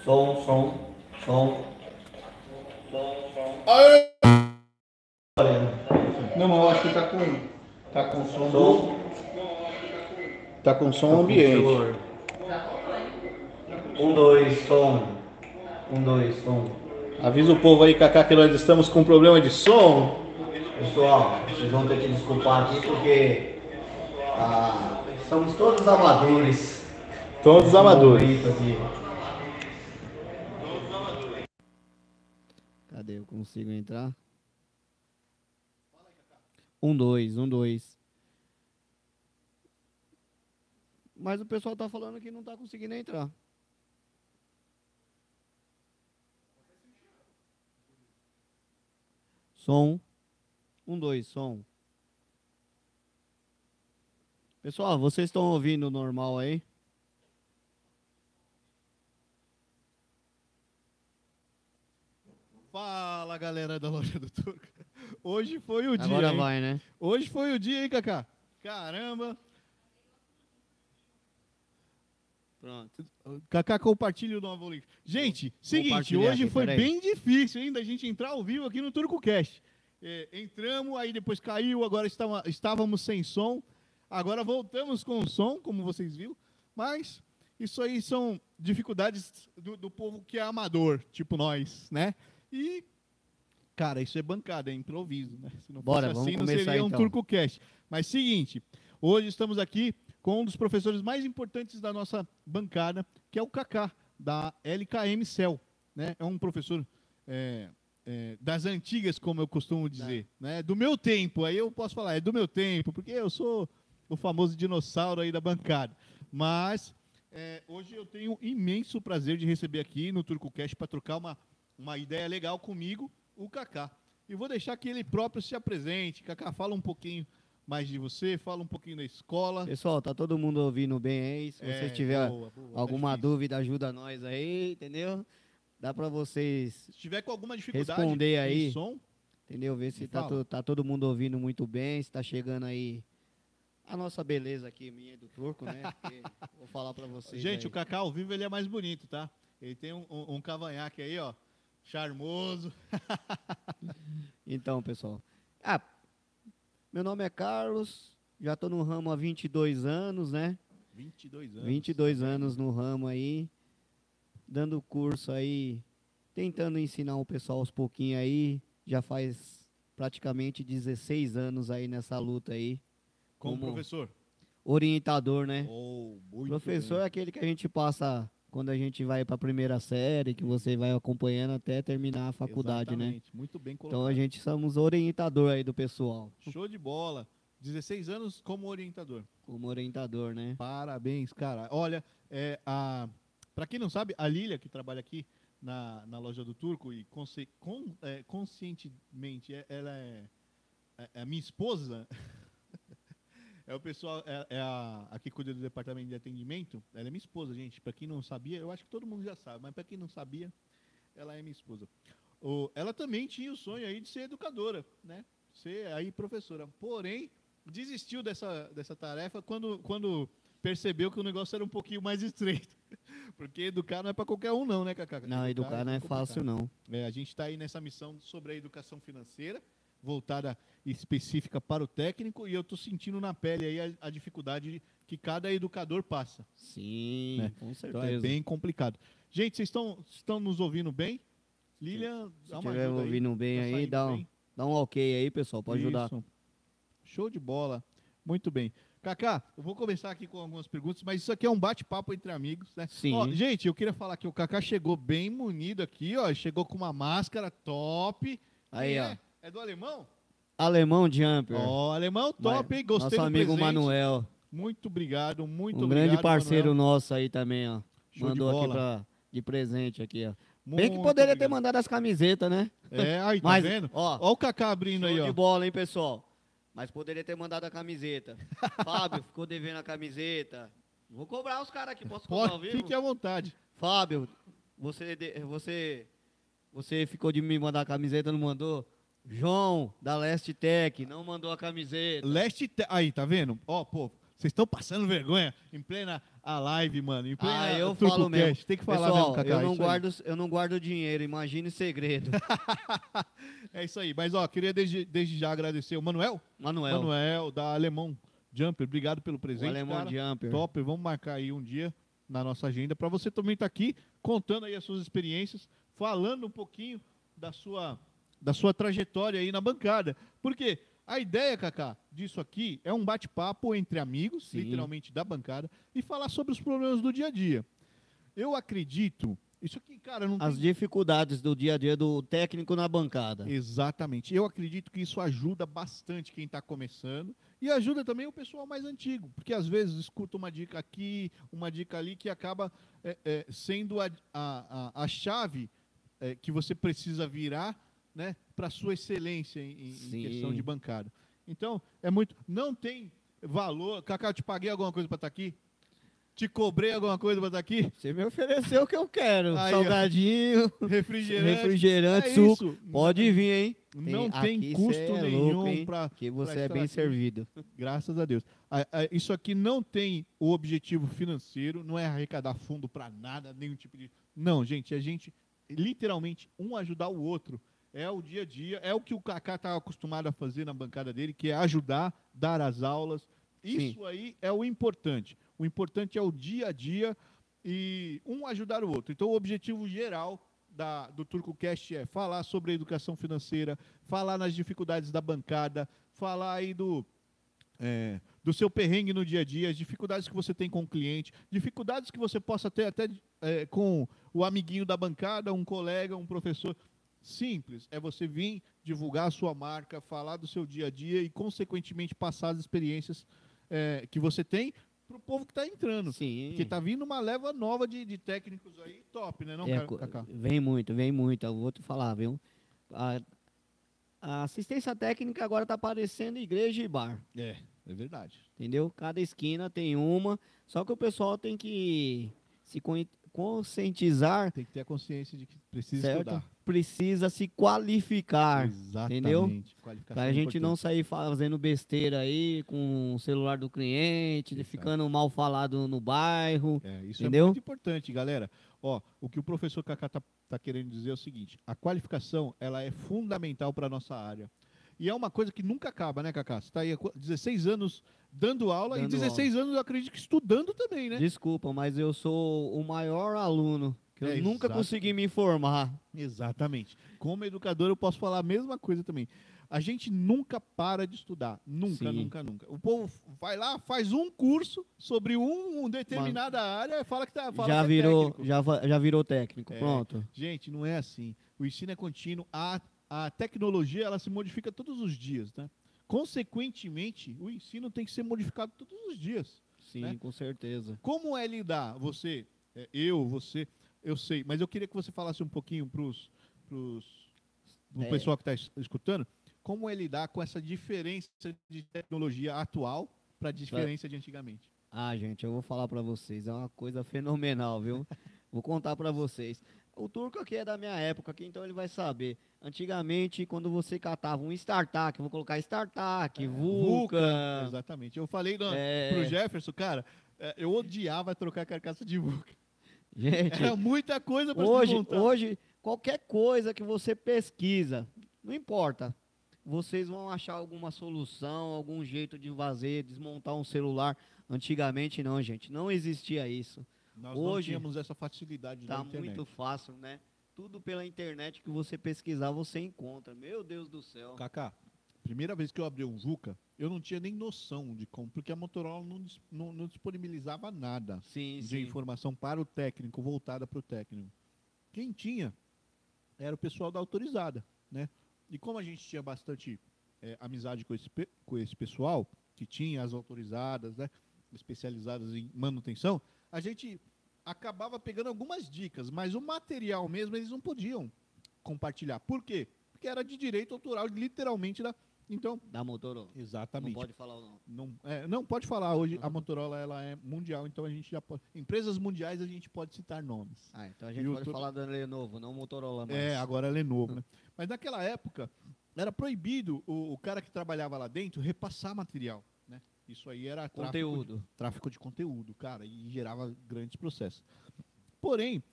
Som, som, som. Aê! Não, mas eu acho que tá com som. Som. Tá com som ambiente. Dois, som. Dois, som. Avisa o povo aí, Cacá, que nós estamos com problema de som. Pessoal, vocês vão ter que desculpar aqui porque somos todos amadores. Todos nesse amadores. momento aqui. Cadê? Eu consigo entrar? 1, 2. Mas o pessoal tá falando que não tá conseguindo entrar. Som. 1, 2, som. Pessoal, vocês estão ouvindo normal aí? Fala, galera da Loja do Turco. Hoje foi o dia, Agora hein? vai, né? Hoje foi o dia, hein, Cacá? Caramba. Pronto. Cacá, compartilha o novo link. Gente, seguinte, Compartilhar hoje aqui, foi peraí. bem difícil ainda a gente entrar ao vivo aqui no TurcoCast. Entramos, aí depois caiu, agora estávamos sem som. Agora voltamos com o som, como vocês viram. Mas isso aí são dificuldades do povo que é amador, tipo nós, né? E, cara, isso é bancada, é improviso, né? Se não Bora, fosse vamos assim, não começar seria um então. TurcoCast. Mas seguinte, hoje estamos aqui com um dos professores mais importantes da nossa bancada, que é o Cacá, da LKM Cell, né? É um professor das antigas, como eu costumo dizer, né? Do meu tempo, aí eu posso falar, é do meu tempo, porque eu sou o famoso dinossauro aí da bancada. Mas hoje eu tenho imenso prazer de receber aqui no TurcoCast para trocar uma ideia legal comigo, o Cacá. E vou deixar que ele próprio se apresente. Cacá, fala um pouquinho mais de você, fala um pouquinho da escola. Pessoal, tá todo mundo ouvindo bem aí? Se vocês tiverem boa, alguma tá difícil. dúvida, ajuda nós aí, entendeu? Dá pra vocês, Se tiver com alguma dificuldade responder com aí. o som, entendeu? Ver se Me tá, fala. tá todo mundo ouvindo muito bem, se tá chegando aí a nossa beleza aqui, minha e do Turco, né? Porque vou falar pra vocês gente, aí. o Cacá ao vivo ele é mais bonito, tá? Ele tem um cavanhaque aí, ó, charmoso. Então, pessoal. Ah, meu nome é Carlos, já tô no ramo há 22 anos, né? 22 anos. 22 anos no ramo aí, dando curso aí, tentando ensinar o pessoal aos pouquinhos aí, já faz praticamente 16 anos aí nessa luta aí, Como como professor. orientador, né? Oh, muito Professor bem. é aquele que a gente passa quando a gente vai para a primeira série, que você vai acompanhando até terminar a faculdade, né? Exatamente, muito bem colocado. Então a gente somos orientador aí do pessoal, Show de bola. 16 anos como orientador. como orientador, né? Parabéns, cara. Olha, para quem não sabe, a Lília, que trabalha aqui na loja do Turco, e conscientemente ela é a minha esposa, é o pessoal, a que cuida do departamento de atendimento, ela é minha esposa, gente. Para quem não sabia, eu acho que todo mundo já sabe, mas para quem não sabia, ela é minha esposa. Ela também tinha o sonho aí de ser educadora, né? Ser aí professora. Porém, desistiu dessa tarefa quando percebeu que o negócio era um pouquinho mais estreito. Porque educar não é para qualquer um não, né, Cacá? Não, educar não é complicado. fácil não. A gente está aí nessa missão sobre a educação financeira, voltada específica para o técnico, e eu estou sentindo na pele aí a dificuldade que cada educador passa. Sim, Né? com certeza. Então é bem complicado. Gente, vocês estão nos ouvindo bem? Lilian, Se dá uma estiver ajuda ouvindo bem tá aí, saindo bem? dá um ok aí, pessoal, pode ajudar. Isso. Show de bola. Muito bem. Cacá, eu vou começar aqui com algumas perguntas, mas isso aqui é um bate-papo entre amigos, né? Sim. Ó, gente, eu queria falar que o Cacá chegou bem munido aqui, ó. Chegou com uma máscara top. Aí, Quem ó. é? É do alemão? Alemão Jumper. Ó, alemão top, hein? Gostei Nosso do amigo presente. Manuel. Muito obrigado, muito Um obrigado, grande parceiro Manuel. nosso aí também, ó. Show Mandou de aqui bola. de presente aqui, ó. Muito Bem que poderia ter obrigado. mandado as camisetas, né? Aí, tá Mas, vendo? ó, Ó o Cacá abrindo aí, show ó. de bola, hein, pessoal? Mas poderia ter mandado a camiseta. Fábio ficou devendo a camiseta. Vou cobrar os caras aqui, posso cobrar ao Pode, vivo? fique à vontade. Fábio, você ficou de me mandar a camiseta, não mandou? João, da Leste Tech, não mandou a camiseta. Aí, tá vendo? Ó, pô, Vocês estão passando vergonha em plena a live, mano. Em plena Eu Turco falo mesmo. Cast. Tem que falar Pessoal, mesmo, Cacá. eu não guardo dinheiro, imagine segredo. É isso aí. Mas, ó, queria desde já agradecer o Manuel. Manuel, da Alemão Jumper. Obrigado pelo presente, Alemão cara. Jumper. Top. Vamos marcar aí um dia na nossa agenda para você também estar aqui contando aí as suas experiências, falando um pouquinho da sua trajetória aí na bancada. Porque a ideia, Cacá, disso aqui é um bate-papo entre amigos, Sim. literalmente da bancada, e falar sobre os problemas do dia a dia. Eu acredito, isso aqui, cara, não As tem... dificuldades do dia a dia do técnico na bancada. Exatamente. Eu acredito que isso ajuda bastante quem está começando e ajuda também o pessoal mais antigo, porque às vezes escuta uma dica aqui, uma dica ali, que acaba sendo a chave que você precisa virar, né, para sua excelência em questão de bancada. Então, não tem valor. Cacá, eu te paguei alguma coisa para estar aqui? Te cobrei alguma coisa para estar aqui? Você me ofereceu o que eu quero. Aí, salgadinho, refrigerante, suco. isso. Pode vir, hein? Não tem aqui custo cê é nenhum louco, hein? para Que você pra é estar bem aqui. servido. Graças a Deus. Isso aqui não tem o objetivo financeiro, não é arrecadar fundo para nada, nenhum tipo de... Não, gente, a gente literalmente ajudar o outro. É o dia a dia, é o que o Cacá está acostumado a fazer na bancada dele, que é ajudar, dar as aulas. Isso Sim. aí é o importante. O importante é o dia a dia e ajudar o outro. Então, o objetivo geral do TurcoCast é falar sobre a educação financeira, falar nas dificuldades da bancada, falar aí do seu perrengue no dia a dia, as dificuldades que você tem com o cliente, dificuldades que você possa ter até com o amiguinho da bancada, um colega, um professor. Simples, é você vir divulgar a sua marca, falar do seu dia a dia e, consequentemente, passar as experiências que você tem para o povo que está entrando. Sim. Porque está vindo uma leva nova de técnicos aí, top, né, não, Cacá? Vem muito. Eu vou te falar, viu? A assistência técnica agora está aparecendo igreja e bar. É verdade. Entendeu? Cada esquina tem uma. Só que o pessoal tem que se conscientizar. Tem que ter a consciência de que precisa Certo? estudar. Precisa se qualificar. Exatamente. Entendeu? Qualificação Pra é gente não importante. sair fazendo besteira aí com o celular do cliente, Exato. ficando mal falado no bairro. Isso entendeu? é muito importante, galera. Ó, o que o professor Cacá tá querendo dizer é o seguinte: a qualificação, ela é fundamental para a nossa área. E é uma coisa que nunca acaba, né, Cacá? Você está aí há 16 anos dando aula e 16 anos, eu acredito que estudando também, né? Desculpa, mas eu sou o maior aluno, que eu nunca exato. consegui me formar. Exatamente. Como educador, eu posso falar a mesma coisa também. A gente nunca para de estudar. Nunca, Sim. nunca, nunca. O povo vai lá, faz um curso sobre uma determinada área e fala que tá. Fala Já que virou, técnico. já virou técnico, É. pronto. Gente, não é assim. O ensino é contínuo. A tecnologia, ela se modifica todos os dias, né? Consequentemente, o ensino tem que ser modificado todos os dias. Sim, né? com certeza. Como é lidar? Você, você, eu sei, mas eu queria que você falasse um pouquinho pro pessoal que está escutando, como é lidar com essa diferença de tecnologia atual para a diferença de antigamente. Gente, eu vou falar pra vocês, é uma coisa fenomenal, viu? Vou contar pra vocês. O Turco aqui é da minha época, aqui, então ele vai saber. Antigamente, quando você catava um StarTAC, eu vou colocar StarTAC, VUCA. Exatamente. Eu falei pro Jefferson, cara, eu odiava trocar carcaça de VUCA. Gente, Era muita coisa para se montar. Hoje, qualquer coisa que você pesquisa, não importa, vocês vão achar alguma solução, algum jeito de fazer, desmontar um celular. Antigamente não, gente, não existia isso. Nós não tínhamos essa facilidade da internet. Tá muito fácil, né? Tudo pela internet que você pesquisar, você encontra. Meu Deus do céu. Cacá, primeira vez que eu abri um VUCA, eu não tinha nem noção de como, porque a Motorola não disponibilizava nada de informação para o técnico, voltada para o técnico. Quem tinha era o pessoal da autorizada, né? E como a gente tinha bastante amizade com esse pessoal, que tinha as autorizadas, né, especializadas em manutenção, a gente acabava pegando algumas dicas, mas o material mesmo eles não podiam compartilhar. Por quê? Porque era de direito autoral, literalmente, da Motorola. Exatamente. Não pode falar ou não. Não pode falar. Hoje a Motorola ela é mundial, então a gente já pode... Empresas mundiais a gente pode citar nomes. Então a gente pode falar da Lenovo, não Motorola mais. Agora é Lenovo, né? Mas naquela época era proibido o cara que trabalhava lá dentro repassar material, né? Isso aí era Conteúdo. tráfico de conteúdo, cara, e gerava grandes processos. Porém,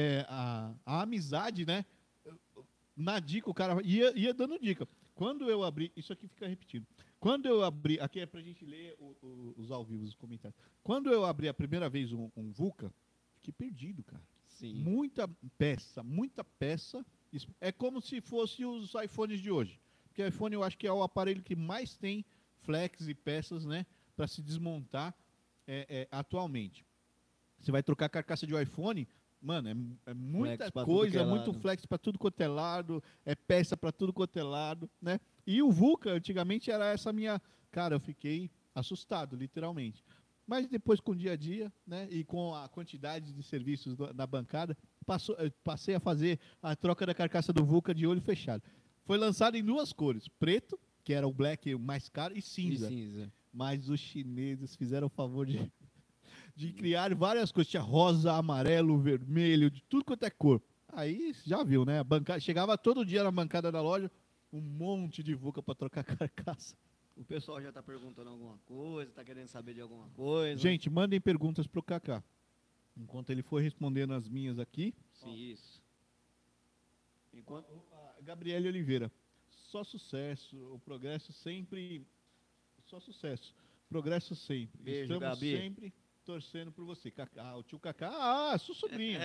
a amizade, né? Na dica, o cara ia dando dica. Quando eu abri, isso aqui fica repetindo. Quando eu abri, aqui é pra gente ler os ao vivo, os comentários. Quando eu abri a primeira vez um VUCA, fiquei perdido, cara. Sim. Muita peça. Isso é como se fosse os iPhones de hoje. Porque o iPhone eu acho que é o aparelho que mais tem flex e peças, né, para se desmontar atualmente. Você vai trocar a carcaça de um iPhone, mano, é muita coisa, é muito flex para tudo quanto é lado, é peça para tudo quanto é lado, né? E o VUCA, antigamente, era essa minha... Cara, eu fiquei assustado, literalmente. Mas depois, com o dia a dia, né, e com a quantidade de serviços da bancada, passei a fazer a troca da carcaça do VUCA de olho fechado. Foi lançado em 2 cores, preto, que era o black mais caro, e cinza. Mas os chineses fizeram o favor de criar várias cores. Tinha rosa, amarelo, vermelho, de tudo quanto é cor. Aí, já viu, né? A bancada, chegava todo dia na bancada da loja, um monte de VUCA para trocar carcaça. O pessoal já tá perguntando alguma coisa, tá querendo saber de alguma coisa. Gente, mandem perguntas pro Kaká. Enquanto ele for respondendo as minhas aqui. Sim, isso. Enquanto... Gabriele Oliveira. Só sucesso. O progresso sempre... Só sucesso. Progresso sempre. Beijo, Estamos Gabi. sempre torcendo por você. Kaká, o tio Kaká. Sou sobrinho.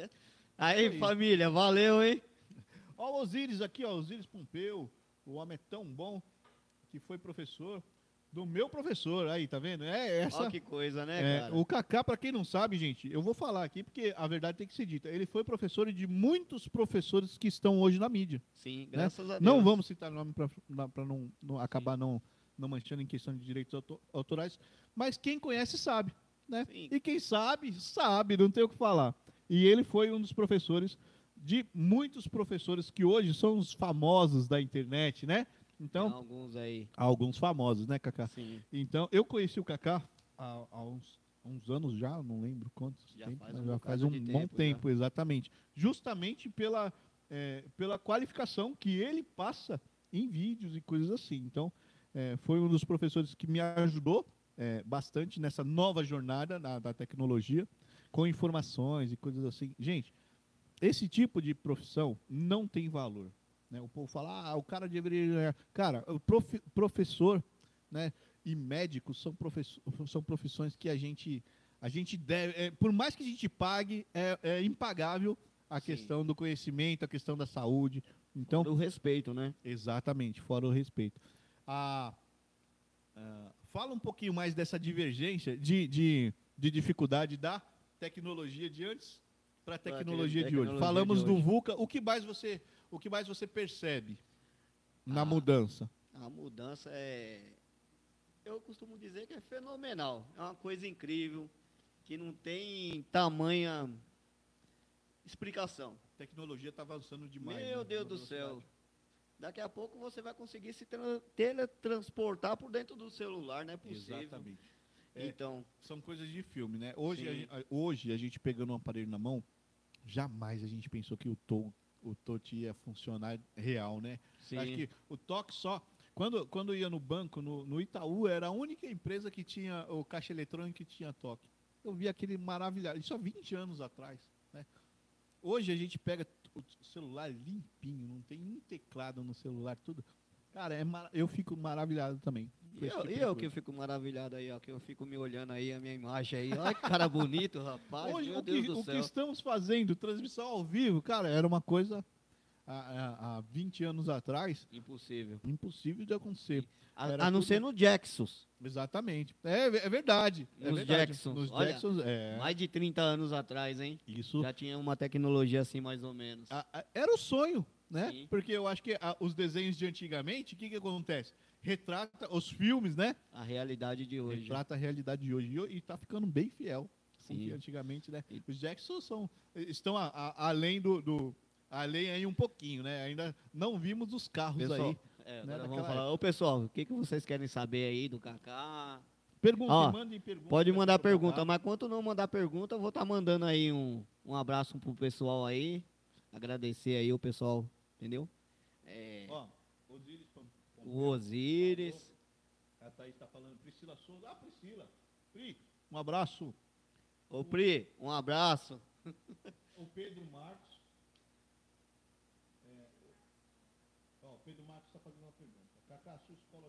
Aí, família, valeu, hein? Ó o Osíris aqui, ó. Osíris Pompeu. O homem é tão bom que foi professor do meu professor. Aí, tá vendo? Olha que coisa, né, cara? O Kaká, pra quem não sabe, gente, eu vou falar aqui porque a verdade tem que ser dita. Ele foi professor de muitos professores que estão hoje na mídia. Sim, graças a Deus. Não vamos citar nome para não acabar não manchando em questão de direitos autorais, mas quem conhece sabe, né? Sim. E quem sabe, não tem o que falar. E ele foi um dos professores de muitos professores que hoje são os famosos da internet, né? Então, tem alguns aí. Alguns famosos, né, Kaká? Sim. Então, eu conheci o Kaká há uns anos já, não lembro quantos Já tempo, faz mas um já faz bocado um de bom tempo, tempo, exatamente. Justamente pela qualificação que ele passa em vídeos e coisas assim. Então, foi um dos professores que me ajudou bastante nessa nova jornada da tecnologia, com informações e coisas assim. Gente, esse tipo de profissão não tem valor. Né? O povo fala, o cara deveria... Cara, o professor, né, e médico são profissões que a gente deve... por mais que a gente pague, é impagável a Sim. questão do conhecimento, a questão da saúde. Então, Do respeito, né? exatamente, fora o respeito. Fala um pouquinho mais dessa divergência de dificuldade da tecnologia de antes para a tecnologia de hoje. Falamos do VUCA. O que mais você percebe na mudança? A mudança eu costumo dizer que é fenomenal. É uma coisa incrível, que não tem tamanha explicação. A tecnologia está avançando demais. Meu né? Deus do céu. Daqui a pouco você vai conseguir se teletransportar por dentro do celular, não é possível. Exatamente. Então, São coisas de filme, né? Sim. Hoje a gente pegando um aparelho na mão, jamais a gente pensou que o touch ia funcionar real, né? sim. Acho que o toque só... Quando ia no banco, no Itaú, era a única empresa que tinha o caixa eletrônico que tinha toque. Eu vi aquele maravilhado. Isso há 20 anos atrás, né? Hoje a gente pega o celular limpinho, não tem um teclado no celular, tudo. Cara, eu fico maravilhado também. E eu que fico maravilhado aí, ó, que eu fico me olhando aí, a minha imagem aí. Olha que cara bonito, rapaz. Hoje, Meu Deus do o que céu. estamos fazendo, transmissão ao vivo, cara, era uma coisa há 20 anos atrás Impossível. impossível de acontecer. A não ser no Jaxos. Exatamente. É verdade. Nos verdade. Jacksons. Nos Olha, Jacksons, Mais de 30 anos atrás, hein? Isso Já tinha uma tecnologia assim, mais ou menos. era o sonho, né? Sim. Porque eu acho que os desenhos de antigamente, o que acontece? Retrata os filmes, né? A realidade de hoje. Retrata a realidade de hoje. E tá ficando bem fiel. Porque Sim. antigamente, né? Os Jacksons estão além além aí um pouquinho, né? Ainda não vimos os carros Pessoal, aí. agora naquela vamos falar. Ô, pessoal, o que vocês querem saber aí do Kaká? Perguntem, Ó, mandem perguntas. Pode mandar pro pergunta, Kaká. mas quanto não mandar pergunta, eu vou estar mandando aí um abraço pro pessoal aí. Agradecer aí o pessoal, entendeu? Ó, Osíris O Osíris. Thaís está falando. Priscila Souza. Ah, Priscila. Pri, um abraço. Ô, Pri, um abraço. O Pedro Marcos. O Pedro Marcos está fazendo uma pergunta. Cacá, sua escola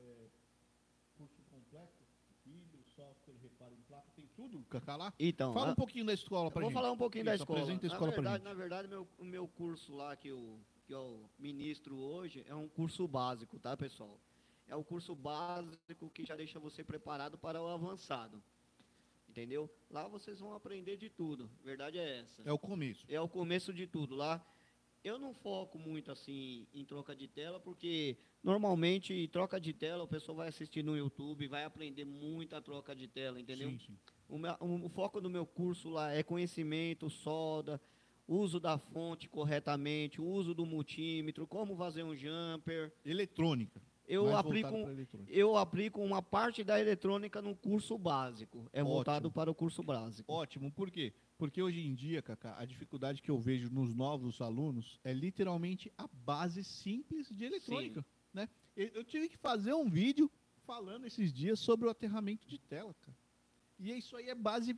curso completo? Vidro, software, reparo em placa, tem tudo, Cacá, lá? Então, Fala um pouquinho da escola pra vou gente. falar um pouquinho da Isso, escola. apresenta a escola pra gente. Na verdade, o meu curso lá que eu ministro hoje é um curso básico, tá, pessoal? É um curso básico que já deixa você preparado para o avançado. Entendeu? Lá vocês vão aprender de tudo. A verdade é essa. É o começo. É o começo de tudo. Lá eu não foco muito assim em troca de tela, porque normalmente troca de tela o pessoal vai assistir no YouTube, vai aprender muita troca de tela, entendeu? Sim, sim. O foco do meu curso lá é conhecimento, solda, uso da fonte corretamente, uso do multímetro, como fazer um jumper. Eletrônica. Eu Mais aplico, voltado pra eletrônica. eu aplico uma parte da eletrônica no curso básico. É voltado Ótimo. para o curso básico. Ótimo, por quê? Porque hoje em dia, Cacá, a dificuldade que eu vejo nos novos alunos é literalmente a base simples de eletrônica, né? Eu tive que fazer um vídeo falando esses dias sobre o aterramento de tela, cara. E isso aí é base...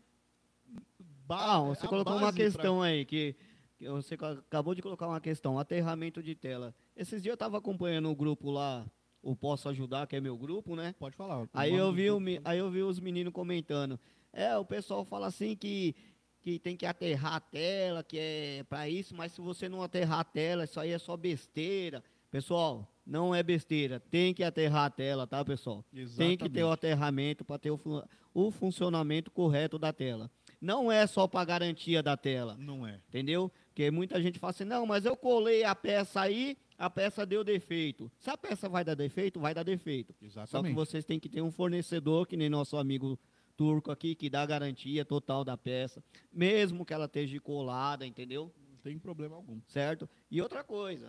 Você colocou uma questão aí, que você acabou de colocar uma questão, aterramento de tela. Esses dias eu estava acompanhando o grupo lá, o Posso Ajudar, que é meu grupo, né? Pode falar. Aí eu vi os meninos comentando. O pessoal fala assim que tem que aterrar a tela, que é para isso, mas se você não aterrar a tela, isso aí é só besteira. Pessoal, não é besteira. Tem que aterrar a tela, tá, pessoal? Tem que ter o aterramento para ter o funcionamento correto da tela. Não é só para garantia da tela. Não é. Entendeu? Porque muita gente fala assim, não, mas eu colei a peça aí, a peça deu defeito. Se a peça vai dar defeito, vai dar defeito. Exatamente. Só que vocês têm que ter um fornecedor, que nem nosso amigo turco aqui, que dá a garantia total da peça, mesmo que ela esteja colada, entendeu? Não tem problema algum. Certo? E outra coisa,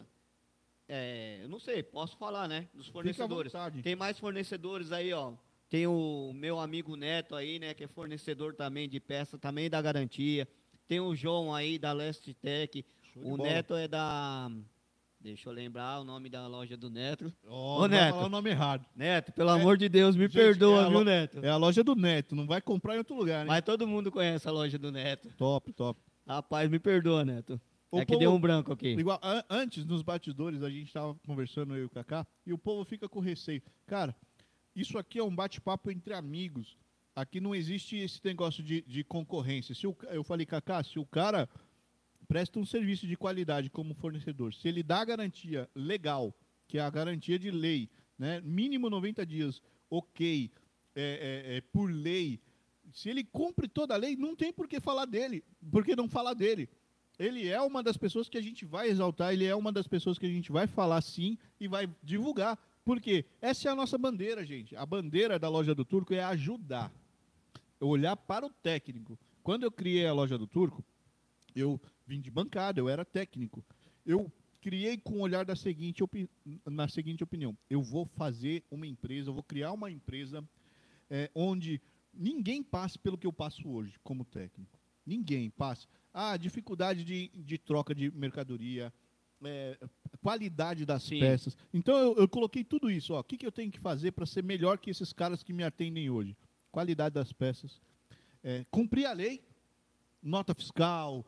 eu não sei, posso falar, né, dos fornecedores. Fica à vontade. Tem mais fornecedores aí, ó. Tem o meu amigo Neto aí, né, que é fornecedor também de peça, também dá garantia. Tem o João aí da Leste Tech. Show de O bola. Neto é da... Deixa eu lembrar o nome da loja do Neto. Ó, Ô, não vai Neto. falar o nome errado. Neto, pelo amor de Deus, me Gente, perdoa, viu, Neto? É a loja do Neto, não vai comprar em outro lugar, né? Mas todo mundo conhece a loja do Neto. Top, top. Rapaz, me perdoa, Neto. O É que povo- deu um branco aqui. Igual, antes, nos batidores, a gente tava conversando, eu e o Kaká, e o povo fica com receio. Cara, isso aqui é um bate-papo entre amigos. Aqui não existe esse negócio de concorrência. Eu falei, Kaká, se o cara presta um serviço de qualidade como fornecedor, se ele dá a garantia legal, que é a garantia de lei, né, mínimo 90 dias, ok, por lei, se ele cumpre toda a lei, não tem por que falar dele, porque não falar dele. Ele é uma das pessoas que a gente vai exaltar, ele é uma das pessoas que a gente vai falar sim e vai divulgar. Por quê? Essa é a nossa bandeira, gente. A bandeira da Loja do Turco é ajudar. Olhar para o técnico. Quando eu criei a Loja do Turco, eu vim de bancada, eu era técnico. Eu criei com o olhar na seguinte opinião. Eu vou fazer uma empresa, eu vou criar uma empresa onde ninguém passe pelo que eu passo hoje como técnico. Ninguém passe. Dificuldade de troca de mercadoria, qualidade das Sim. peças. Então eu coloquei tudo isso. O que eu tenho que fazer para ser melhor que esses caras que me atendem hoje? Qualidade das peças, cumprir a lei, nota fiscal,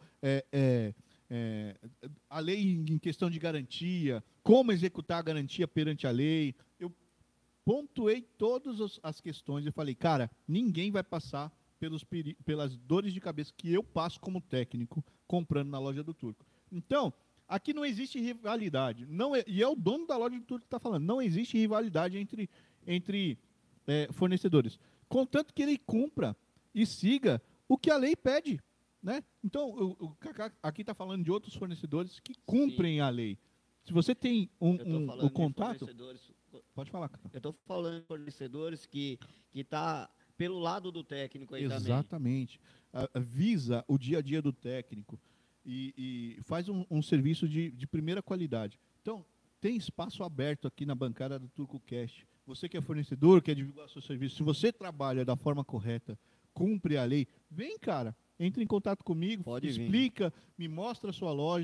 a lei em questão de garantia, como executar a garantia perante a lei. Eu pontuei todas as questões e falei, cara, ninguém vai passar pelas dores de cabeça que eu passo como técnico comprando na Loja do Turco. Então, aqui não existe rivalidade. E é o dono da Loja do Turco que está falando. Não existe rivalidade entre fornecedores. Contanto que ele cumpra e siga o que a lei pede. Né? Então, o Kaká aqui está falando de outros fornecedores que cumprem a lei. Se você tem o contato... Pode falar, Kaká. Eu estou falando de fornecedores que tá pelo lado do técnico aí também. Exatamente. Visa o dia a dia do técnico e faz um serviço de primeira qualidade. Então, tem espaço aberto aqui na bancada do TurcoCast. Você que é fornecedor, quer divulgar seu serviço, se você trabalha da forma correta, cumpre a lei, vem, cara, entre em contato comigo, Pode vir. explica, me mostra a sua loja.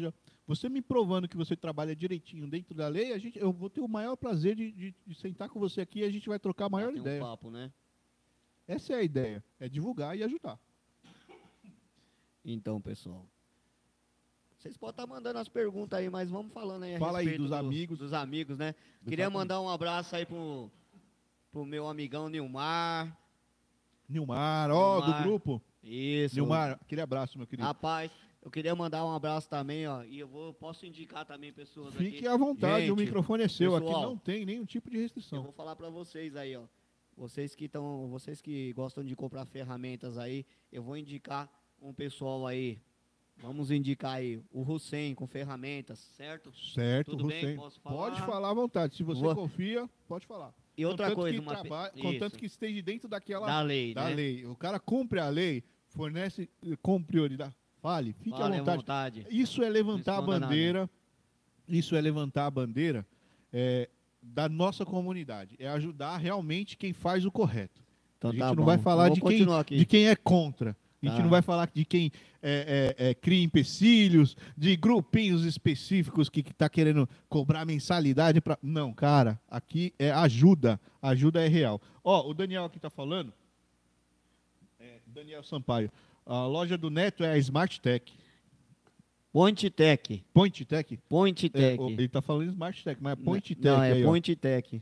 Você me provando que você trabalha direitinho dentro da lei, eu vou ter o maior prazer de sentar com você aqui e a gente vai trocar a maior Tem ideia. um papo, né? Essa é a ideia, é divulgar e ajudar. Então, pessoal. Vocês podem estar mandando as perguntas aí, mas vamos falando aí a Fala aí respeito dos amigos. Dos amigos, né? Queria mandar um abraço aí pro meu amigão Nilmar. Nilmar, ó, do Nilmar. grupo. Isso. Nilmar, aquele abraço, meu querido. Rapaz, eu queria mandar um abraço também, ó. E posso indicar também pessoas aqui. Fique à vontade, o Gente, microfone é seu. Aqui pessoal, não tem nenhum tipo de Eu restrição. vou falar pra vocês aí, ó. Vocês que gostam de comprar ferramentas aí, eu vou indicar um pessoal aí. Vamos indicar aí o Hussein com ferramentas, certo? Certo, Tudo bem? Hussein. Posso falar? Pode falar à vontade. Se você Vou- confia, pode falar. E outra coisa, Contanto isso, que esteja dentro daquela da lei, da né? lei. O cara cumpre a lei, fornece com prioridade. Fale, fique Fale à vontade. Isso é levantar a Não esconda bandeira. Isso é levantar a bandeira da nossa comunidade. É ajudar realmente quem faz o correto. Então A gente tá não bom. vai falar Vou de continuar aqui. quem é contra. A gente Tá. não vai falar de quem cria empecilhos, de grupinhos específicos que está querendo cobrar mensalidade para. Não, cara, aqui é ajuda. Ajuda é real. Ó, o Daniel aqui está falando. Daniel Sampaio. A loja do Neto é a Smart Tech. Point Tech. Point Tech? Point Tech. Ele está falando Smart Tech, mas é Point Tech. Não, é aí, ó. Point Tech.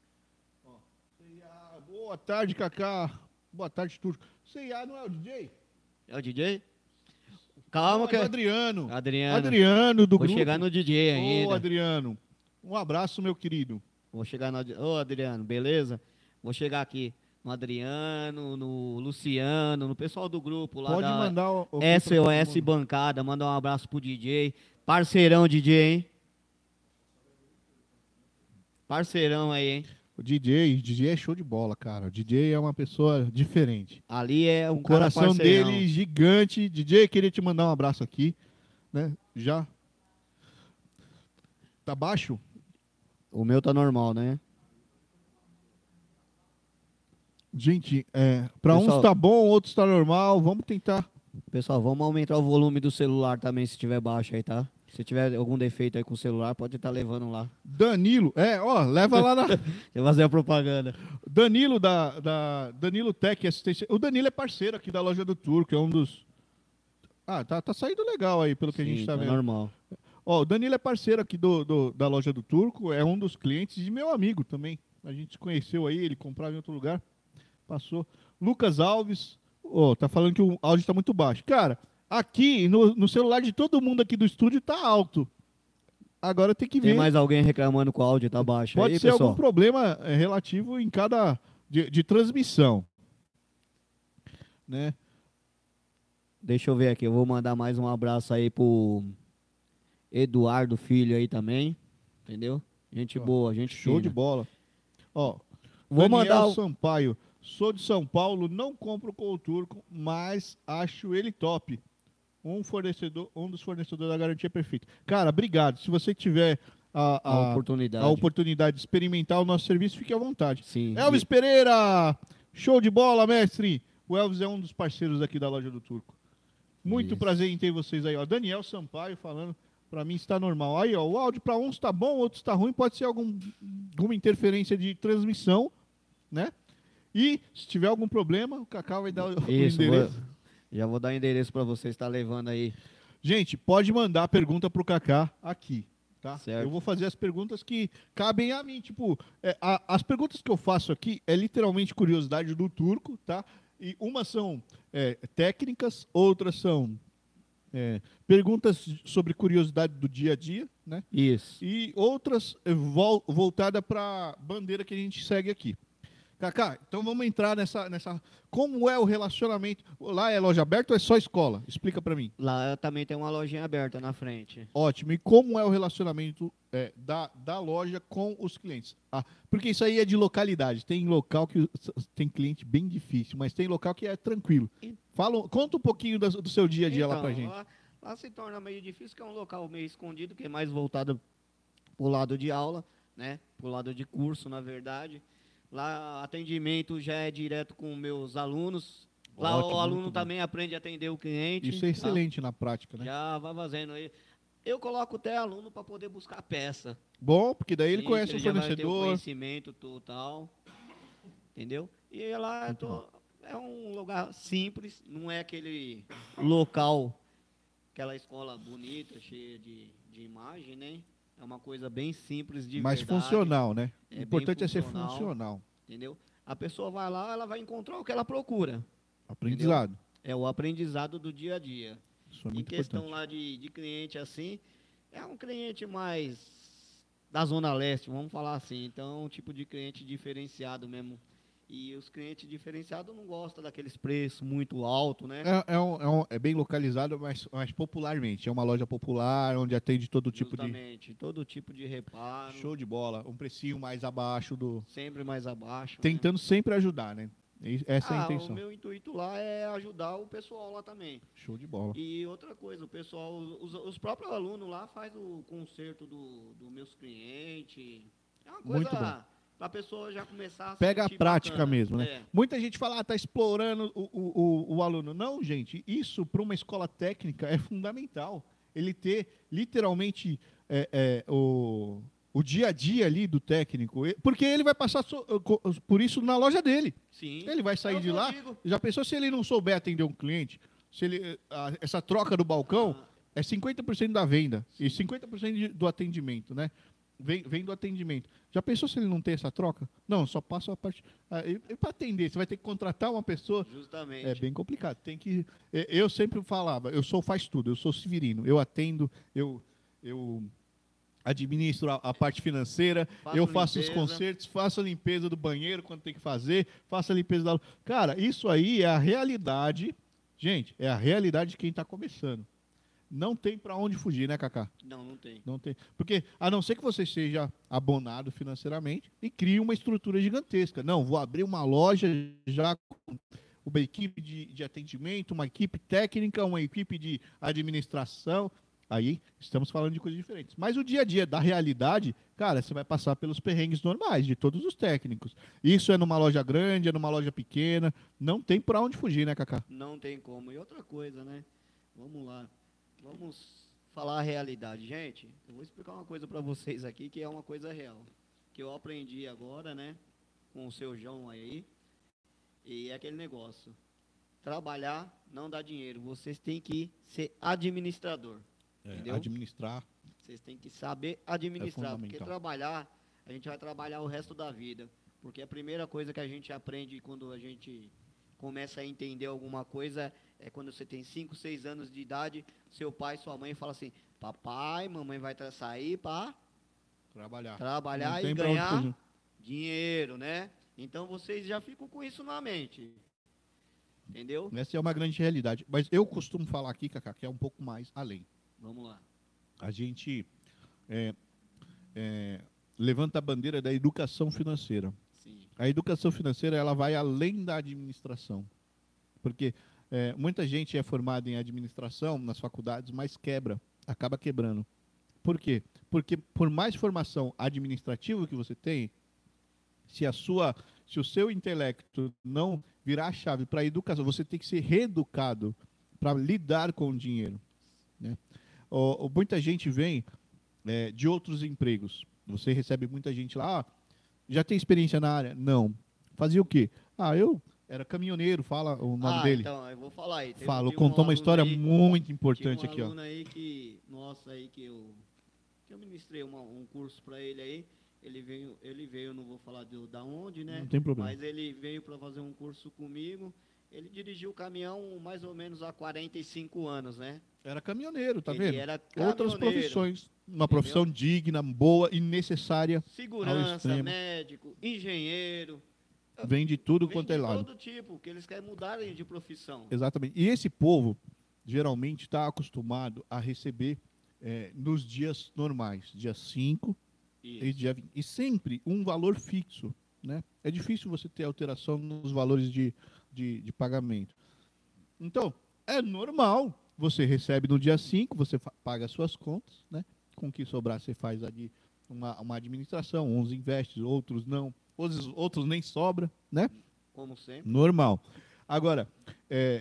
Boa tarde, Cacá. Boa tarde, Turco. C&A não é o DJ? É o DJ? Calma Não, que... é o Adriano. Adriano. Adriano do Vou grupo. chegar no DJ ainda. Ô, Adriano. Um abraço, meu querido. Vou chegar no... Ô, Adriano, beleza? Vou chegar aqui no Adriano, no Luciano, no pessoal do grupo lá Pode da mandar o SOS Bancada. Mandar um abraço pro DJ. Parceirão DJ, hein? Parceirão aí, hein? O DJ é show de bola, cara. O DJ é uma pessoa diferente. Ali é um O coração cara parceirão. dele gigante. DJ, queria te mandar um abraço aqui, né? Já. Tá baixo? O meu tá normal, né? Gente, pra Pessoal- uns tá bom, outros tá normal. Vamos tentar. Pessoal, vamos aumentar o volume do celular também, se tiver baixo aí, tá? Se tiver algum defeito aí com o celular, pode estar levando lá. Danilo, leva lá na. Deixa eu fazer a propaganda. Danilo da Danilo Tech Assistência. O Danilo é parceiro aqui da loja do Turco, é um dos. Ah, tá saindo legal aí, pelo que a gente Sim, tá vendo. normal. Ó, o Danilo é parceiro aqui da loja do Turco, é um dos clientes e meu amigo também. A gente se conheceu aí, ele comprava em outro lugar, passou. Lucas Alves, tá falando que o áudio tá muito baixo. Cara, aqui no celular de todo mundo aqui do estúdio tá alto. Agora tem que Tem ver. mais alguém reclamando que o áudio tá baixo Pode aí, ser pessoal? algum problema relativo em cada de transmissão, né? Deixa eu ver aqui, eu vou mandar mais um abraço aí pro Eduardo Filho aí também, entendeu? Gente Ó, boa, gente Show de fina. bola. Ó, Vou Daniel mandar o... Sampaio. Sou de São Paulo, não compro com o Turco, mas acho ele top. Um dos fornecedores da garantia perfeita. Cara, obrigado. Se você tiver a oportunidade. a oportunidade de experimentar o nosso serviço, fique à vontade. Sim. Elvis Pereira, show de bola, mestre. O Elvis é um dos parceiros aqui da loja do Turco. Muito Isso. prazer em ter vocês aí, ó. Daniel Sampaio falando, pra mim está normal. Aí, ó, o áudio pra uns tá bom, outros tá ruim, pode ser alguma interferência de transmissão, né? E se tiver algum problema, o Cacá vai dar o Isso, endereço. já vou dar o endereço pra você estar levando aí. Gente, pode mandar pergunta pro Cacá aqui, tá? Certo. Eu vou fazer as perguntas que cabem a mim. Tipo, as perguntas que eu faço aqui é literalmente curiosidade do Turco, tá? E umas são técnicas, outras são perguntas sobre curiosidade do dia a dia, né? Isso. E outras voltadas para bandeira que a gente segue aqui. Cacá, então vamos entrar nessa. Como é o relacionamento? Lá é loja aberta ou é só escola? Explica para mim. Lá também tem uma lojinha aberta na frente. Ótimo. E como é o relacionamento da loja com os clientes? Porque isso aí é de localidade. Tem local que tem cliente bem difícil, mas tem local que é tranquilo. Conta um pouquinho do seu dia a dia lá pra gente. Lá se torna meio difícil, que é um local meio escondido, que é mais voltado pro lado de aula, né? Pro lado de curso, na verdade. Lá atendimento já é direto com meus alunos. Lá Ótimo, o aluno muito bom. também aprende a atender o cliente. Isso é excelente na prática, né? Já vai fazendo aí. Eu coloco até aluno para poder buscar peça. Bom, porque daí ele Sim, conhece que o já vai ter o fornecedor. conhecimento total, entendeu? E lá é um lugar simples, não é aquele local, aquela escola bonita, cheia de imagem, né? É uma coisa bem simples de Mais verdade. funcional, né? O É bem importante é ser funcional. funcional. Entendeu? A pessoa vai lá, ela vai encontrar o que ela procura. Aprendizado. É o aprendizado do dia a dia. Isso é Em muito questão importante. lá de cliente assim, é um cliente mais da Zona Leste, vamos falar assim. Então, é um tipo de cliente diferenciado mesmo. E os clientes diferenciados não gostam daqueles preços muito altos, né? É bem localizado, mas popularmente. É uma loja popular, onde atende todo tipo de... Justamente, todo tipo de reparo, Show de bola. Um precinho mais abaixo do... sempre mais abaixo. Né? Tentando sempre ajudar, né? Essa é a O intenção. meu intuito lá é ajudar o pessoal lá também. Show de bola. E outra coisa, o pessoal, os próprios alunos lá faz o conserto dos meus clientes. É uma Muito coisa bom. para a pessoa já começar a Pega a sentir prática bacana. mesmo, né? É, Muita gente fala, tá explorando o aluno. Não, gente, isso para uma escola técnica é fundamental. Ele ter literalmente o dia a dia ali do técnico. Porque ele vai passar por isso na loja dele. sim. Ele vai É sair o de que eu lá. digo. Já pensou se ele não souber atender um cliente? Se ele, essa troca do balcão Ah. é 50% da venda e 50% do atendimento, né? Vem do atendimento. Já pensou se ele não tem essa troca? Não, só passa a parte. E para atender, você vai ter que contratar uma pessoa. Justamente. É bem complicado. Tem que. Eu sempre falava, eu sou faz tudo, eu sou severino. Eu atendo, eu administro a parte financeira, eu faço os limpeza. concertos, faço a limpeza do banheiro quando tem que fazer, faço a limpeza da. Cara, isso aí é a realidade. Gente, é a realidade de quem está começando. Não tem para onde fugir, né, Cacá? Não tem. Não tem. Porque, a não ser que você seja abonado financeiramente e crie uma estrutura gigantesca. Não, vou abrir uma loja já com uma equipe de atendimento, uma equipe técnica, uma equipe de administração. Aí estamos falando de coisas diferentes. Mas o dia a dia da realidade, cara, você vai passar pelos perrengues normais de todos os técnicos. Isso é numa loja grande, é numa loja pequena. Não tem para onde fugir, né, Cacá? Não tem como. E outra coisa, né? Vamos lá. Vamos falar a realidade. Gente, eu vou explicar uma coisa para vocês aqui que é uma coisa real. Que eu aprendi agora, né? Com o seu João aí. E é aquele negócio. Trabalhar não dá dinheiro. Vocês têm que ser administrador. Entendeu? Administrar. Vocês têm que saber administrar. Porque fundamental. trabalhar, a gente vai trabalhar o resto da vida. Porque a primeira coisa que a gente aprende quando a gente começa a entender alguma coisa é quando você tem 5, 6 anos de idade, seu pai, sua mãe fala assim, papai, mamãe vai sair para Trabalhar. trabalhar Não e tem pra onde ganhar fugir. dinheiro, né? Então vocês já ficam com isso na mente. Entendeu? Essa é uma grande realidade. Mas eu costumo falar aqui, Cacá, que é um pouco mais além. Vamos lá. A gente levanta a bandeira da educação financeira. Sim. A educação financeira ela vai além da administração. Porque muita gente é formada em administração nas faculdades, mas acaba quebrando. Por quê? Porque por mais formação administrativa que você tem, se o seu intelecto não virar a chave para a educação, você tem que ser reeducado para lidar com o dinheiro. Né? Muita gente vem de outros empregos. Você recebe muita gente lá, já tem experiência na área? Não. Fazia o quê? Eu era caminhoneiro, fala o nome dele. Então, eu vou falar aí. Contou uma história muito importante tinha um aqui, ó. aluno aí que, nossa, aí que eu ministrei um curso para ele aí. Ele veio, não vou falar da onde, né? Não tem problema. Mas ele veio para fazer um curso comigo. Ele dirigiu o caminhão mais ou menos há 45 anos, né? Era caminhoneiro, tá Ele vendo? era Outras caminhoneiro. profissões. Uma profissão digna, boa e necessária. Ao Segurança, extremo. médico, engenheiro. Vem de tudo Vem quanto de é lado. todo tipo, que eles querem mudar de profissão. Exatamente. E esse povo, geralmente, está acostumado a receber nos dias normais. Dia 5 e Isso. dia 20. E sempre um valor fixo. Né? É difícil você ter alteração nos valores de pagamento. Então, é normal. Você recebe no dia 5, você paga as suas contas, né? Com o que sobrar, você faz ali uma administração. Uns investem, outros não. Outros nem sobra, né? Como sempre. Normal. Agora,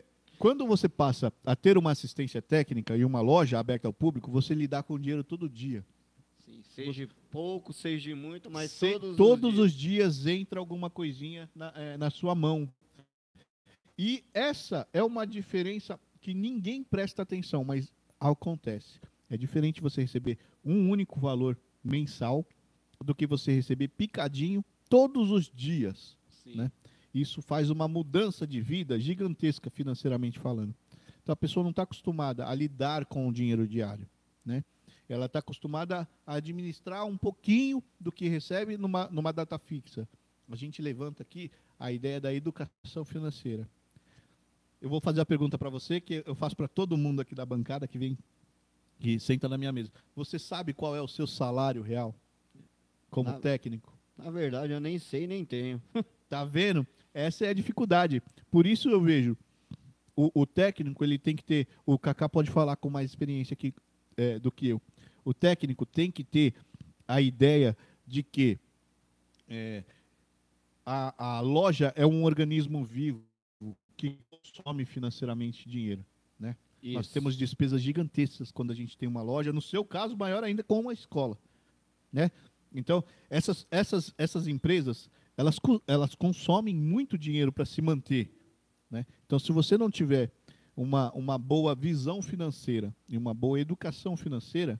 Quando você passa a ter uma assistência técnica e uma loja aberta ao público, você lidar com dinheiro todo dia. Sim, seja pouco, seja muito, mas Todos os dias entra alguma coisinha na sua mão. E essa é uma diferença que ninguém presta atenção, mas acontece. É diferente você receber um único valor mensal do que você receber picadinho todos os dias. Sim. Né? Isso faz uma mudança de vida gigantesca financeiramente falando. Então a pessoa não está acostumada a lidar com o dinheiro diário. Né? Ela está acostumada a administrar um pouquinho do que recebe numa data fixa. A gente levanta aqui a ideia da educação financeira. Eu vou fazer a pergunta para você, que eu faço para todo mundo aqui da bancada que senta na minha mesa. Você sabe qual é o seu salário real como técnico? Na verdade, eu nem sei, nem tenho. Tá vendo? Essa é a dificuldade. Por isso eu vejo o técnico, ele tem que ter... O Kaká pode falar com mais experiência aqui do que eu. O técnico tem que ter a ideia de que a loja é um organismo vivo que consome financeiramente dinheiro, né? Nós temos despesas gigantescas quando a gente tem uma loja, no seu caso, maior ainda com uma escola, né? Então, essas empresas, elas consomem muito dinheiro para se manter, né? Então, se você não tiver uma boa visão financeira e uma boa educação financeira,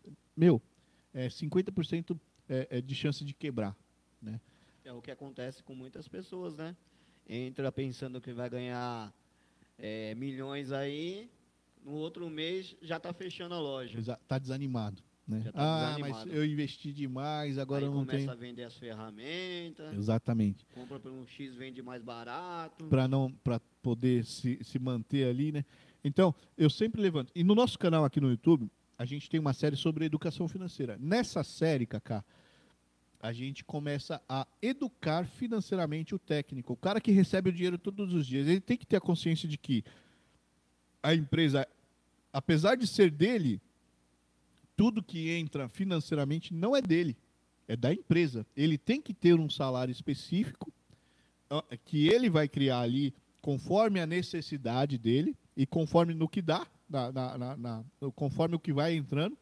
50% de chance de quebrar, né? É o que acontece com muitas pessoas, né? Entra pensando que vai ganhar milhões aí, no outro mês já está fechando a loja. Está desanimado. Né? Já tá desanimado. Mas eu investi demais, agora aí eu não tenho... começa a vender as ferramentas. Exatamente. Compra por um X, vende mais barato. Para poder se manter ali, né? Então, eu sempre levanto. E no nosso canal aqui no YouTube, a gente tem uma série sobre educação financeira. Nessa série, Kaká, a gente começa a educar financeiramente o técnico. O cara que recebe o dinheiro todos os dias, ele tem que ter a consciência de que a empresa, apesar de ser dele, tudo que entra financeiramente não é dele, é da empresa. Ele tem que ter um salário específico que ele vai criar ali conforme a necessidade dele e conforme no que dá, conforme o que vai entrando.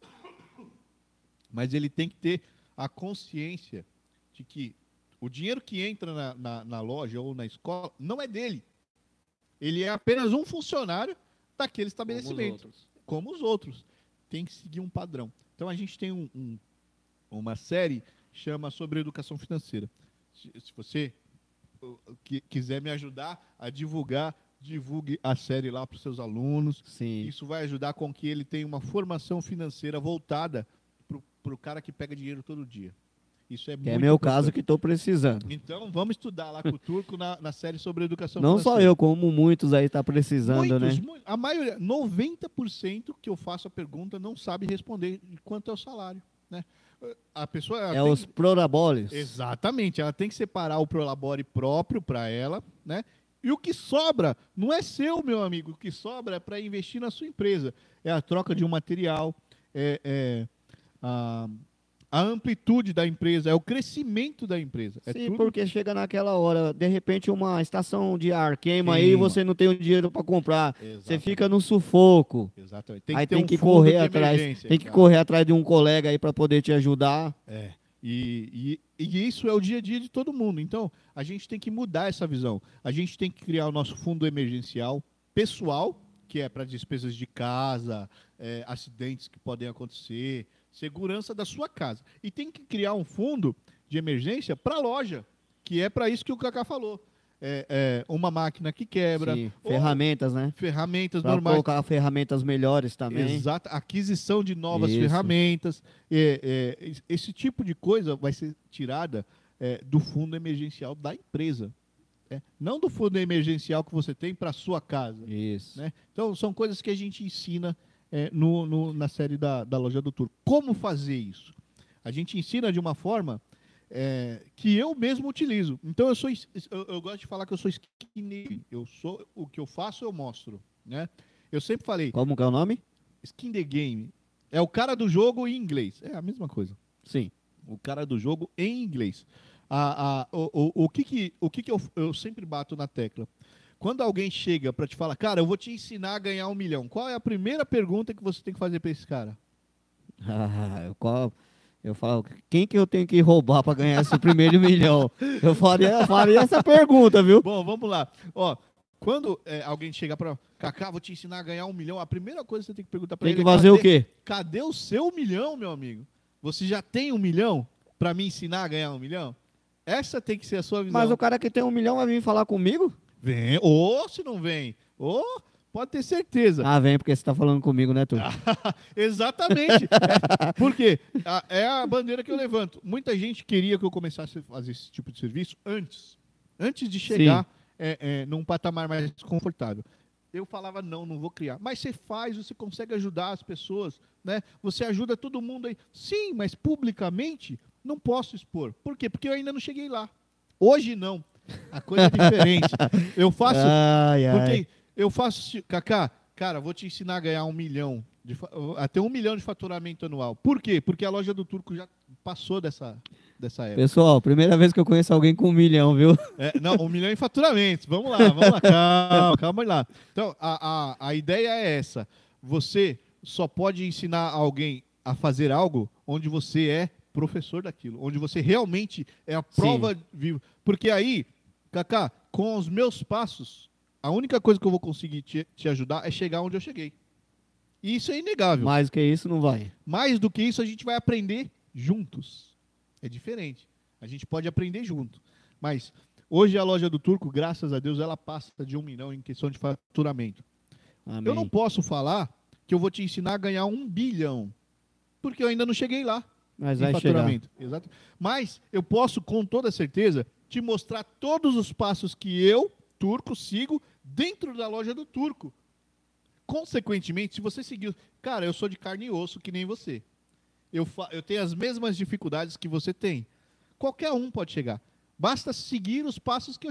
Mas ele tem que ter a consciência de que o dinheiro que entra na loja ou na escola não é dele. Ele é apenas um funcionário daquele estabelecimento. Como os outros. Tem que seguir um padrão. Então a gente tem uma série que chama sobre educação financeira. Se você quiser me ajudar a divulgar, divulgue a série lá para os seus alunos. Sim. Isso vai ajudar com que ele tenha uma formação financeira voltada para o cara que pega dinheiro todo dia. Isso é muito meu importante. caso que estou precisando. Então, vamos estudar lá com o Turco na série sobre educação Não financeira. só eu, como muitos aí tá precisando, né? A maioria, 90% que eu faço a pergunta não sabe responder quanto é o salário, né? A pessoa Os prolabores. Exatamente, ela tem que separar o prolabore próprio para ela, né? E o que sobra não é seu, meu amigo. O que sobra é para investir na sua empresa. É a troca de um material, a amplitude da empresa, é o crescimento da empresa. Sim, tudo... porque chega naquela hora, de repente uma estação de ar queima aí e você não tem o dinheiro para comprar. Exatamente. Você fica no sufoco. Exatamente. Aí tem que correr atrás. Tem que correr atrás de um colega aí para poder te ajudar. E isso é o dia a dia de todo mundo. Então, a gente tem que mudar essa visão. A gente tem que criar o nosso fundo emergencial pessoal, que é para despesas de casa, acidentes que podem acontecer, segurança da sua casa. E tem que criar um fundo de emergência para a loja, que é para isso que o Kaká falou. Uma máquina que quebra. Sim, ferramentas, né? Ferramentas pra normais. Colocar ferramentas melhores também. Exato. Aquisição de novas ferramentas. Esse tipo de coisa vai ser tirada do fundo emergencial da empresa. Não do fundo emergencial que você tem para a sua casa. Isso. Né? Então, são coisas que a gente ensina na série da Loja do Turco. Como fazer isso? A gente ensina de uma forma que eu mesmo utilizo. Então, eu gosto de falar que eu sou skin. O que eu faço, eu mostro. Né? Eu sempre falei... Como que é o nome? Skin the game. É o cara do jogo em inglês. É a mesma coisa. Sim. O cara do jogo em inglês. O que eu sempre bato na tecla? Quando alguém chega para te falar, cara, eu vou te ensinar a ganhar 1 milhão, qual é a primeira pergunta que você tem que fazer para esse cara? Eu falo, quem que eu tenho que roubar para ganhar esse primeiro milhão? Eu faria essa pergunta, viu? Bom, vamos lá. Ó, quando alguém chegar para Kaká, vou te ensinar a ganhar 1 milhão, a primeira coisa que você tem que perguntar para ele Tem que fazer o quê? Cadê o seu 1 milhão, meu amigo? Você já tem 1 milhão para me ensinar a ganhar 1 milhão? Essa tem que ser a sua visão. Mas o cara que tem 1 milhão vai vir falar comigo? Vem, ou se não vem, ou pode ter certeza. Ah, vem, porque você tá falando comigo, né, Turco? Exatamente. Por quê? É a bandeira que eu levanto. Muita gente queria que eu começasse a fazer esse tipo de serviço antes de chegar num patamar mais confortável. Eu falava, não vou criar. Mas você faz, você consegue ajudar as pessoas, né? Você ajuda todo mundo aí. Sim, mas publicamente não posso expor. Por quê? Porque eu ainda não cheguei lá. Hoje não. A coisa é diferente. Eu faço... Porque eu faço... Kaká, cara, vou te ensinar a ganhar 1 milhão. Até 1 milhão de faturamento anual. Por quê? Porque a loja do Turco já passou dessa época. Pessoal, primeira vez que eu conheço alguém com 1 milhão, viu? Não, 1 milhão em faturamentos. Vamos lá. Calma lá. Então, a ideia é essa. Você só pode ensinar alguém a fazer algo onde você é professor daquilo. Onde você realmente é a prova viva. Porque aí, Kaká, com os meus passos, a única coisa que eu vou conseguir te ajudar é chegar onde eu cheguei. E isso é inegável. Mais do que isso, não vai. Mais do que isso, a gente vai aprender juntos. É diferente. A gente pode aprender junto. Mas hoje a loja do Turco, graças a Deus, ela passa de 1 milhão em questão de faturamento. Amém. Eu não posso falar que eu vou te ensinar a ganhar 1 bilhão, porque eu ainda não cheguei lá. Mas em vai faturamento. Exato. Mas eu posso, com toda certeza, te mostrar todos os passos que eu, Turco, sigo dentro da loja do Turco. Consequentemente, se você seguir... Cara, eu sou de carne e osso, que nem você. Eu tenho as mesmas dificuldades que você tem. Qualquer um pode chegar. Basta seguir os passos que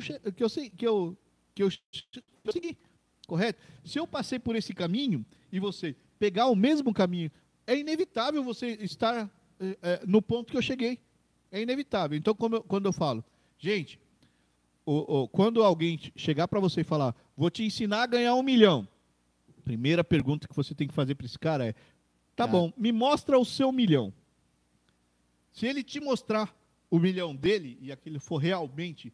eu segui. Correto? Se eu passei por esse caminho e você pegar o mesmo caminho, é inevitável você estar no ponto que eu cheguei. É inevitável. Então, quando eu falo, gente, quando alguém chegar para você e falar, vou te ensinar a ganhar 1 milhão, primeira pergunta que você tem que fazer para esse cara é, tá bom, me mostra o seu 1 milhão. Se ele te mostrar o 1 milhão dele, e aquilo for realmente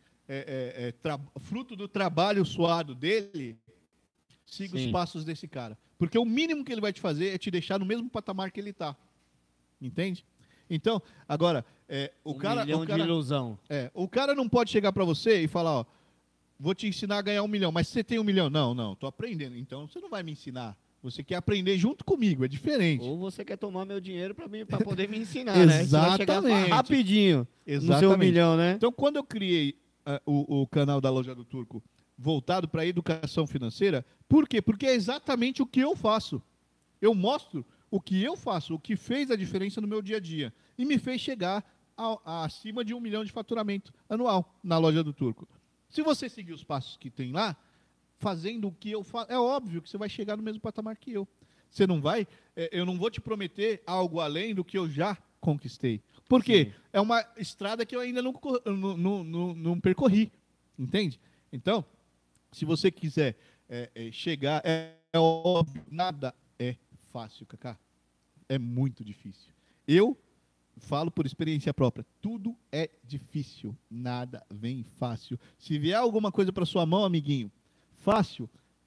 fruto do trabalho suado dele, siga os passos desse cara. Porque o mínimo que ele vai te fazer é te deixar no mesmo patamar que ele está. Entende? Então, agora, o cara... milhão de ilusão. O cara não pode chegar para você e falar, ó, vou te ensinar a ganhar 1 milhão, mas você tem 1 milhão? Não, tô aprendendo. Então, você não vai me ensinar. Você quer aprender junto comigo, é diferente. Ou você quer tomar meu dinheiro para poder me ensinar, né? Você vai chegar rapidinho no seu 1 milhão, né? Então, quando eu criei o canal da Loja do Turco voltado para a educação financeira, por quê? Porque é exatamente o que eu faço. Eu mostro o que eu faço, o que fez a diferença no meu dia a dia. E me fez chegar acima de 1 milhão de faturamento anual na Loja do Turco. Se você seguir os passos que tem lá, fazendo o que eu faço, é óbvio que você vai chegar no mesmo patamar que eu. Você não vai, eu não vou te prometer algo além do que eu já conquistei. Por quê? Sim. É uma estrada que eu ainda não percorri, entende? Então, se você quiser chegar, é óbvio, nada é fácil, Kaká. É muito difícil. Eu falo por experiência própria, tudo é difícil, nada vem fácil. Se vier alguma coisa para sua mão, amiguinho, fácil,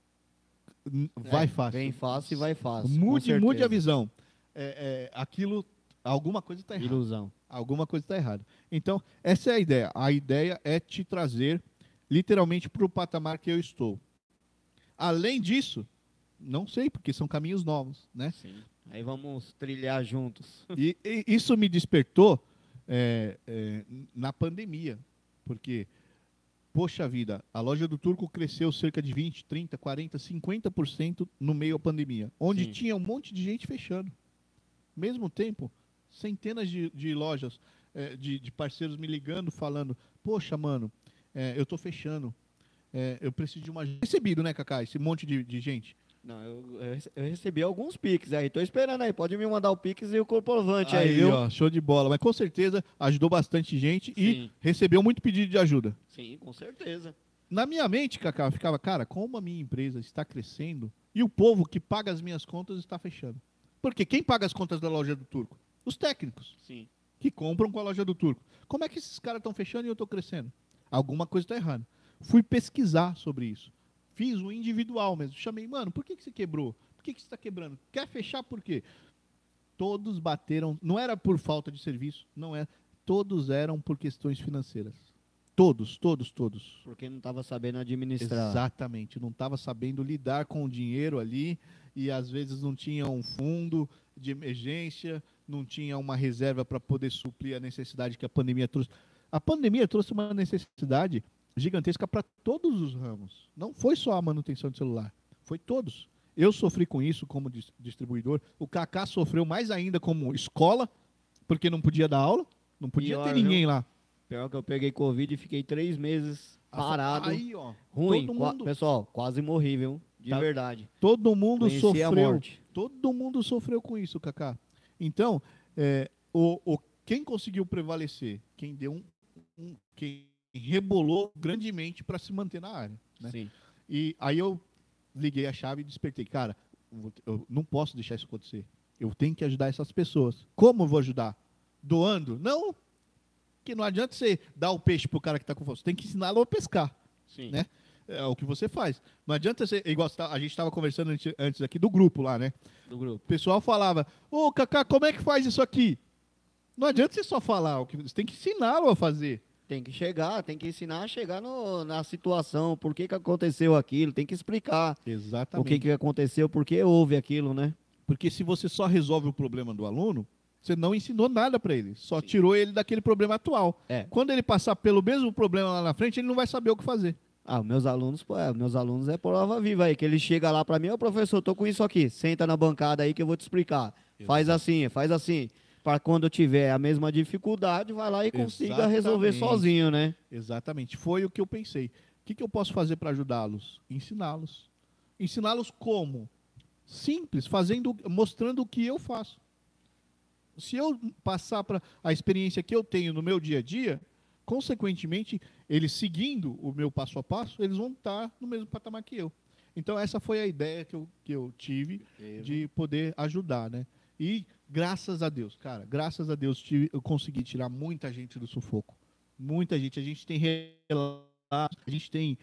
vai fácil. Vem fácil e vai fácil. Mude a visão. Aquilo, alguma coisa está errada. Ilusão. Alguma coisa está errada. Então, essa é a ideia. A ideia é te trazer literalmente para o patamar que eu estou. Além disso, não sei, porque são caminhos novos, né? Sim. Aí vamos trilhar juntos. E isso me despertou na pandemia, porque, poxa vida, a Loja do Turco cresceu cerca de 20, 30, 40, 50% no meio da pandemia, onde tinha um monte de gente fechando. Ao mesmo tempo, centenas de lojas, de parceiros me ligando, falando, poxa, mano, eu estou fechando, eu preciso de uma... Recebido, né, Kaká, esse monte de gente. Não, eu recebi alguns piques aí, tô esperando aí, pode me mandar o piques e o comprovante aí, viu? Ó, show de bola, mas com certeza ajudou bastante gente e recebeu muito pedido de ajuda. Sim, com certeza. na minha mente, Cacá, ficava, cara, como a minha empresa está crescendo e o povo que paga as minhas contas está fechando. Porque quem paga as contas da loja do Turco? Os técnicos Sim. que compram com a loja do Turco. Como é que esses caras estão fechando e eu estou crescendo? Alguma coisa está errada. Fui pesquisar sobre isso. Fiz um individual mesmo. Chamei, mano, por que você quebrou? Por que você está quebrando? Quer fechar por quê? Todos bateram, não era por falta de serviço, não é. Todos eram por questões financeiras. Todos. Porque não estava sabendo administrar. Exatamente, não estava sabendo lidar com o dinheiro ali e às vezes não tinha um fundo de emergência, não tinha uma reserva para poder suprir a necessidade que a pandemia trouxe. A pandemia trouxe uma necessidade gigantesca para todos os ramos. Não foi só a manutenção de celular, foi todos. Eu sofri com isso como distribuidor, o Kaká sofreu mais ainda como escola, porque não podia dar aula, não podia ter ninguém lá. Pior que eu peguei Covid e fiquei 3 meses parado. Aí, ó, ruim. todo mundo, Pessoal, quase morri, viu? De Tá. verdade. todo mundo Conheci a sofreu. morte. Todo mundo sofreu com isso, Kaká. Então, quem conseguiu prevalecer? Quem deu quem rebolou grandemente para se manter na área. Né? Sim. E aí eu liguei a chave e despertei. Cara, eu não posso deixar isso acontecer. Eu tenho que ajudar essas pessoas. Como eu vou ajudar? Doando? Não. Porque não adianta você dar o peixe pro cara que está com você. Você tem que ensiná-lo a pescar. Sim. Né? É o que você faz. Não adianta ser igual a gente estava conversando antes aqui do grupo lá, né? Do grupo. O pessoal falava, ô Kaká, como é que faz isso aqui? Não adianta você só falar, você tem que ensiná-lo a fazer. Tem que chegar, tem que ensinar a chegar na situação, por que aconteceu aquilo, tem que explicar Exatamente. o que aconteceu, por que houve aquilo, né? Porque se você só resolve o problema do aluno, você não ensinou nada para ele, só Sim. tirou ele daquele problema atual. É. Quando ele passar pelo mesmo problema lá na frente, ele não vai saber o que fazer. Ah, meus alunos é prova viva aí, que ele chega lá pra mim, ô professor, tô com isso aqui, senta na bancada aí que eu vou te explicar. Faz assim, para quando eu tiver a mesma dificuldade, vai lá e consiga resolver Exatamente. sozinho, né? Exatamente, foi o que eu pensei. O que eu posso fazer para ajudá-los? Ensiná-los. Ensiná-los como? Simples, mostrando o que eu faço. Se eu passar para a experiência que eu tenho no meu dia a dia, consequentemente, eles seguindo o meu passo a passo, eles vão estar no mesmo patamar que eu. Então, essa foi a ideia que eu tive de poder ajudar, né? E, graças a Deus, cara, graças a Deus, eu consegui tirar muita gente do sufoco. Muita gente. A gente tem relatos, a gente tem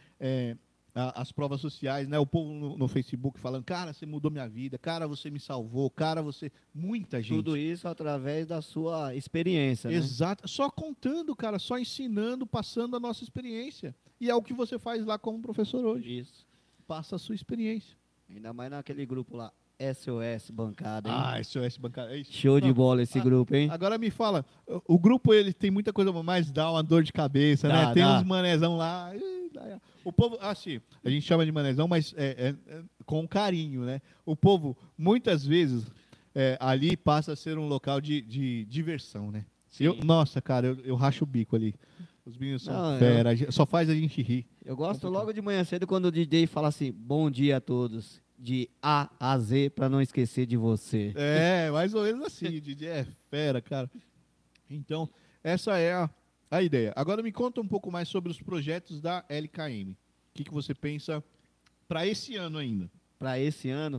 as provas sociais, né? O povo no Facebook falando, cara, você mudou minha vida, cara, você me salvou, cara, você... Muita gente. Tudo isso através da sua experiência, né? Exato. Só contando, cara, só ensinando, passando a nossa experiência. E é o que você faz lá como professor hoje. Isso. Passa a sua experiência. Ainda mais naquele grupo lá, SOS Bancada, hein? SOS Bancada. É isso. Show de bola esse grupo, hein? Agora me fala, o grupo ele tem muita coisa, mas dá uma dor de cabeça, né? Tem uns manezão lá. O povo, assim, a gente chama de manezão, mas com carinho, né? O povo, muitas vezes, ali passa a ser um local de diversão, né? Nossa, cara, eu racho o bico ali. Os meninos são fera, só faz a gente rir. Eu gosto logo de manhã cedo quando o DJ fala assim, bom dia a todos, de A a Z, pra não esquecer de você. Mais ou menos assim, o DJ é fera, cara. Então, essa é a ideia. Agora me conta um pouco mais sobre os projetos da LKM. O que você pensa para esse ano ainda? Para esse ano,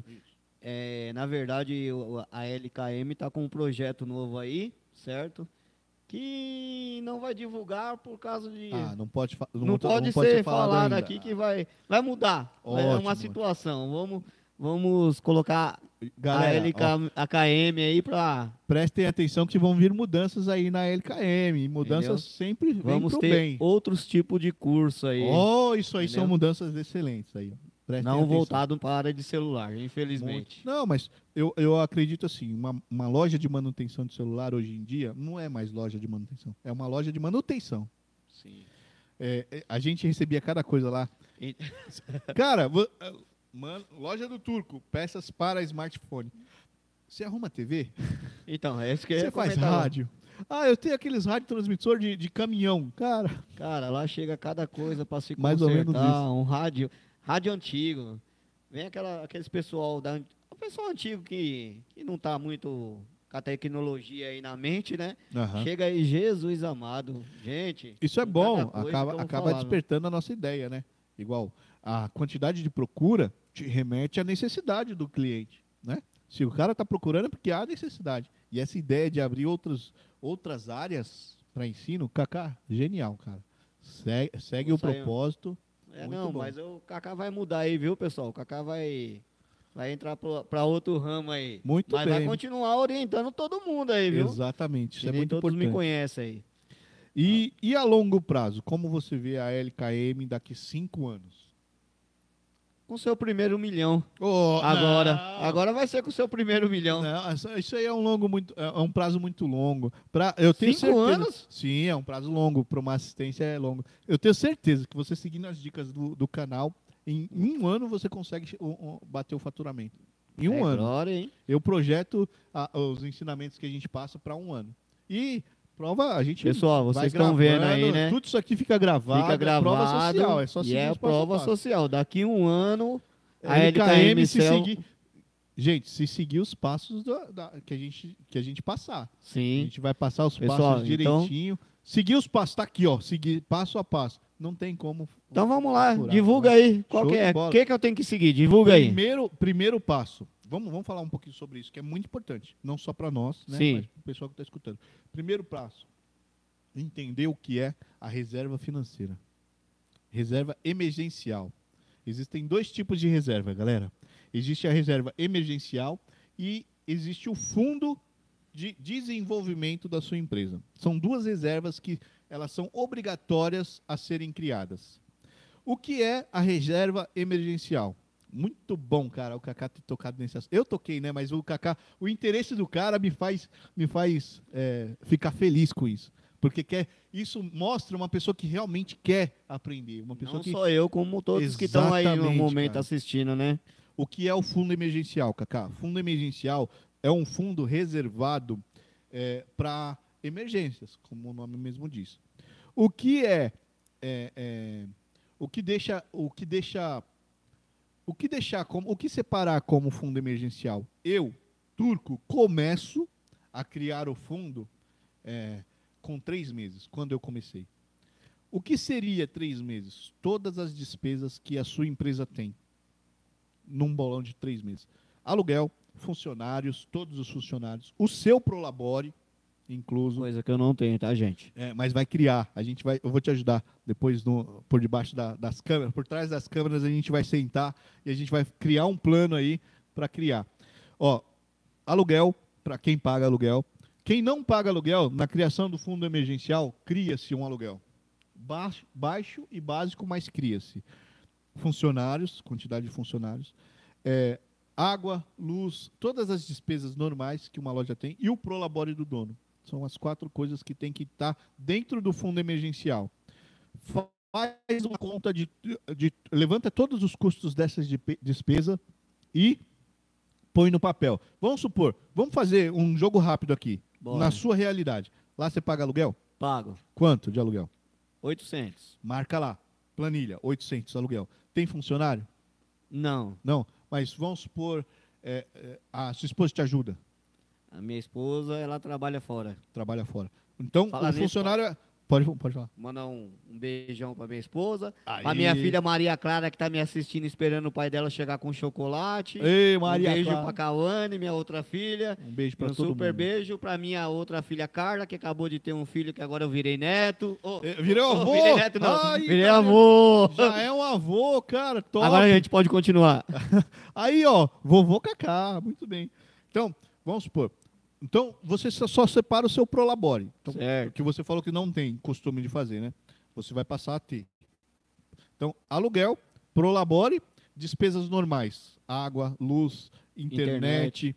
na verdade, a LKM está com um projeto novo aí, certo? Que não vai divulgar por causa de... não pode, não pode ser falado ainda. aqui que vai mudar. Ótimo, é uma situação. Vamos colocar Galera, a KM aí para... Prestem atenção que vão vir mudanças aí na LKM. Mudanças Entendeu? sempre vêm Vamos pro ter bem. outros tipos de curso aí. Isso aí Entendeu? são mudanças excelentes aí. Prestem Não atenção. voltado para a área de celular, infelizmente. Não, mas eu acredito assim, uma loja de manutenção de celular hoje em dia não é mais loja de manutenção, é uma loja de manutenção. Sim. A gente recebia cada coisa lá. Cara, loja do Turco, peças para smartphone. Você arruma TV? Então, é isso que eu Você ia faz comentar. rádio? Eu tenho aqueles radiotransmissor de caminhão, cara. Cara, lá chega cada coisa para se Mais ou menos consertar, isso. um rádio antigo. Vem aqueles pessoal o pessoal antigo que não tá muito com a tecnologia aí na mente, né? Aham. Chega aí, Jesus amado, gente. Isso é com bom, cada coisa que eu vou acaba falar, despertando a nossa ideia, né? igual a quantidade de procura te remete à necessidade do cliente, né? Se o cara está procurando é porque há necessidade. E essa ideia de abrir outras áreas para ensino, Kaká, genial, cara. Segue o Isso aí, ó. propósito. É, muito não, bom. mas o Kaká vai mudar aí, viu, pessoal? O Kaká vai entrar para outro ramo aí. Muito mas bem. vai continuar orientando todo mundo aí, viu? Exatamente, isso Que é nem muito todos importante. me conhecem aí. E a longo prazo, como você vê a LKM daqui 5 anos? Com seu primeiro milhão. Oh, Agora. não. Agora vai ser com seu primeiro milhão. Não, isso aí é um prazo muito longo. Eu tenho 5 certeza. anos? Sim, é um prazo longo. Para uma assistência é longo. Eu tenho certeza que você seguindo as dicas do canal, em 1 ano você consegue bater o faturamento. Em 1 ano. Glória, hein? Eu projeto os ensinamentos que a gente passa para 1 ano. E prova, a gente Pessoal, vai vocês estão vendo aí, gravando, né? Tudo isso aqui fica gravado. Fica É prova gravado. social. É só E seguir é os passo a prova passo. social. Daqui 1 ano, a LKM, LKM se Cell... seguir. Gente, se seguir os passos que a gente passar. A Sim. gente vai passar os Pessoal, passos direitinho. Seguir os passos, tá aqui, ó. Seguir passo a passo. Não tem como. Então vamos lá, furar, divulga né? aí. Qual Show que de é? bola. O que eu tenho que seguir? Divulga aí. Primeiro passo. Vamos falar um pouquinho sobre isso, que é muito importante. Não só para nós, né? Sim. Mas para o pessoal que está escutando. Primeiro passo. Entender o que é a reserva financeira. Reserva emergencial. Existem 2 tipos de reserva, galera. Existe a reserva emergencial e existe o fundo de desenvolvimento da sua empresa. São 2 reservas que elas são obrigatórias a serem criadas. O que é a reserva emergencial? Muito bom, cara, o Kaká ter tocado nesse assunto. Eu toquei, né? Mas o Kaká, o interesse do cara me faz ficar feliz com isso. Porque isso mostra uma pessoa que realmente quer aprender. Uma pessoa Não que só eu, como todos que estão aí no Exatamente, momento cara. assistindo, né? O que é o fundo emergencial, Kaká? Fundo emergencial é um fundo reservado para emergências, como o nome mesmo diz. O que separar como fundo emergencial? Eu, Turco, começo a criar o fundo com 3 meses, quando eu comecei. O que seria 3 meses? Todas as despesas que a sua empresa tem num bolão de 3 meses. Aluguel, funcionários, todos os funcionários, o seu Prolabore, incluso. Coisa que eu não tenho, tá, gente? Mas vai criar. Eu vou te ajudar depois por debaixo das câmeras, por trás das câmeras a gente vai sentar e a gente vai criar um plano aí para criar. Ó, aluguel, para quem paga aluguel. Quem não paga aluguel, na criação do fundo emergencial, cria-se um aluguel. Baixo e básico, mas cria-se. Funcionários, quantidade de funcionários. Água, luz, todas as despesas normais que uma loja tem e o Prolabore do dono. São as 4 coisas que tem que estar dentro do fundo emergencial. Faz uma conta levanta todos os custos dessas despesas e põe no papel. Vamos supor, vamos fazer um jogo rápido aqui. Bora. Na sua realidade. Lá você paga aluguel? Pago. Quanto de aluguel? 800. Marca lá. Planilha, 800 aluguel. Tem funcionário? Não. Não. Mas vamos supor, a sua esposa te ajuda. A minha esposa, ela trabalha fora. Trabalha fora. Então, Fala o nisso, funcionário... Pode falar. Mandar um beijão pra minha esposa. Aí. Pra minha filha Maria Clara, que tá me assistindo, esperando o pai dela chegar com chocolate. Ei, Maria Um beijo Clara. pra Cauane, minha outra filha. Um beijo pra Um todo super mundo. beijo pra minha outra filha Carla, que acabou de ter um filho, que agora eu virei neto. Virou avô? Virei neto, não. Ai, virei tá avô. Já é um avô, cara. Top. Agora a gente pode continuar. Aí, ó, vovô Kaká. Muito bem. Então, vamos supor. Então, você só separa o seu Prolabore. Então, Certo. que você falou que não tem costume de fazer, né? Você vai passar a ter. Então, aluguel, Prolabore, despesas normais. Água, luz, internet.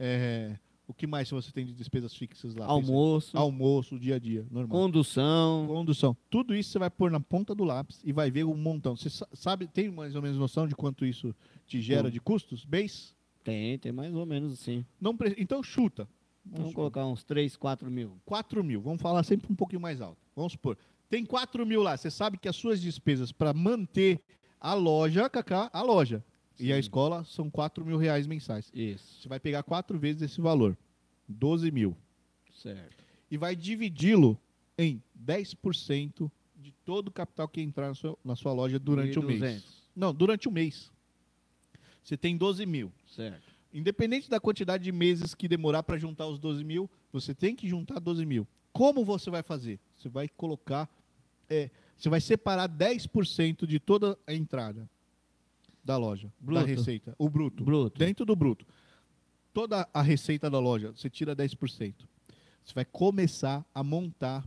O que mais você tem de despesas fixas lá? Almoço, Almoço, dia a dia, normal. condução. Condução. Tudo isso você vai pôr na ponta do lápis e vai ver um montão. Você sabe, tem mais ou menos noção de quanto isso te gera de custos mês? Tem mais ou menos assim. Então chuta. Vamos colocar uns 3, 4 mil. 4 mil. Vamos falar sempre um pouquinho mais alto. Vamos supor. Tem 4 mil lá. Você sabe que as suas despesas para manter a loja, Kaká, a loja e a escola são 4 mil reais mensais. Isso. Você vai pegar 4 vezes esse valor. 12 mil. Certo. E vai dividi-lo em 10% de todo o capital que entrar na sua loja durante o mês. 1.200. Não, durante o mês. Você tem 12 mil. Certo. Independente da quantidade de meses que demorar para juntar os 12 mil, você tem que juntar 12 mil. Como você vai fazer? Você vai colocar, você vai separar 10% de toda a entrada da loja, Bruto. da receita. O bruto. Bruto. Dentro do bruto. Toda a receita da loja, você tira 10%. Você vai começar a montar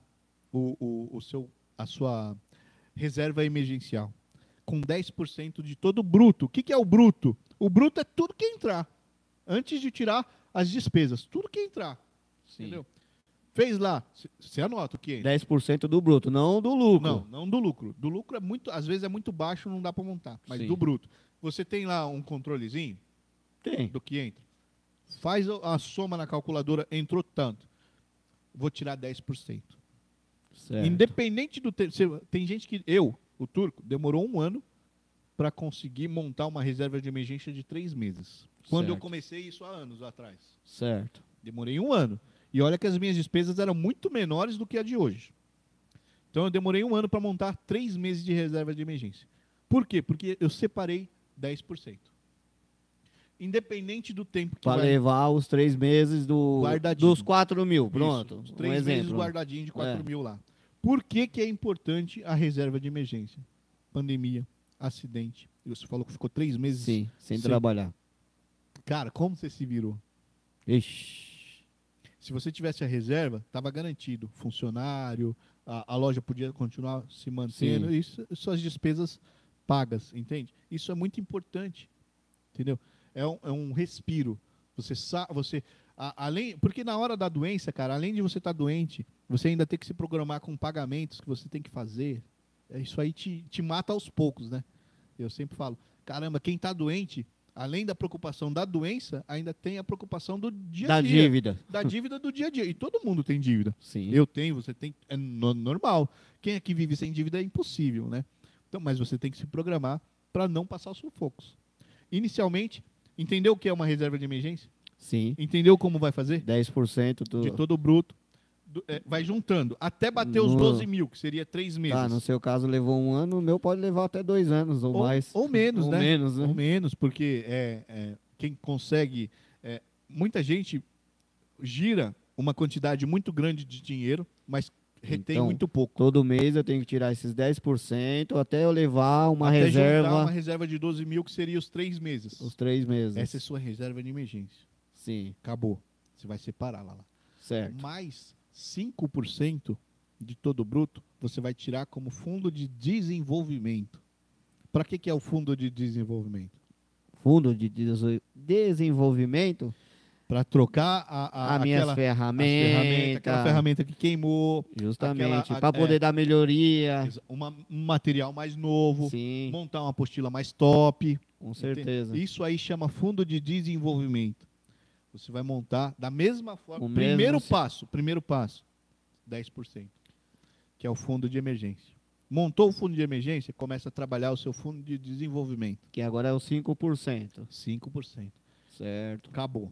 a sua reserva emergencial com 10% de todo o bruto. O que é o bruto? O bruto é tudo que entrar, antes de tirar as despesas. Tudo que entrar. Sim. Entendeu? Fez lá, você anota o que entra. 10% do bruto, não do lucro. Não do lucro. Do lucro às vezes é muito baixo, não dá para montar. Mas Sim. do bruto. Você tem lá um controlezinho Tem. do que entra. Faz a soma na calculadora, entrou tanto. Vou tirar 10%. Certo. Independente do tempo. Tem gente que. O turco, demorou 1 ano para conseguir montar uma reserva de emergência de 3 meses. Quando eu Certo. comecei isso há anos atrás. Certo. Demorei 1 ano. E olha que as minhas despesas eram muito menores do que a de hoje. Então eu demorei 1 ano para montar 3 meses de reserva de emergência. Por quê? Porque eu separei 10%. Independente do tempo que Para vai levar os 3 meses Guardadinho. dos 4 mil. Pronto. Isso, os Um 3 meses exemplo. guardadinho de 4 É. mil lá. Por que é importante a reserva de emergência? Pandemia, acidente. Você falou que ficou 3 meses. Sim, sem Sim. trabalhar. Cara, como você se virou? Ixi. Se você tivesse a reserva, estava garantido. Funcionário, a loja podia continuar se mantendo. Sim. Isso, suas despesas pagas, entende? Isso é muito importante. Entendeu? É um respiro. Porque na hora da doença, cara, além de você estar doente, você ainda tem que se programar com pagamentos que você tem que fazer. Isso aí te mata aos poucos, né? Eu sempre falo, caramba, quem está doente, além da preocupação da doença, ainda tem a preocupação do dia a Da dia. dívida. Da dívida do dia a dia. E todo mundo tem dívida. Sim. Eu tenho, você tem. É normal. Quem aqui vive sem dívida é impossível, né? Então, mas você tem que se programar para não passar os sufocos. Inicialmente, entendeu o que é uma reserva de emergência? Sim. Entendeu como vai fazer? 10% De todo o bruto. Vai juntando. Até bater os 12 mil, que seria 3 meses. Tá, no seu caso levou 1 ano, o meu pode levar até 2 anos ou mais. Ou menos, Ou né? menos, né? Ou menos, porque quem consegue... muita gente gira uma quantidade muito grande de dinheiro, mas retém Então, muito pouco. Todo mês eu tenho que tirar esses 10% até eu levar uma Até juntar reserva uma reserva de 12 mil, que seria os 3 meses. os 3 meses. Essa é sua reserva de emergência. Sim, Acabou. Você vai separar lá. certo. Mais 5% de todo o bruto, você vai tirar como fundo de desenvolvimento. Para que é o fundo de desenvolvimento? Fundo de desenvolvimento, Para trocar as minhas aquela ferramentas, ferramenta que queimou, justamente, aquela- para poder dar melhoria. um material mais novo, Sim, montar uma apostila mais top. com certeza. Entende? Isso aí chama fundo de desenvolvimento. Você vai montar da mesma forma. O Primeiro mesmo- passo, 10%, que é o fundo de emergência. Montou o fundo de emergência, começa a trabalhar o seu fundo de desenvolvimento. Que agora é o 5%. 5%. Certo. Acabou.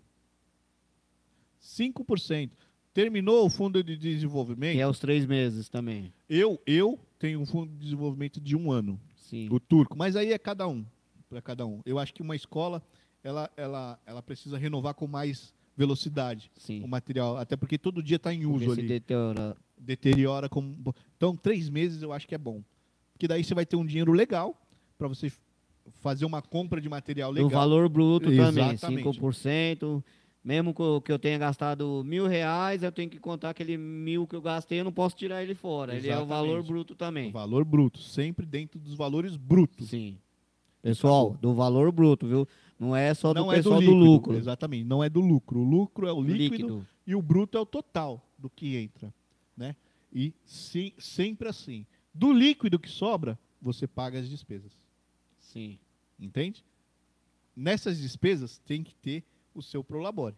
5%. Terminou o fundo de desenvolvimento. Que é os 3 meses também. Eu tenho um fundo de desenvolvimento de 1 ano. Sim. O turco. Mas aí é cada um. Para cada um. Eu acho que uma escola, ela precisa renovar com mais velocidade Sim. o material. Até porque todo dia está em uso Porque se ali. deteriora. Deteriora. Então, 3 meses eu acho que é bom. Porque daí você vai ter um dinheiro legal para você fazer uma compra de material legal. O valor bruto também, Exatamente. 5%. Mesmo que eu tenha gastado R$1.000, eu tenho que contar aquele 1.000 que eu gastei, eu não posso tirar ele fora. Ele é o valor Exatamente. bruto O também. valor bruto. Sempre dentro dos valores brutos. Sim. Pessoal, do valor bruto, viu? Não é só do Não é pessoal do líquido, lucro. Exatamente. Não é do lucro. O lucro é o líquido. Líquido. E o bruto é o total do que entra, né? E sempre assim. Do líquido que sobra, você paga as despesas. Sim. Entende? Nessas despesas tem que ter o seu prolabore.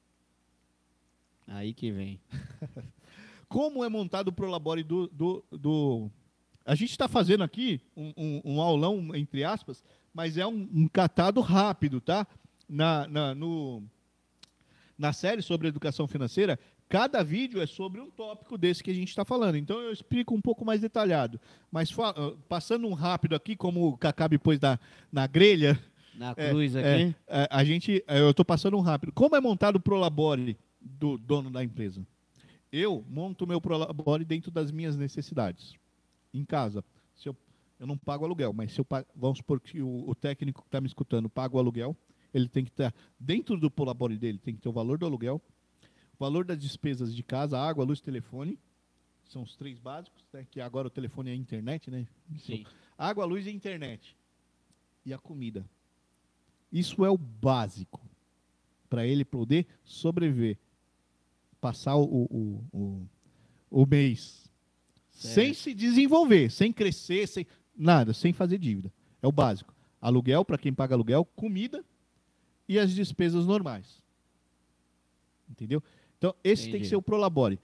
Aí que vem. Como é montado o prolabore do... A gente está fazendo aqui um aulão, entre aspas, mas é um catado rápido, tá? Na série sobre educação financeira, Cada vídeo é sobre um tópico desse que a gente está falando. Então eu explico um pouco mais detalhado. Mas passando um rápido aqui, como o Cacá me pôs na grelha, Na cruz aqui. eu estou passando um rápido. Como é montado o Prolabore do dono da empresa? Eu monto o meu Prolabore dentro das minhas necessidades. Em casa. Se eu não pago aluguel, mas se eu vamos supor que o técnico que está me escutando paga o aluguel, ele tem que estar dentro do Prolabore dele, tem que ter o valor do aluguel, o valor das despesas de casa, água, luz, telefone, são os 3 básicos, né, que agora o telefone é a internet, né? Sim. Água, luz e internet. E a comida. Isso é o básico para ele poder sobreviver, passar o mês sem se desenvolver, sem crescer, sem nada, sem fazer dívida. É o básico. Aluguel para quem paga aluguel, comida e as despesas normais. Entendeu? Então, esse tem que ser o Prolabore.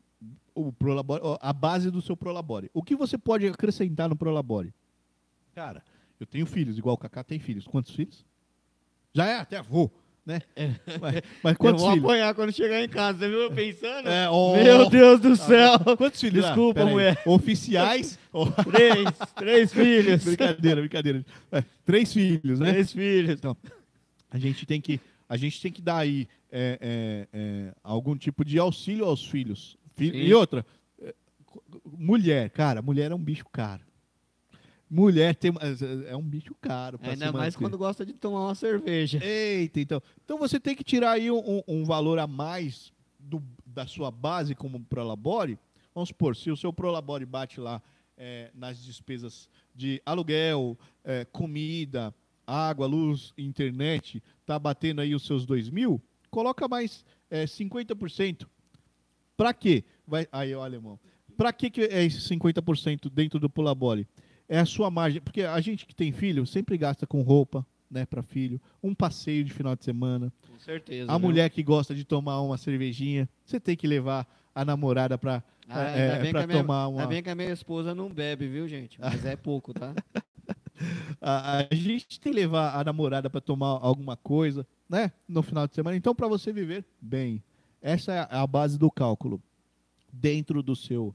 A base do seu Prolabore. O que você pode acrescentar no Prolabore? Cara, eu tenho filhos, igual o Cacá tem filhos. Quantos filhos? Já é até avô, né? Mas quantos eu vou filhos? apanhar quando chegar em casa. Você viu eu pensando? É, Meu Deus do céu. Quantos filhos? Desculpa, Pera aí. mulher. Oficiais? 3 filhos. Brincadeira. 3 filhos, né? 3 filhos. Então, a gente tem que dar aí algum tipo de auxílio aos filhos. E outra, mulher, cara, mulher é um bicho caro. Mulher é um bicho caro. Ainda mais quando gosta de tomar uma cerveja. Eita, então. Então você tem que tirar aí um valor a mais da sua base como Prolabore. Vamos supor, se o seu Prolabore bate lá nas despesas de aluguel, comida, água, luz, internet, tá batendo aí os seus 2.000, coloca mais 50%. Para quê? Aí, ó, alemão. Para que é esse 50% dentro do Prolabore? É a sua margem, porque a gente que tem filho sempre gasta com roupa, né, para filho, um passeio de final de semana. Com certeza. A mulher que gosta de tomar uma cervejinha, você tem que levar a namorada para tomar uma. Ainda bem que a minha esposa não bebe, viu, gente? Mas é pouco, tá? A gente tem que levar a namorada para tomar alguma coisa, né, no final de semana. Então, para você viver bem, essa é a base do cálculo dentro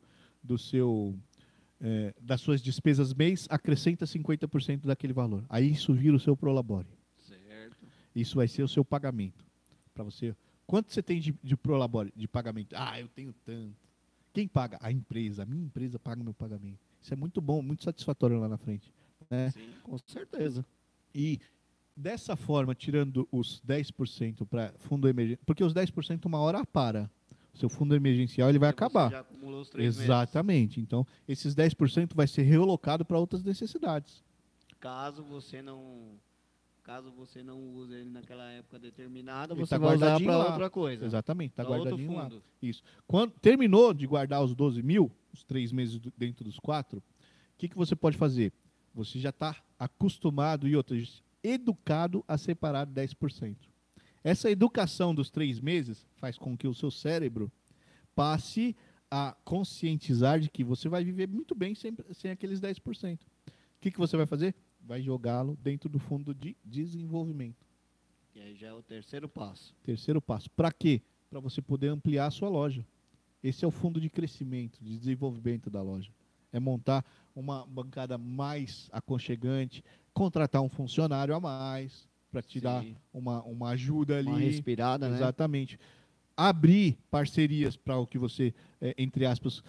das suas despesas mês, acrescenta 50% daquele valor. Aí isso vira o seu Prolabore. Certo. Isso vai ser o seu pagamento. Para você. Quanto você tem de Prolabore, de pagamento? Eu tenho tanto. Quem paga? A empresa. A minha empresa paga o meu pagamento. Isso é muito bom, muito satisfatório lá na frente. Né? Sim, com certeza. E dessa forma, tirando os 10% para fundo emergencial, porque os 10% uma hora para. Seu fundo emergencial ele vai acabar. Você já acumulou os 3 Exatamente. Então, esses 10% vai ser realocado para outras necessidades. Caso você não use ele naquela época determinada, Ele você tá vai usar guardadinho para lá. outra coisa. Exatamente, está Pra outro guardadinho lá. fundo. Isso. Quando terminou de guardar os 12.000, os 3 meses dentro dos 4, o que você pode fazer? Você já está acostumado e educado a separar 10%. Essa educação dos 3 meses faz com que o seu cérebro passe a conscientizar de que você vai viver muito bem sem aqueles 10%. O que você vai fazer? Vai jogá-lo dentro do fundo de desenvolvimento. E aí já é o terceiro passo. Terceiro passo. Para quê? Para você poder ampliar a sua loja. Esse é o fundo de crescimento, de desenvolvimento da loja. É montar uma bancada mais aconchegante, contratar um funcionário a mais, para te dar uma ajuda ali. Uma respirada, né? Exatamente. Abrir parcerias para o que você, entre aspas,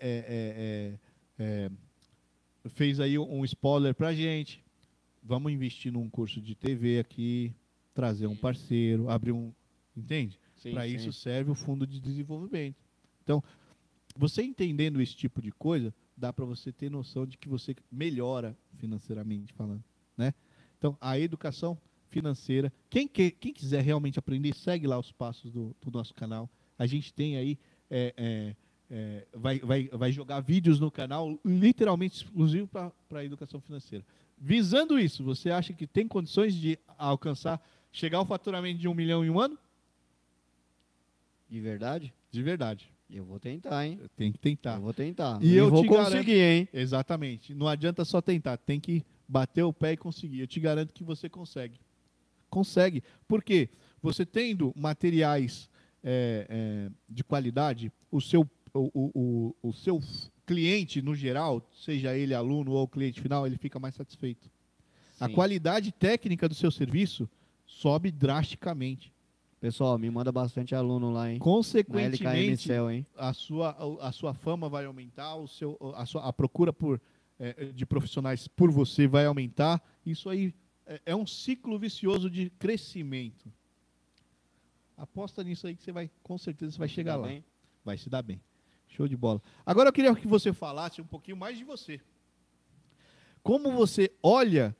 fez aí um spoiler para a gente. Vamos investir num curso de TV aqui, trazer um parceiro, abrir um... Entende? Para isso serve o fundo de desenvolvimento. Então, você entendendo esse tipo de coisa, dá para você ter noção de que você melhora financeiramente falando, né? Então, a educação financeira, quem quiser realmente aprender, segue lá os passos do nosso canal. A gente tem aí, vai jogar vídeos no canal, literalmente exclusivo para a educação financeira. Visando isso, você acha que tem condições de chegar ao faturamento de 1 milhão em um ano? De verdade? De verdade. Eu vou tentar, hein? Tem que tentar. Eu vou tentar. E eu vou te conseguir, hein? Exatamente. Não adianta só tentar, tem que bater o pé e conseguir. Eu te garanto que você consegue. Consegue. Por quê? Você tendo materiais de qualidade, o seu cliente, no geral, seja ele aluno ou cliente final, ele fica mais satisfeito. A Sim. qualidade técnica do seu serviço sobe drasticamente. Pessoal, me manda bastante aluno lá, hein? Na Consequentemente, LKM Cell, hein? a sua fama vai aumentar, a procura de profissionais por você vai aumentar. Isso aí é um ciclo vicioso de crescimento. Aposta nisso aí que você vai, com certeza, você vai chegar lá. Bem? Vai se dar bem. Show de bola. Agora eu queria que você falasse um pouquinho mais de você. Como você olha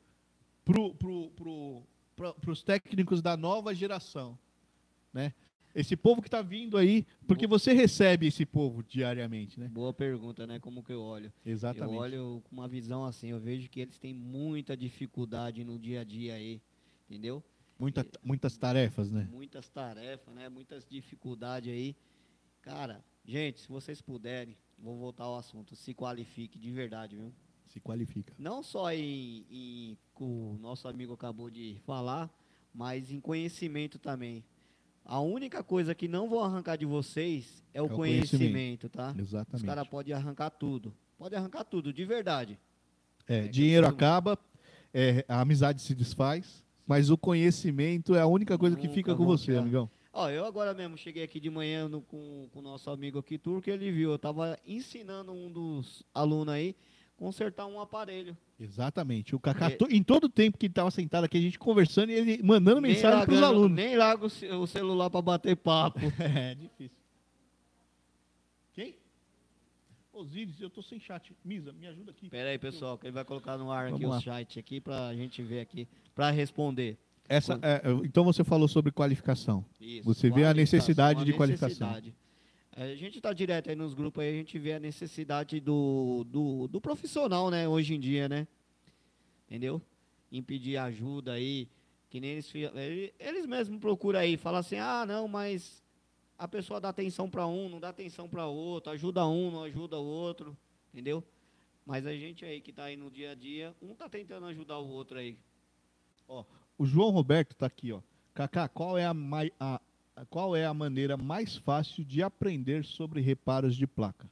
para os técnicos da nova geração, né? Esse povo que está vindo aí, porque você recebe esse povo diariamente, né? Boa pergunta, né? Como que eu olho? Exatamente. Eu olho com uma visão assim, eu vejo que eles têm muita dificuldade no dia a dia aí, entendeu? Muitas tarefas, né? Muitas tarefas, né? Muitas dificuldades aí. Cara, gente, se vocês puderem, vou voltar ao assunto, se qualifique de verdade, viu? Se qualifica. Não só que o nosso amigo acabou de falar, mas em conhecimento também. A única coisa que não vou arrancar de vocês é o conhecimento, tá? Exatamente. Os caras podem arrancar tudo. Pode arrancar tudo, de verdade. Dinheiro acaba, a amizade se desfaz, mas o conhecimento é a única coisa que Nunca fica com vão você, tirar. amigão. Ó, eu agora mesmo cheguei aqui de manhã com o nosso amigo aqui, turco, ele viu. Eu tava ensinando um dos alunos aí consertar um aparelho. Exatamente. O Kaká, em todo o tempo que ele estava sentado aqui, a gente conversando e ele mandando Nem mensagem para os largando- alunos. Nem largo o celular para bater papo. É difícil. Quem? Osíris, eu tô sem chat. Misa, me ajuda aqui. Pera aí, pessoal, que ele vai colocar no ar aqui Vamos o lá. chat aqui pra gente ver aqui, pra responder. Então você falou sobre qualificação. Isso, Você vê a qualificação, necessidade de a qualificação. necessidade. A gente tá direto aí nos grupos aí, a gente vê a necessidade do profissional, né, hoje em dia, né? Entendeu? Em pedir ajuda aí, que nem eles mesmos procuram aí, falam assim, ah, não, mas a pessoa dá atenção para um, não dá atenção para outro, ajuda um, não ajuda o outro, entendeu? Mas a gente aí que tá aí no dia a dia, um tá tentando ajudar o outro aí. O João Roberto tá aqui, ó. Kaká, qual é a maneira mais fácil de aprender sobre reparos de placa?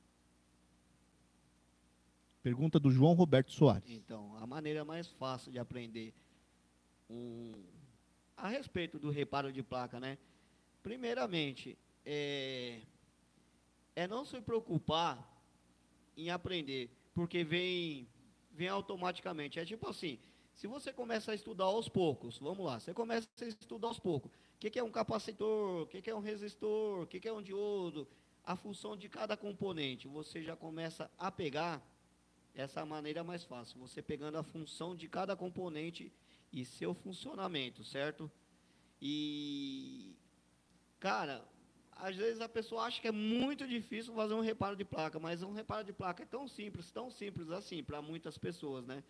Pergunta do João Roberto Soares. Então, a maneira mais fácil de aprender a respeito do reparo de placa, né? Primeiramente, é não se preocupar em aprender, porque vem automaticamente. É tipo assim, se você começa a estudar aos poucos, vamos lá, você começa a estudar aos poucos. O que é um capacitor, o que é um resistor, o que é um diodo, a função de cada componente, você já começa a pegar essa maneira mais fácil, você pegando a função de cada componente e seu funcionamento, certo? E, cara, às vezes a pessoa acha que é muito difícil fazer um reparo de placa, mas um reparo de placa é tão simples assim, para muitas pessoas, né?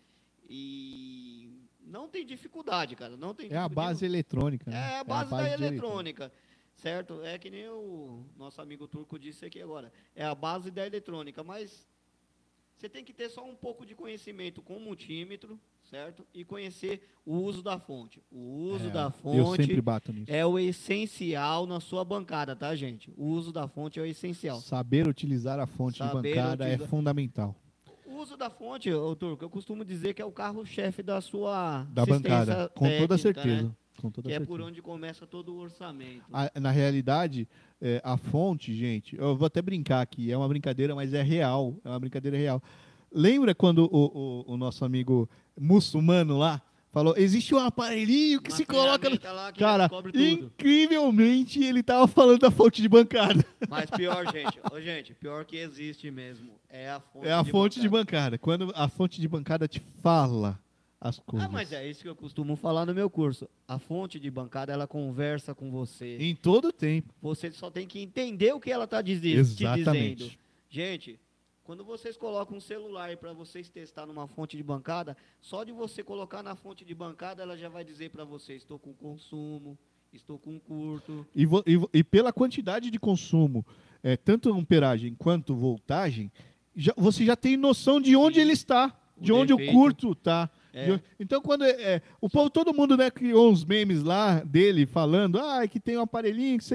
E não tem dificuldade, cara, não tem É a base eletrônica, né? É a base da de eletrônica, certo? É que nem o nosso amigo turco disse aqui agora, é a base da eletrônica, mas você tem que ter só um pouco de conhecimento com multímetro, certo? E conhecer o uso da fonte. O uso da Eu fonte sempre bato nisso. é o essencial na sua bancada, tá, gente? O uso da fonte é o essencial. Saber utilizar a fonte de Saber bancada é utilizar- fundamental. O uso da fonte, ô Turco, eu costumo dizer que é o carro-chefe da sua Da assistência bancada, com toda técnica, certeza. né? Com toda Que é certeza. por onde começa todo o orçamento. Na realidade, a fonte, gente, eu vou até brincar aqui, é uma brincadeira, mas é real, é uma brincadeira real. Lembra quando o nosso amigo muçulmano lá falou, existe um aparelhinho que Uma se coloca no... ferramenta lá que Cara, descobre tudo. incrivelmente ele tava falando da fonte de bancada. Mas pior, gente, gente, pior que existe mesmo, é a fonte É a fonte de bancada. bancada. Quando a fonte de bancada te fala as coisas. Ah, mas é isso que eu costumo falar no meu curso. A fonte de bancada, ela conversa com você. Em todo tempo. Você só tem que entender o que ela está te Exatamente. dizendo. Gente, quando vocês colocam um celular aí para vocês testar numa fonte de bancada, só de você colocar na fonte de bancada, ela já vai dizer para você, estou com consumo, estou com curto. E pela quantidade de consumo, tanto amperagem quanto voltagem, você já tem noção de onde ele está, de onde defeito. o curto está. É. Então, quando o povo, todo mundo, né, criou uns memes lá dele falando, que tem um aparelhinho que você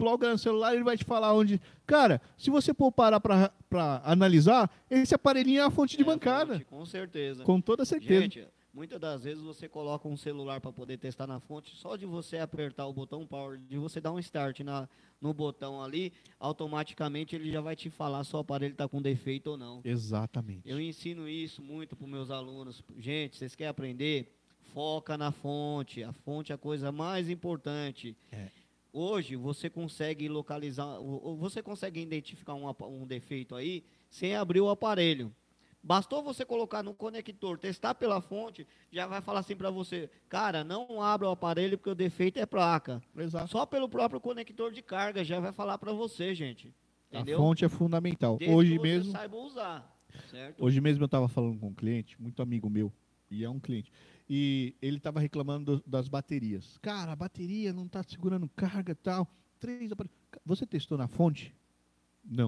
ploga no celular, ele vai te falar onde... Cara, se você for parar pra analisar, esse aparelhinho é a fonte de bancada. Fonte, com certeza. Com toda certeza. Gente, muitas das vezes você coloca um celular para poder testar na fonte, só de você apertar o botão power, de você dar um start no botão ali, automaticamente ele já vai te falar se o aparelho está com defeito ou não. Exatamente. Eu ensino isso muito para os meus alunos. Gente, vocês querem aprender? Foca na fonte. A fonte é a coisa mais importante. Hoje você consegue localizar, você consegue identificar um defeito aí sem abrir o aparelho. Bastou você colocar no conector, testar pela fonte, já vai falar assim para você, cara, não abra o aparelho porque o defeito é placa. Exato. Só pelo próprio conector de carga já vai falar para você, gente. Entendeu? A fonte é fundamental. Desde Hoje que você mesmo, saiba usar, certo? hoje mesmo eu estava falando com um cliente, muito amigo meu, e é um cliente, e ele estava reclamando das baterias. Cara, a bateria não está segurando carga e tal. 3 aparelhos. Você testou na fonte? Não.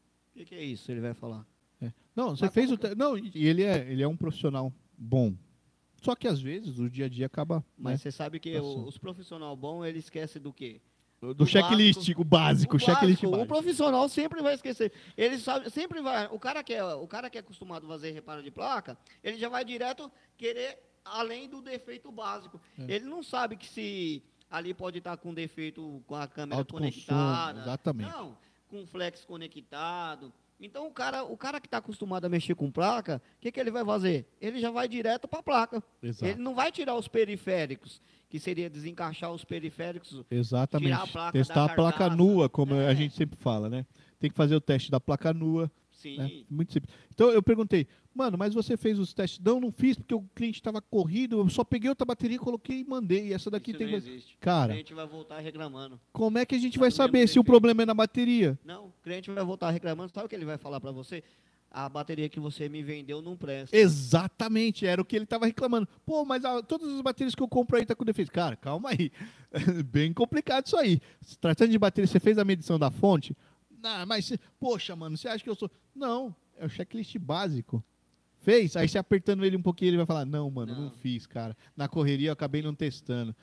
O que é isso? Ele vai falar. Não, você fez o... Não, e ele é um profissional bom. Só que às vezes o dia a dia acaba... Mas né, você sabe que passando. os profissionais bons, eles esquecem do quê? Do checklist, o básico, O checklist básico. O básico. profissional sempre vai esquecer. Ele sabe, sempre vai. O cara que é acostumado a fazer reparo de placa, ele já vai direto querer além do defeito básico. Ele não sabe que se ali pode estar com defeito com a câmera Autoconsumo, conectada. exatamente. Não, com flex conectado. Então o cara que está acostumado a mexer com placa, o que ele vai fazer? Ele já vai direto para a placa. Exato. Ele não vai tirar os periféricos, que seria desencaixar os periféricos. Exatamente. Tirar a placa Testar da a placa carcaça. nua, como a gente sempre fala, né? Tem que fazer o teste da placa nua. Sim. Né? Muito simples. Então eu perguntei, mano, mas você fez os testes? Não fiz porque o cliente estava corrido, eu só peguei outra bateria, coloquei e mandei. E essa daqui Isso tem. não existe. Cara, O cliente vai voltar reclamando. como é que a gente Tá vai do saber mesmo se o defeito. problema é na bateria? Não, o cliente vai voltar reclamando. Sabe o que ele vai falar para você? A bateria que você me vendeu não presta. Exatamente, era o que ele estava reclamando. Pô, mas todas as baterias que eu compro aí tá com defeito. Cara, calma aí. Bem complicado isso aí. Se tratando de bateria, você fez a medição da fonte? Não, mas, poxa, mano, você acha que eu sou... Não, é o checklist básico. Fez? Aí você apertando ele um pouquinho, ele vai falar, não, mano, não fiz, cara. Na correria eu acabei não testando.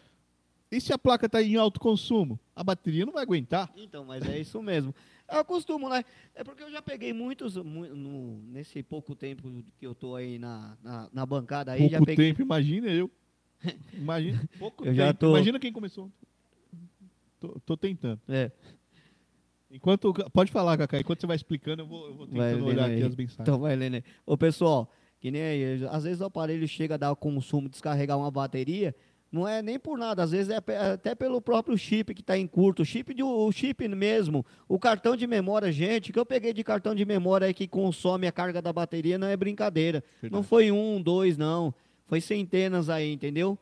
E se a placa tá em alto consumo? A bateria não vai aguentar. Então, mas é isso mesmo. Eu costumo, né? É porque eu já peguei muitos, nesse pouco tempo que eu tô aí na bancada aí, já Pouco peguei... tempo, imagina eu. Imagina, pouco Eu tempo. já tô- Imagina quem começou. Tô tentando. É, Enquanto, pode falar, Cacá, enquanto você vai explicando, eu vou vai tentando lendo olhar aí. aqui as mensagens. Então vai lendo aí. Ô, pessoal, que nem aí, às vezes o aparelho chega a dar consumo, descarregar uma bateria, não é nem por nada, às vezes é até pelo próprio chip que está em curto, o chip mesmo, o cartão de memória, gente, que eu peguei de cartão de memória aí que consome a carga da bateria, não é brincadeira. Verdade. Não foi 1, 2, não, foi centenas aí, entendeu?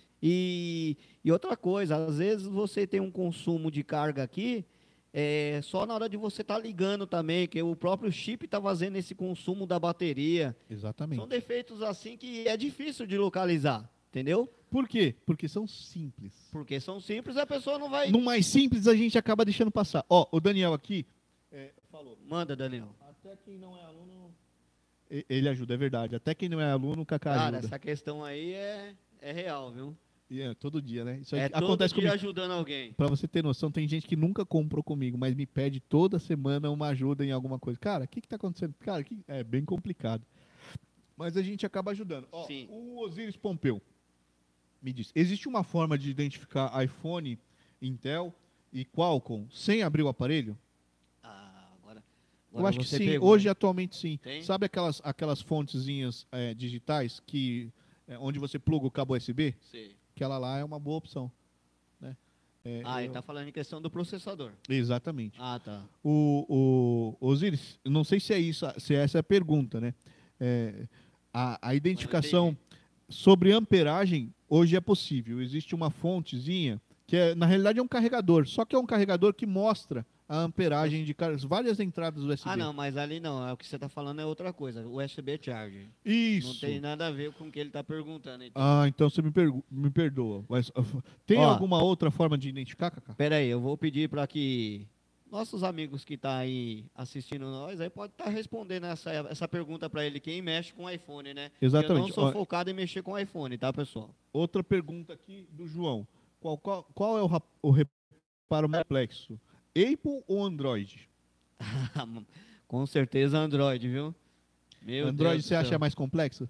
E outra coisa, às vezes você tem um consumo de carga aqui, só na hora de você estar ligando também, que o próprio chip está fazendo esse consumo da bateria. Exatamente. São defeitos assim que é difícil de localizar, entendeu? Por quê? Porque são simples. Porque são simples, a pessoa não vai... No mais simples, a gente acaba deixando passar. Ó, o Daniel aqui falou. Manda, Daniel. Até quem não é aluno... Ele ajuda, é verdade. Até quem não é aluno, o Cacá Cara, ajuda. essa questão aí é real, viu? E todo dia, né? Isso aí É todo acontece dia comigo. ajudando alguém. Pra você ter noção, tem gente que nunca comprou comigo, mas me pede toda semana uma ajuda em alguma coisa. Cara, o que tá acontecendo? Cara, é bem complicado. Mas a gente acaba ajudando. Ó, Sim. o Osiris Pompeu me disse, existe uma forma de identificar iPhone, Intel e Qualcomm sem abrir o aparelho? Agora Eu acho que você sim. pegou. Hoje, atualmente, sim. Tem? Sabe aquelas fontezinhas digitais que onde você pluga o cabo USB? Sei. Aquela lá é uma boa opção. Né? Ele tá falando em questão do processador. Exatamente. Ah, tá. O Osiris, eu não sei se é isso, se essa é a pergunta, né? A identificação sobre amperagem hoje é possível. Existe uma fontezinha que na realidade é um carregador, só que é um carregador que mostra a amperagem de várias entradas USB. Ah, não, mas ali não. O que você tá falando é outra coisa. USB Charger. Isso. Não tem nada a ver com o que ele tá perguntando. Então. Ah, então você me perdoa. Mas, tem Ó, alguma outra forma de identificar, Cacá? Pera aí, eu vou pedir para que nossos amigos que estão aí assistindo nós, aí pode estar respondendo essa pergunta para ele, quem mexe com iPhone, né? Exatamente. Eu não sou Ó, focado em mexer com iPhone, tá, pessoal? Outra pergunta aqui do João. Qual é o reparo complexo? Apple ou Android? Com certeza Android, viu? Meu Android Deus do você acha céu. mais complexo?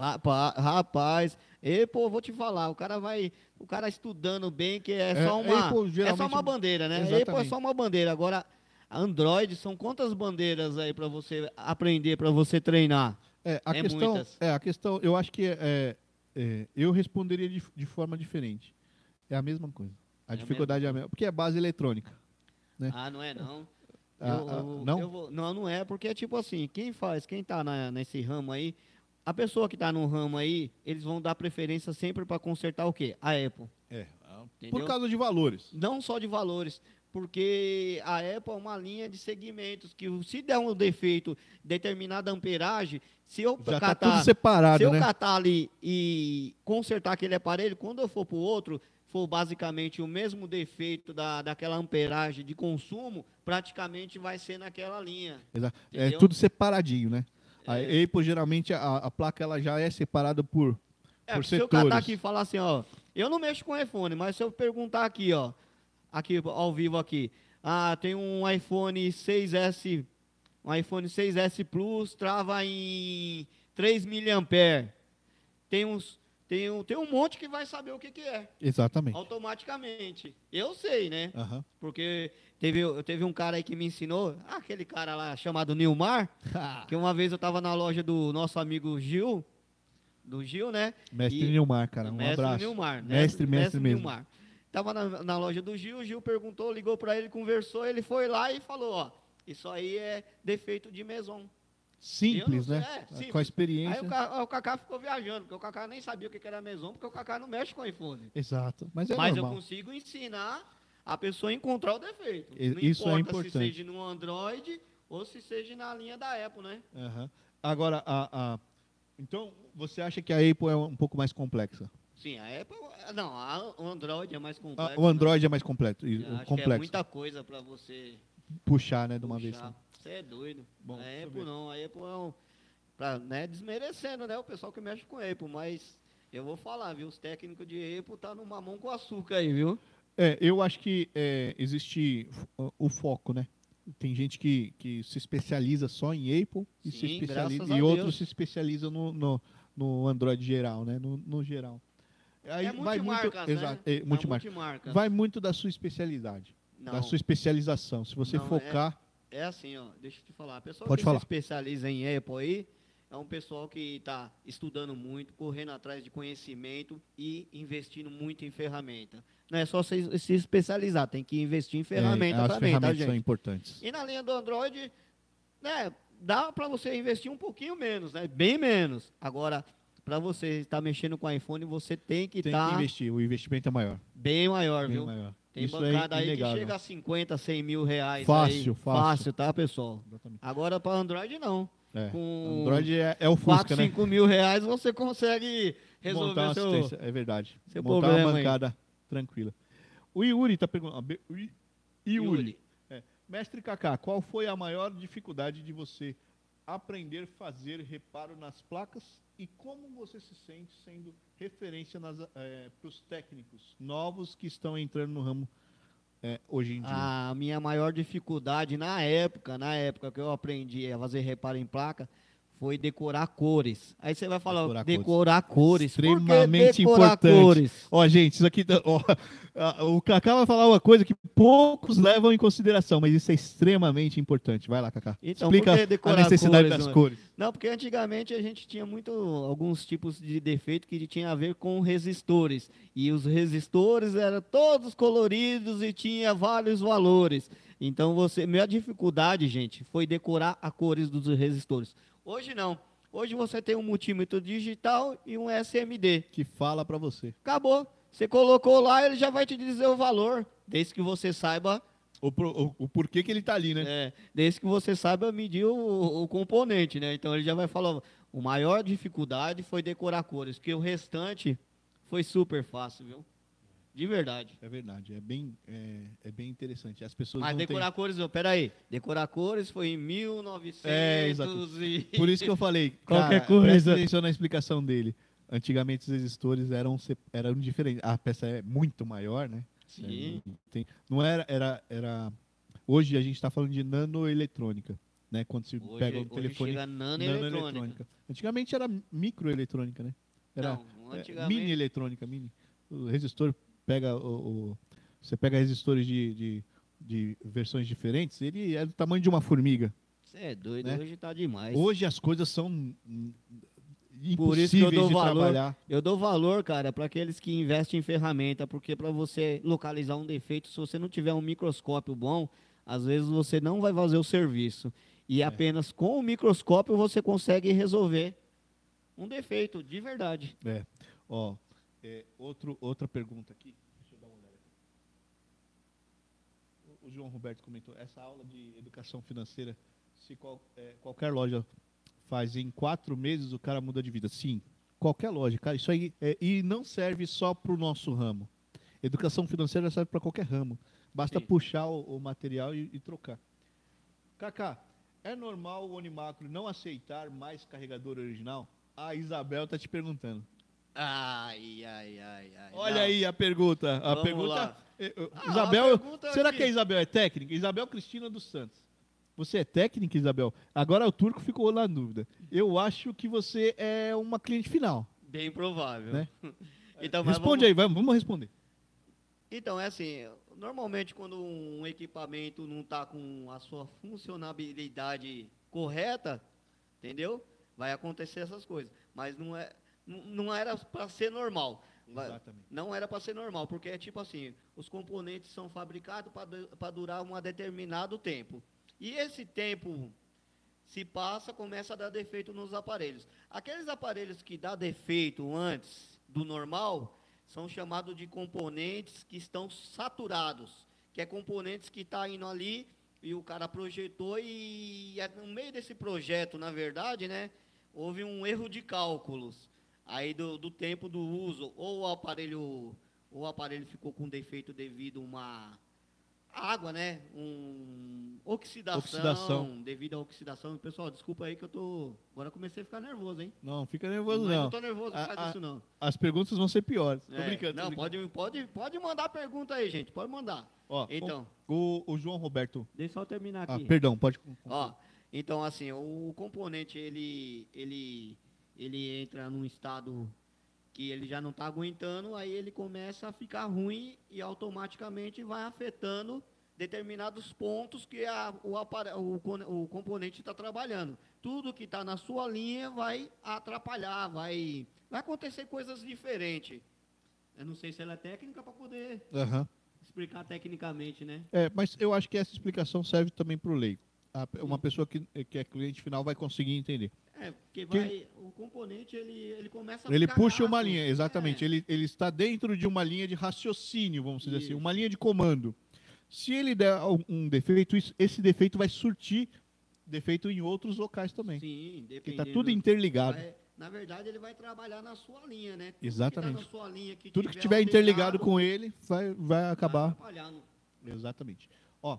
Rapaz, Apple, vou te falar, o cara estudando bem, que é É, só uma, Apple, é só geralmente- uma bandeira, né? Exatamente. Apple é só uma bandeira. Agora, Android são quantas bandeiras aí para você aprender, para você treinar? A É questão, muitas. a questão, eu acho que eu responderia de forma diferente. É a mesma coisa. A É a dificuldade é a mesma, porque é base eletrônica. né? Ah, não é não. Não? Não é, porque tipo assim, quem tá nesse ramo aí, a pessoa que tá no ramo aí, eles vão dar preferência sempre para consertar o quê? A Apple. Por Entendeu? causa de valores. Não só de valores, porque a Apple é uma linha de segmentos que se der um defeito, determinada amperagem, se eu Já tá catar, tudo separado, se eu né? catar ali e consertar aquele aparelho, quando eu for para o outro, for basicamente o mesmo defeito daquela amperagem de consumo, praticamente vai ser naquela linha. É Entendeu? tudo separadinho, né? A É. Apple, geralmente, a placa ela já é separada por Se eu catar setores. aqui e falar assim, ó, eu não mexo com iPhone, mas se eu perguntar aqui, ó, aqui ao vivo aqui, tem um iPhone 6S, Plus, trava em 3 mAh. Tem um monte que vai saber o que é, Exatamente. automaticamente. Eu sei, né? Aham. Porque teve um cara aí que me ensinou, aquele cara lá chamado Nilmar, que uma vez eu estava na loja do nosso amigo Gil, do Gil, né? Mestre E- Nilmar, cara, um Mestre abraço. Nilmar, Mestre mesmo. Nilmar. Tava na loja do Gil, o Gil perguntou, ligou para ele, conversou, ele foi lá e falou, ó, isso aí é defeito de Maison. Simples, Eu não né? sei, simples. Com a experiência. Aí o Kaká ficou viajando, porque o Kaká nem sabia o que era Maison, porque o Kaká não mexe com iPhone. Exato. Mas é Mas eu normal. consigo ensinar a pessoa a encontrar o defeito. E- Não isso é importa se importante. seja no Android ou se seja na linha da Apple, né? Aham. Agora, então, você acha que a Apple é um pouco mais complexa? Sim, a Apple... Não, o Android é mais complexo. O Android é mais completo, né? Acho que é complexo. muita coisa para você Puxar, né, de uma vez puxar. só. Você é doido. Bom, A saber. Apple não, a Apple é né, desmerecendo, né, o pessoal que mexe com a Apple, mas eu vou falar, viu, os técnicos de Apple tá no mamão com açúcar aí, viu? Eu acho que existe o foco, né? Tem gente que se especializa só em Apple e, Sim, especializa, graças a e outros Deus. se especializam no Android geral, né? No geral. Aí É vai muito, multimarcas, né? exato, É multimarca. multimarcas. Vai muito da sua especialidade, Não, da sua especialização. Se você Não, focar, é assim, ó, deixa eu te falar. A pessoa Pode que falar. se especializa em Apple aí é um pessoal que está estudando muito, correndo atrás de conhecimento e investindo muito em ferramenta. Não é só se especializar, tem que investir em ferramenta as também, tá, ferramentas são gente? importantes. E na linha do Android, né, dá para você investir um pouquinho menos, né? Bem menos. Agora, para você estar mexendo com iPhone, você tem que Tem estar que investir, o investimento é maior. bem maior, Bem viu? maior. Tem Isso bancada é aí que inegável. chega a 50, 100 mil reais. Fácil, aí. fácil. Tá, pessoal? Exatamente. Agora para Android não. Com Android é o 4, Fusca, né? 5 mil reais você consegue resolver Montar uma seu... assistência, é verdade. seu Montar problema uma aí. bancada tranquila. O Yuri está perguntando. Yuri. Mestre Kaká, qual foi a maior dificuldade de você aprender a fazer reparo nas placas e como você se sente sendo referência para os técnicos novos que estão entrando no ramo hoje em dia? A minha maior dificuldade na época que eu aprendi a fazer reparo em placa, foi decorar cores. Aí você vai falar, decorar cores. Por que Extremamente decorar importante. cores? Ó, gente, isso aqui, o Kaká vai falar uma coisa que poucos levam em consideração, mas isso é extremamente importante. Vai lá, Kaká. Então, Explica por que a decorar necessidade cores, das não é? cores. Não, porque antigamente a gente tinha alguns tipos de defeito que tinha a ver com resistores. E os resistores eram todos coloridos e tinha vários valores. Então, minha dificuldade, gente, foi decorar as cores dos resistores. Hoje não. Hoje você tem um multímetro digital e um SMD. Que fala pra você. Acabou. Você colocou lá, ele já vai te dizer o valor, desde que você saiba... O porquê que ele tá ali, né? Desde que você saiba medir o componente, né? Então ele já vai falar, a maior dificuldade foi decorar cores, porque o restante foi super fácil, viu? De verdade. É verdade, é bem interessante. As pessoas Mas não decorar cores, peraí, decorar cores foi em 1900 exato. e... Por isso que eu falei, Qualquer cara, coisa. presta atenção na explicação dele. Antigamente os resistores eram diferentes. A peça é muito maior, né? Sim. Não era Hoje a gente está falando de nanoeletrônica, né? Quando se pega um Hoje telefone chega nanoeletrônica. Antigamente era microeletrônica, né? Era Não, antigamente... mini eletrônica, mini. O resistor pega você pega resistores de versões diferentes, ele é do tamanho de uma formiga. Você é doido, né? hoje tá demais. Hoje as coisas são Por isso que eu impossíveis dou de valor, trabalhar. eu dou valor, cara, para aqueles que investem em ferramenta, porque para você localizar um defeito, se você não tiver um microscópio bom, às vezes você não vai fazer o serviço. E apenas com o microscópio você consegue resolver um defeito de verdade. Ó, outra pergunta aqui. Deixa eu dar uma olhada aqui. O João Roberto comentou, essa aula de educação financeira, se qualquer loja faz em 4 meses, o cara muda de vida. Sim, qualquer loja, cara, isso aí e não serve só para o nosso ramo. Educação financeira serve para qualquer ramo. Basta puxar o material e trocar. Kaká, é normal o Onimacro não aceitar mais carregador original? A Isabel tá te perguntando. Ai. Olha Não. aí a pergunta. Vamos lá. Isabel, a pergunta será aqui. que a Isabel é técnica? Isabel Cristina dos Santos. Você é técnica, Isabel? Agora o Turco ficou na dúvida. Eu acho que você é uma cliente final. Bem provável. Né? Então, mas Responde aí, vamos responder. Então, é assim, normalmente quando um equipamento não está com a sua funcionalidade correta, entendeu? Vai acontecer essas coisas. Mas não era para ser normal. Exatamente. Não era para ser normal, porque é tipo assim, os componentes são fabricados para durar um determinado tempo. E esse tempo se passa, começa a dar defeito nos aparelhos. Aqueles aparelhos que dá defeito antes do normal são chamados de componentes que estão saturados, que é componentes que está indo ali e o cara projetou e no meio desse projeto, na verdade, né, houve um erro de cálculos aí do tempo do uso, ou o aparelho ficou com defeito devido a uma água, né, oxidação, devido à oxidação. Pessoal, desculpa aí que agora comecei a ficar nervoso, hein? Não, fica nervoso Mas não. não tô nervoso por causa disso, não. As perguntas vão ser piores. Tô É, brincando. não, pode mandar pergunta aí, gente. Pode mandar. Ó, Então, o João Roberto. deixa eu terminar aqui. Perdão, pode. Ó, então, assim, o componente, ele entra num estado que ele já não está aguentando, aí ele começa a ficar ruim e automaticamente vai afetando determinados pontos que o componente está trabalhando. Tudo que está na sua linha vai atrapalhar, vai acontecer coisas diferentes. Eu não sei se ela é técnica para poder explicar tecnicamente, né? Mas eu acho que essa explicação serve também para o leigo. Uma pessoa que é cliente final vai conseguir entender. Porque o componente, ele começa a Ele ficar puxa uma gasto. linha, exatamente. Ele está dentro de uma linha de raciocínio, vamos dizer assim, Isso. uma linha de comando. Se ele der um defeito, esse defeito vai surtir defeito em outros locais também. Sim, Porque está dependendo. tudo interligado. Na verdade, ele vai trabalhar na sua linha, né? Exatamente. Tudo que tá na sua linha, Tudo que estiver interligado com ele vai acabar. atrapalhar. Exatamente. Ó,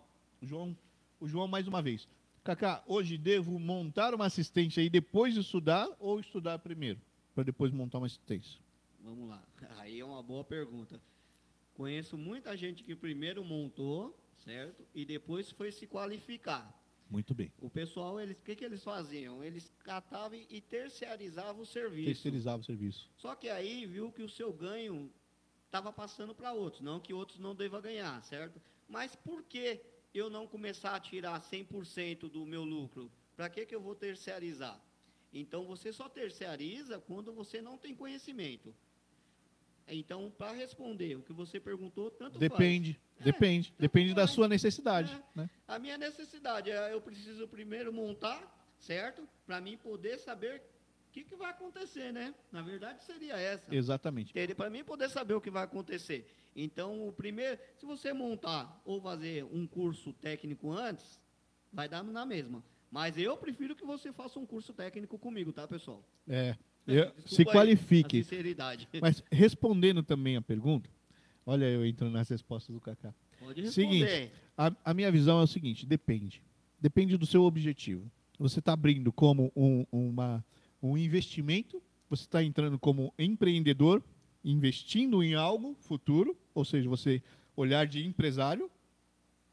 o João mais uma vez. Kaká, hoje devo montar uma assistente aí depois de estudar ou estudar primeiro? Para depois montar uma assistência. Vamos lá. Aí é uma boa pergunta. Conheço muita gente que primeiro montou, certo? E depois foi se qualificar. Muito bem. O pessoal, o que eles faziam? Eles catavam e terceirizavam o serviço. Terceirizava o serviço. Só que aí viu que o seu ganho estava passando para outros. Não que outros não devam ganhar, certo? Mas por que eu não começar a tirar 100% do meu lucro? Para que eu vou terceirizar? Então, você só terceiriza quando você não tem conhecimento. Então, para responder o que você perguntou, tanto Depende. faz. Depende da faz. sua necessidade. Né? A minha necessidade é eu preciso primeiro montar, certo? Para mim poder saber o que vai acontecer, né? Na verdade, seria essa. Exatamente. Para mim poder saber o que vai acontecer. Então, o primeiro, se você montar ou fazer um curso técnico antes, vai dar na mesma. Mas eu prefiro que você faça um curso técnico comigo, tá, pessoal? Se qualifique. A sinceridade. Mas respondendo também a pergunta, olha eu entrando nas respostas do Kaká. Pode responder. Seguinte, a minha visão é o seguinte, depende. Depende do seu objetivo. Você está abrindo como um investimento, você está entrando como empreendedor, investindo em algo futuro, ou seja, você olhar de empresário,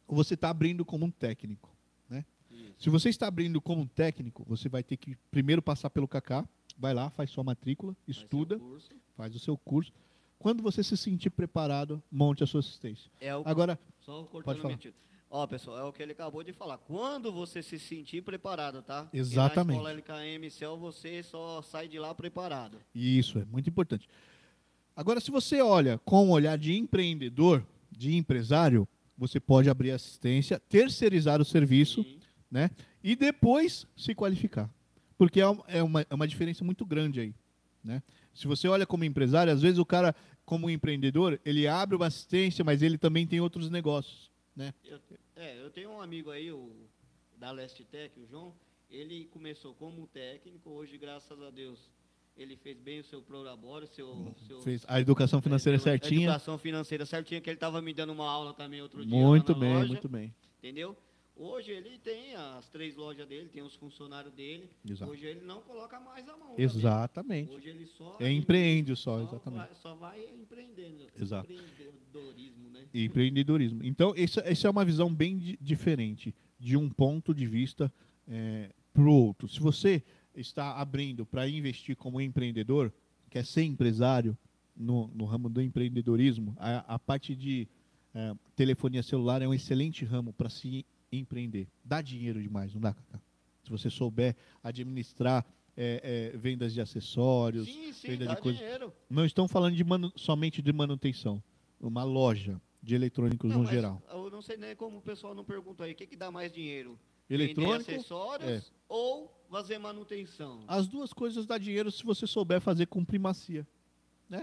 ou você está abrindo como um técnico, né? Se você está abrindo como um técnico, você vai ter que primeiro passar pelo Kaká, vai lá, faz sua matrícula, estuda, faz o seu curso. Quando você se sentir preparado, monte a sua assistência. Agora, só cortando pode falar. mentira. Ó, pessoal, é o que ele acabou de falar. Quando você se sentir preparado, tá? Exatamente. E na escola LKM Cell, você só sai de lá preparado. Isso é muito importante. Agora, se você olha com um olhar de empreendedor, de empresário, você pode abrir assistência, terceirizar o serviço, Sim. né? E depois se qualificar. Porque é uma diferença muito grande aí, né? Se você olha como empresário, às vezes o cara, como empreendedor, ele abre uma assistência, mas ele também tem outros negócios, né? Eu tenho um amigo aí, da Leste Tech, o João, ele começou como técnico, hoje, graças a Deus, ele fez bem o seu prolabore, Fez a educação financeira certinha. A educação financeira certinha, que ele estava me dando uma aula também outro dia Muito lá na bem, loja, muito bem. entendeu? Hoje ele tem as 3 lojas dele, tem os funcionários dele. Exato. Hoje ele não coloca mais a mão. Exatamente. Também. Hoje ele só empreende só, exatamente. Só vai empreendendo. Exato. Empreendedorismo, né? Empreendedorismo. Então, essa é uma visão bem diferente, de um ponto de vista para o outro. Se você está abrindo para investir como empreendedor, quer ser empresário no ramo do empreendedorismo, a parte de telefonia celular é um excelente ramo para se empreender. Dá dinheiro demais, não dá, Cacá? Se você souber administrar vendas de acessórios, Sim, venda dá de coisas. dinheiro. Não estão falando somente de manutenção. Uma loja de eletrônicos no geral. Eu não sei nem como o pessoal não pergunta aí, o que dá mais dinheiro? Eletrônico, Vender acessórios ou fazer manutenção? As duas coisas dá dinheiro se você souber fazer com primacia, né?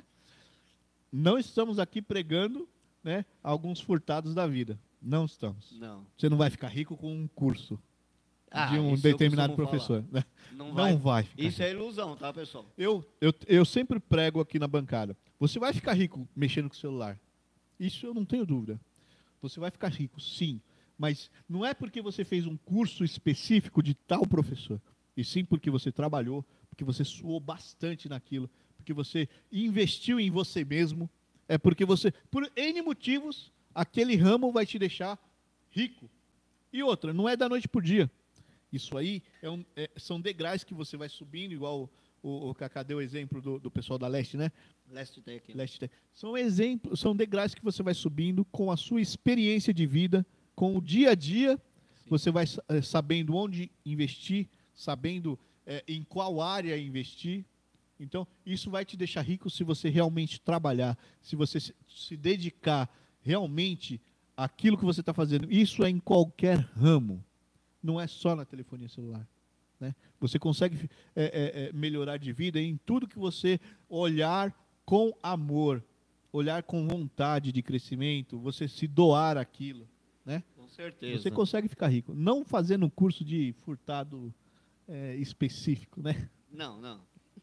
Não estamos aqui pregando, né, alguns furtados da vida. Não estamos. Não. Você não vai ficar rico com um curso de um isso eu determinado costumo professor. falar. Não Não vai ficar Isso é rico. ilusão, tá, pessoal? Eu sempre prego aqui na bancada. Você vai ficar rico mexendo com o celular. Isso eu não tenho dúvida. Você vai ficar rico, sim. Mas não é porque você fez um curso específico de tal professor. E sim porque você trabalhou, porque você suou bastante naquilo, porque você investiu em você mesmo. É porque você, por N motivos, aquele ramo vai te deixar rico. E outra, não é da noite por dia. Isso aí são degraus que você vai subindo, igual o Cacá deu o exemplo do pessoal da Leste, né? Leste Tech. Leste Tech. São degraus que você vai subindo com a sua experiência de vida, com o dia a dia. Sim. Você vai sabendo onde investir, sabendo em qual área investir. Então, isso vai te deixar rico se você realmente trabalhar, se você se dedicar realmente àquilo que você está fazendo. Isso é em qualquer ramo, não é só na telefonia celular, né? Você consegue melhorar de vida em tudo que você olhar com amor, olhar com vontade de crescimento, você se doar aquilo, né? Com certeza. Você consegue ficar rico, não fazendo um curso de furtado específico, né? Não.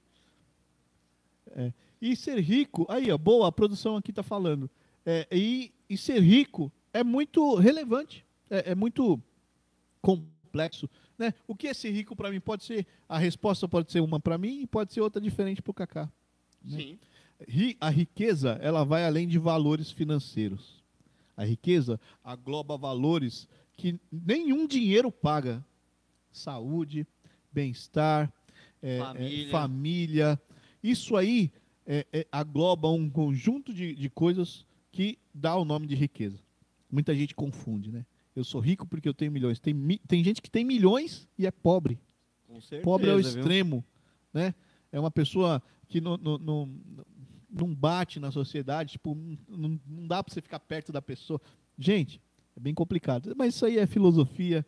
E ser rico, aí, ó, boa, a produção aqui está falando. E ser rico é muito relevante, é muito complexo, né? O que é ser rico para mim? A resposta pode ser uma para mim e pode ser outra diferente para o Cacá. Né? Sim. A riqueza, ela vai além de valores financeiros. A riqueza agloba valores que nenhum dinheiro paga. Saúde, bem-estar, família. Isso aí agloba um conjunto de coisas que dá o nome de riqueza. Muita gente confunde, né? Eu sou rico porque eu tenho milhões. Tem gente que tem milhões e é pobre. Com certeza, pobre é o viu? extremo, né? É uma pessoa que não bate na sociedade, tipo, não dá para você ficar perto da pessoa. Gente, é bem complicado. Mas isso aí é filosofia,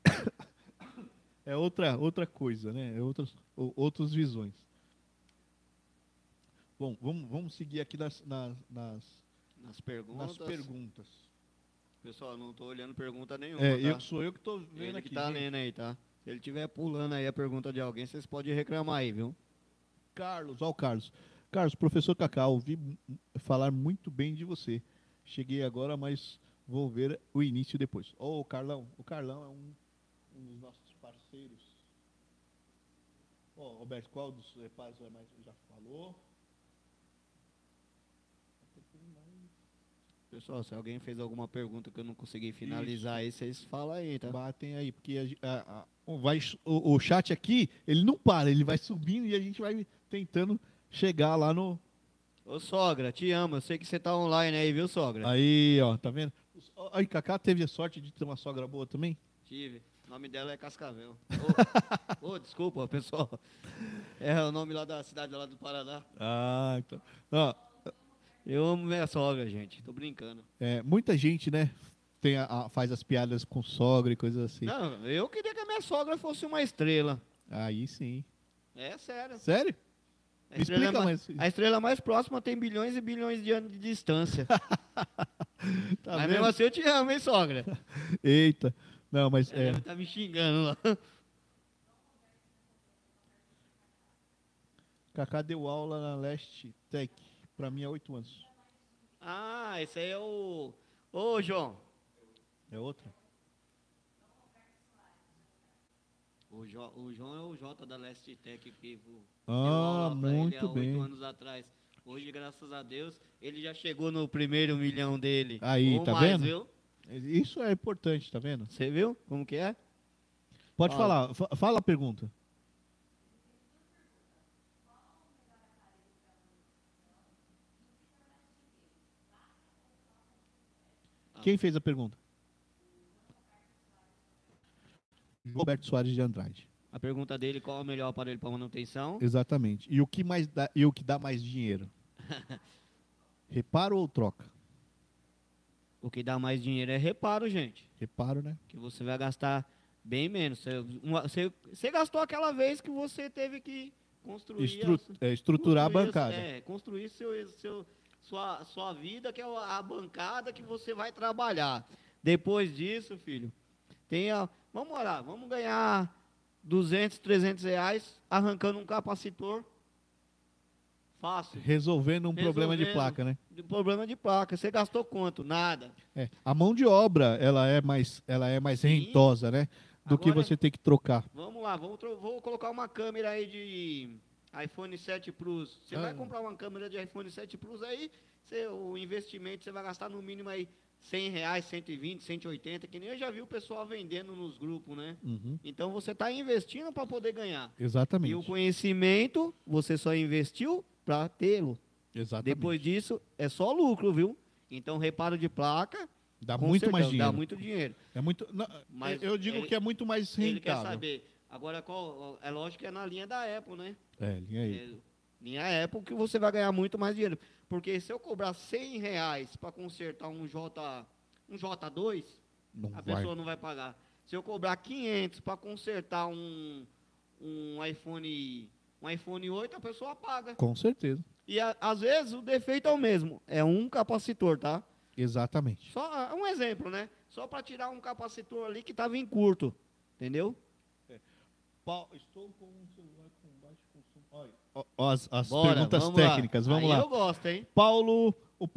é outra coisa, né? É outras visões. Bom, vamos seguir aqui nas perguntas. Pessoal, não estou olhando pergunta nenhuma. Sou eu que estou vendo ele aqui. Que tá lendo aí, tá? Se ele estiver pulando aí a pergunta de alguém, vocês podem reclamar aí, viu? Carlos, ó o Carlos. Carlos, professor Cacá, ouvi falar muito bem de você. Cheguei agora, mas vou ver o início depois. O Carlão. O Carlão é um dos nossos parceiros. Roberto, qual dos pais já falou? Pessoal, se alguém fez alguma pergunta que eu não consegui finalizar aí, vocês falam aí, tá? Batem aí, porque o chat aqui, ele não para, ele vai subindo e a gente vai tentando chegar lá no... Ô, sogra, te amo. Eu sei que você tá online aí, viu, sogra? Aí, ó, tá vendo? Aí, Cacá teve a sorte de ter uma sogra boa também? Tive. O nome dela é Cascavel. Ô, desculpa, pessoal. É o nome lá da cidade lá do Paraná. Ah, então... Ó, Eu amo minha sogra, gente. Tô brincando. muita gente, né, faz as piadas com sogra e coisas assim. Não, eu queria que a minha sogra fosse uma estrela. Aí sim. É sério. Sério? A Me estrela, explica mais. a estrela mais próxima tem bilhões e bilhões de anos de distância. Tá Mas vendo? mesmo assim eu te amo, hein, sogra? Eita. Não, mas Ela deve tá me xingando lá. Cacá deu aula na Leste Tech, pra mim há 8 anos. Ah, esse aí é o... Ô, João. É outra? O João é o Jota da Leste Tech que deu Ah, aula pra ele muito há 8 bem. anos atrás. Hoje, graças a Deus, ele já chegou no primeiro milhão dele. Aí, Ou tá mais, vendo? Viu? Isso é importante, tá vendo? Você viu como que é? Pode Fala. falar, fala a pergunta. Quem fez a pergunta? Roberto Soares de Andrade. A pergunta dele, qual é o melhor aparelho para manutenção? Exatamente. E o que mais dá, e o que dá mais dinheiro? Reparo ou troca? O que dá mais dinheiro é reparo, gente. Reparo, né? Que você vai gastar bem menos. Você gastou aquela vez que você teve que construir... Estruturar a construir bancada. construir sua vida, que é a bancada que você vai trabalhar. Depois disso, filho, vamos lá, vamos ganhar 200, 300 reais arrancando um capacitor. Fácil. Resolvendo um problema de placa, né? Problema de placa. Você gastou quanto? Nada. A mão de obra, ela é mais Sim. rentosa, né? Do que Agora- você ter que trocar. Vamos lá, vou colocar uma câmera aí de iPhone 7 Plus. Você vai comprar uma câmera de iPhone 7 Plus aí, o investimento você vai gastar no mínimo aí 100 reais, 120, 180, que nem eu já vi o pessoal vendendo nos grupos, né? Uhum. Então você está investindo para poder ganhar. Exatamente. E o conhecimento, você só investiu para tê-lo. Exatamente. Depois disso, é só lucro, viu? Então, reparo de placa, dá com muito mais certeza, dinheiro. dá muito dinheiro. É muito, não, Mas eu digo que é muito mais Ele quer rentável. saber. Agora, é lógico que é na linha da Apple, né? Linha aí. Linha Apple que você vai ganhar muito mais dinheiro. Porque se eu cobrar 100 reais para consertar um J2, Não a vai. pessoa não vai pagar. Se eu cobrar 500 para consertar um iPhone 8, a pessoa paga. Com certeza. E às vezes o defeito é o mesmo. É um capacitor, tá? Exatamente. Só um exemplo, né? Só para tirar um capacitor ali que estava em curto. Entendeu? Estou com um celular com baixo consumo. Olha, as Bora, perguntas vamos lá. técnicas, vamos Aí lá. eu gosto, hein? Paulo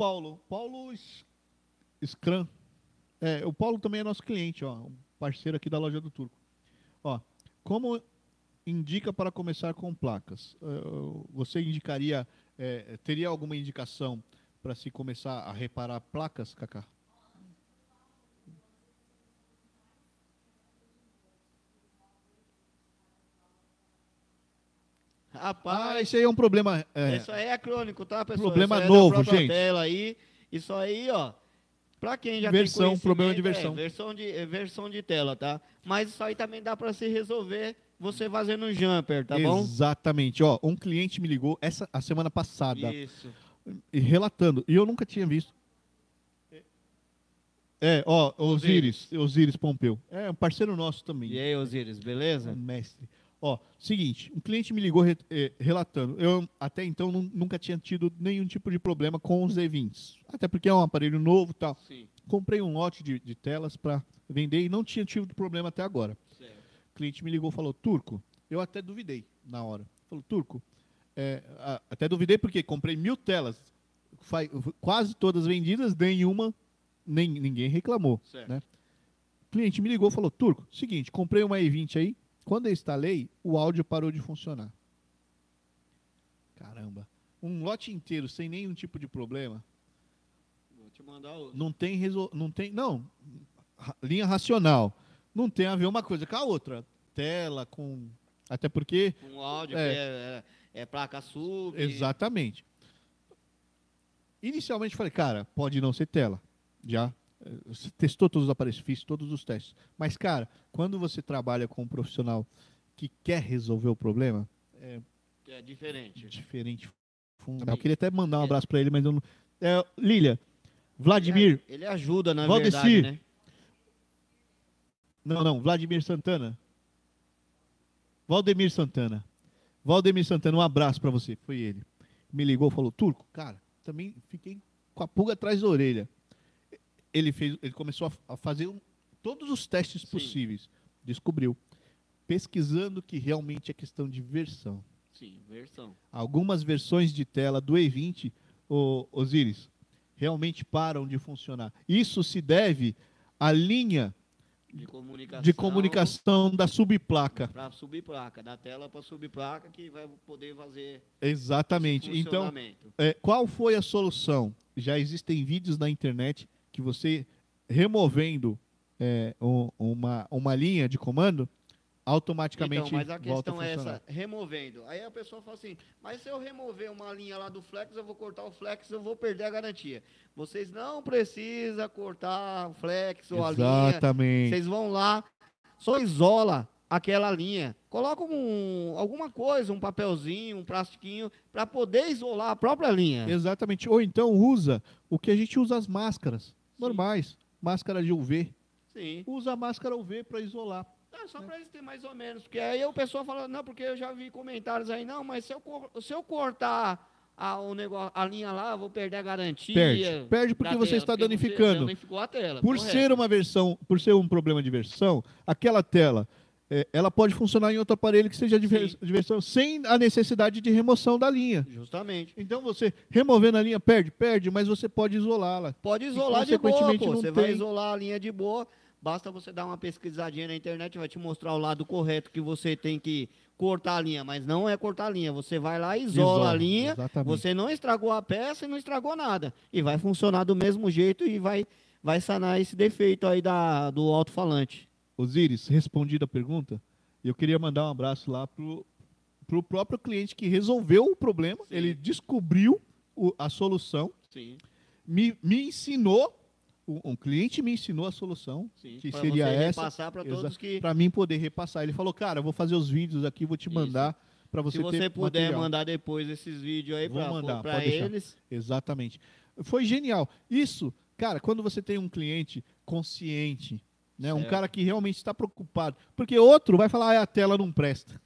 Scrum. O Paulo também é nosso cliente, ó, um parceiro aqui da loja do Turco. Ó, como indica para começar com placas? Você indicaria, teria alguma indicação para se começar a reparar placas, Cacá? Rapaz, Esse aí é um problema. isso aí é crônico, tá, pessoal? Problema Isso aí é novo, da própria gente. Tela aí. Isso aí, ó. Pra quem já Versão, tem problema de conhecimento, versão. versão de tela, tá? Mas isso aí também dá pra se resolver você fazendo um jumper, tá bom? Exatamente. Ó, um cliente me ligou a semana passada. Isso. E relatando, e eu nunca tinha visto. Osiris Pompeu. É um parceiro nosso também. E aí, Osiris, beleza? Um mestre. Ó, seguinte, um cliente me ligou relatando. Eu até então nunca tinha tido nenhum tipo de problema com os E20s. Até porque é um aparelho novo e tal. Sim. Comprei um lote de telas para vender e não tinha tido problema até agora. Certo. O cliente me ligou e falou, Turco, eu até duvidei na hora. Falou, Turco, até duvidei porque comprei 1000 telas, quase todas vendidas, ninguém reclamou. Certo. Né? O cliente me ligou e falou, Turco, seguinte, comprei uma E20 aí, quando eu instalei, o áudio parou de funcionar. Caramba, um lote inteiro sem nenhum tipo de problema. te mandar outro. Não, linha racional. Não tem a ver uma coisa com a outra. Tela, com... Até porque... Um áudio que é placa sub. Exatamente. Inicialmente falei, cara, pode não ser tela. Já testou todos os aparelhos, fiz todos os testes. Mas, cara, quando você trabalha com um profissional que quer resolver o problema, é diferente. Diferente. Eu queria até mandar um abraço para ele, mas eu não... Lília, Vladimir... Ele ajuda, na Valdecir, verdade, né? Não, Vladimir Santana. Valdemir Santana. Valdemir Santana, um abraço para você. Foi ele. Me ligou, falou, Turco, cara, também fiquei com a pulga atrás da orelha. Ele começou a fazer todos os testes possíveis. Descobriu. Pesquisando que realmente é questão de versão. Sim, versão. Algumas versões de tela do E20, Osiris, realmente param de funcionar. Isso se deve à linha de comunicação da subplaca. Para subplaca, da tela para subplaca, que vai poder fazer exatamente. Então, qual foi a solução? Já existem vídeos na internet que você, removendo uma linha de comando, automaticamente então, mas a volta a questão é funcionar. essa, removendo. Aí a pessoa fala assim, mas se eu remover uma linha lá do flex, eu vou cortar o flex, eu vou perder a garantia. Vocês não precisam cortar o flex ou a linha. Exatamente. Vocês vão lá, só isola aquela linha. Coloca alguma coisa, um papelzinho, um plastiquinho, para poder isolar a própria linha. Exatamente. Ou então usa o que a gente usa as máscaras normais. Máscara de UV. Sim. Usa a máscara UV para isolar. Só para eles terem mais ou menos, porque aí o pessoal fala, não, porque eu já vi comentários aí, não, mas se eu cortar a linha lá, eu vou perder a garantia. Perde porque você está danificando. Danificou a tela. Por ser uma versão, por ser um problema de versão, aquela tela, ela pode funcionar em outro aparelho que seja de versão, sem a necessidade de remoção da linha. Justamente. Então você, removendo a linha, perde, mas você pode isolá-la. Pode isolar de boa, pô. Você vai isolar a linha de boa. Basta você dar uma pesquisadinha na internet, vai te mostrar o lado correto que você tem que cortar a linha, mas não é cortar a linha. Você vai lá, isola a linha, exatamente. Você não estragou a peça e não estragou nada. E vai funcionar do mesmo jeito e vai sanar esse defeito aí do alto-falante. Osiris, respondida a pergunta, eu queria mandar um abraço lá pro próprio cliente que resolveu o problema, sim. Ele descobriu a solução, sim. Me ensinou. Um cliente me ensinou a solução, sim, que seria essa. Repassar para todos que... Para mim poder repassar. Ele falou, cara, eu vou fazer os vídeos aqui, vou te mandar para você ter Se você puder material. Mandar depois esses vídeos aí para eles. Exatamente. Foi genial. Isso, cara, quando você tem um cliente consciente, né, um cara que realmente está preocupado. Porque outro vai falar, a tela não presta.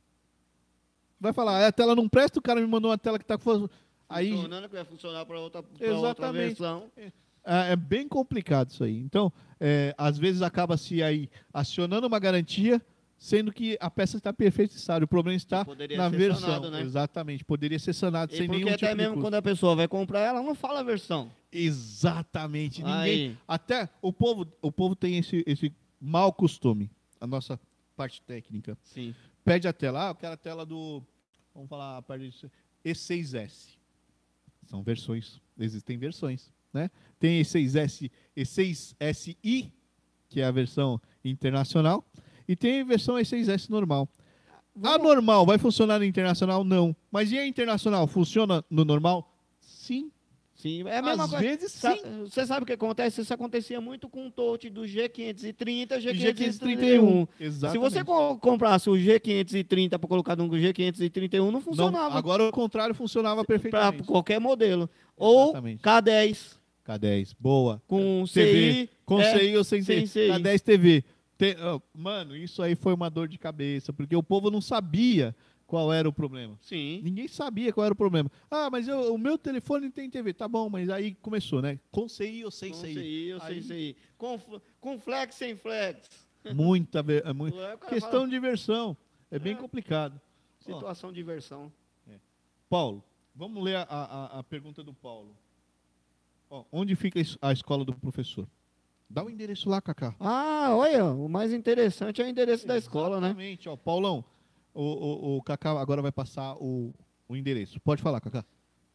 Vai falar, a tela não presta, o cara me mandou uma tela que está funcionando, que vai funcionar para outra versão. É bem complicado isso aí. Então, às vezes acaba se aí acionando uma garantia, sendo que a peça está perfeita e sábia. O problema está na versão. Sanado, né? Exatamente. Poderia ser sanado sem nenhum tipo de custo. Porque até mesmo quando a pessoa vai comprar, ela não fala a versão. Exatamente. Ninguém. Até o povo tem esse mau costume. A nossa parte técnica. Sim. Pede a tela. Eu quero a tela do. Vamos falar a parte disso. E6S. São versões. Existem versões. Né? Tem E6S, E6SI, que é a versão internacional, e tem a versão E6S normal. A normal vai funcionar no internacional? Não. Mas e a internacional? Funciona no normal? Sim. Sim, é a mesma Às coisa. Vezes, sim. Você sabe o que acontece? Isso acontecia muito com o touch do G530, G531. Exatamente. Se você comprasse o G530 para colocar no G531, não funcionava. Não, agora o contrário funcionava perfeitamente. Para qualquer modelo. Ou Exatamente. K10. K10, boa. Com TV, CI. Com CI ou sem CI. K10 TV. Mano, isso aí foi uma dor de cabeça, porque o povo não sabia qual era o problema. Sim. Ninguém sabia qual era o problema. Ah, mas o meu telefone tem TV. Tá bom, mas aí começou, né? Com CI ou sem CI? Com CI ou sem CI. Com flex, sem flex. Muita questão de versão. É bem complicado. Situação de versão. Paulo, vamos ler a pergunta do Paulo. Onde fica a escola do professor? Dá o endereço lá, Cacá. Olha, o mais interessante é o endereço da escola, né? Exatamente, Paulão. O Cacá agora vai passar o endereço. Pode falar, Cacá.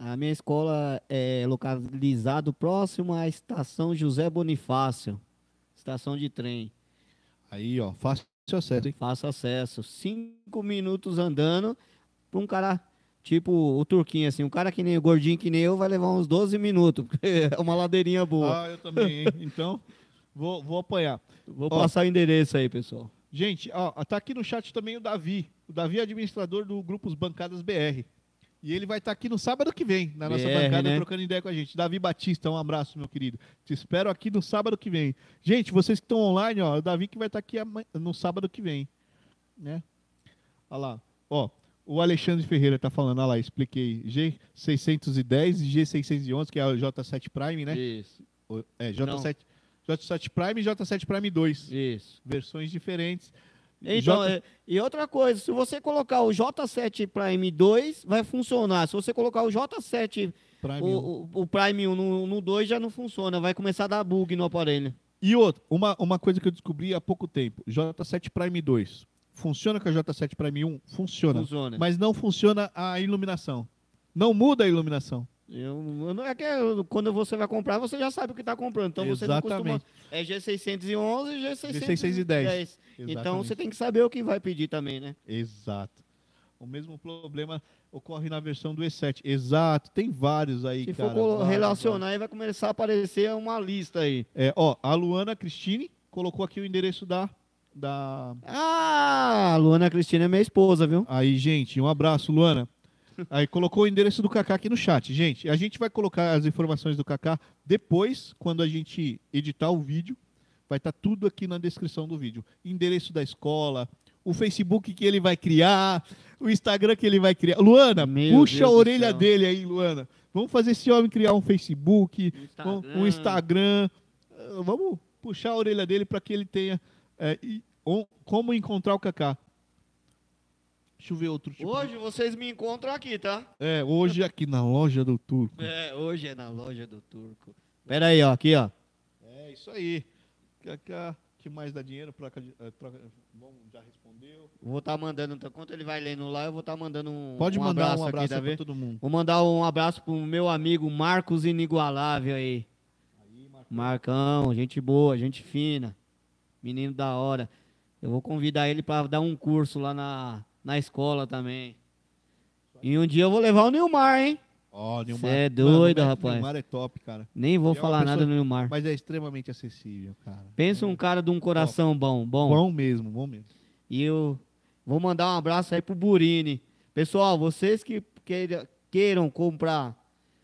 A minha escola é localizado próximo à estação José Bonifácio, estação de trem. Aí, ó, fácil acesso, hein? Faço acesso. 5 minutos andando para um cara, tipo o Turquinho, assim. Um cara que nem o gordinho que nem eu vai levar uns 12 minutos, porque é uma ladeirinha boa. Ah, eu também, hein? Então, vou apanhar. Vou Ó, passar o endereço aí, pessoal. gente, ó, tá aqui no chat também o Davi. O Davi é administrador do Grupos Bancadas BR. E ele vai estar aqui no sábado que vem, na nossa BR, bancada, né? trocando ideia com a gente. Davi Batista, um abraço, meu querido. Te espero aqui no sábado que vem. Gente, vocês que estão online, ó, o Davi que vai estar aqui no sábado que vem. Né? Olha lá. Ó, o Alexandre Ferreira tá falando, olha lá, expliquei. G610 e G611, que é o J7 Prime, né? Isso, É, J7 Prime e J7 Prime 2. isso. Versões diferentes. Então, J- e outra coisa, se você colocar o J7 Prime 2, vai funcionar. Se você colocar o J7, Prime 1. o Prime 1 no 2, já não funciona. Vai começar a dar bug no aparelho. E outra, uma coisa que eu descobri há pouco tempo. J7 Prime 2. Funciona com a J7 Prime 1? Funciona. Funciona. Mas não funciona a iluminação. Não muda a iluminação. Quando você vai comprar, você já sabe o que está comprando. Então você não costuma. Exatamente. É G611 e G610. G610. Então Exatamente. você tem que saber o que vai pedir também, né? Exato. O mesmo problema ocorre na versão do E7. Exato. Tem vários aí, Se cara. for vários. relacionar, aí vai começar a aparecer uma lista aí. É, ó, a Luana Cristine colocou aqui o endereço da... Ah, a Luana Cristina é minha esposa, viu? Aí, gente, um abraço, Luana. Aí colocou o endereço do Kaká aqui no chat. Gente, a gente vai colocar as informações do Kaká depois, quando a gente editar o vídeo. Vai estar tudo aqui na descrição do vídeo. Endereço da escola, o Facebook que ele vai criar, o Instagram que ele vai criar. Luana, Meu puxa Deus a do orelha céu. dele aí, Luana. Vamos fazer esse homem criar um Facebook, um Instagram. Vamos puxar a orelha dele para que ele tenha como encontrar o Kaká. Deixa eu ver outro tipo. Hoje vocês me encontram aqui, tá? Hoje aqui na loja do Turco. Hoje é na loja do Turco. Pera aí, ó, aqui, ó. É isso aí. Kaká, que mais dá dinheiro? Bom, já respondeu. Vou estar mandando, então, enquanto ele vai lendo lá, eu vou estar mandando Pode mandar um aqui, abraço tá para vendo? todo mundo. Vou mandar um abraço pro meu amigo Marcos Inigualável aí. Marcão, gente boa, gente fina. Menino da hora. Eu vou convidar ele para dar um curso lá na escola também. E um dia eu vou levar o Nilmar, hein? Ó, Cê é doido, Mano, o rapaz. Nilmar é top, cara. Nem vou É uma falar pessoa- nada do Nilmar. Mas é extremamente acessível, cara. Pensa um cara de um coração bom. Bom mesmo, bom mesmo. E eu vou mandar um abraço aí pro Burini. Pessoal, vocês que queiram comprar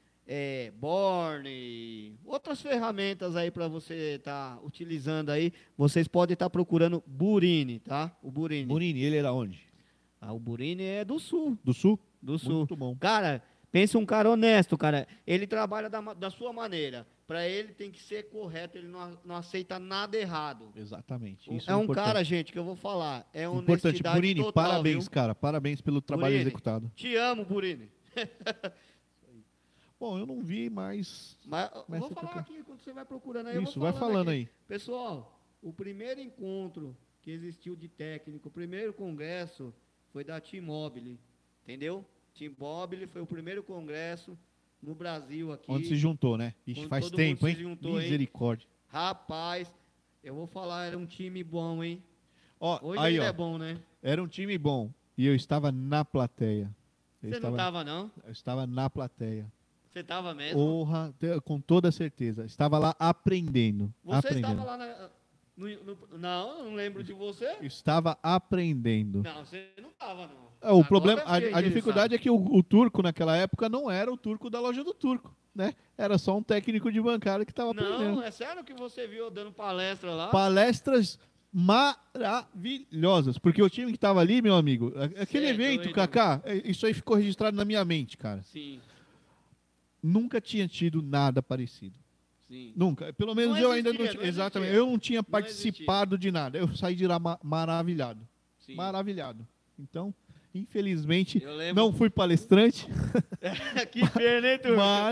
Borne, outras ferramentas aí para você estar utilizando aí, vocês podem estar procurando Burini, tá? O Burini. Bonini, ele era onde? O Burini é do sul. Do Sul? Do sul. Muito bom. Cara, pensa um cara honesto, cara. Ele trabalha da sua maneira. Para ele tem que ser correto, ele não aceita nada errado. Exatamente. Isso É um importante. cara, gente, que eu vou falar. É Importante. honestidade Bonini, total, parabéns, viu? cara. Parabéns pelo trabalho Bonini, executado. Te amo, Burini. Bom, eu não vi, mas... Mas Mas vou você falar tá- aqui, quando você vai procurando aí, eu vou Isso, vai falando aqui. aí. Pessoal, o primeiro encontro que existiu de técnico, o primeiro congresso foi da T-Mobile, entendeu? T-Mobile foi o primeiro congresso no Brasil aqui. Onde se juntou, né? Ixi, Quando faz todo tempo, mundo hein? se juntou, hein? Misericórdia. Rapaz, eu vou falar, era um time bom, hein? Ó, Hoje aí, ainda ó. é bom, né? Era um time bom. E eu estava na plateia. Você não tava, não? Eu estava na plateia. Você tava mesmo? Porra, com toda certeza. Estava lá aprendendo. Você aprendendo. estava lá Não, não lembro de você. Estava aprendendo. Não, você não estava, não. O Agora problema, eu fiquei a dificuldade é que o turco naquela época não era o turco da loja do turco, né? Era só um técnico de bancária que estava aprendendo. Não, é sério que você viu eu dando palestra lá? Palestras maravilhosas, porque o time que estava ali, meu amigo, aquele Cê é evento, doido. Kaká, isso aí ficou registrado na minha mente, cara. Sim, Nunca tinha tido nada parecido. sim. Nunca. Pelo menos Não eu ainda não existia, tinha. não Exatamente. existia. Eu não tinha participado de nada. Eu saí de lá maravilhado. Sim. Maravilhado. Então, infelizmente, Eu lembro. não fui palestrante, Que pena, hein, turma?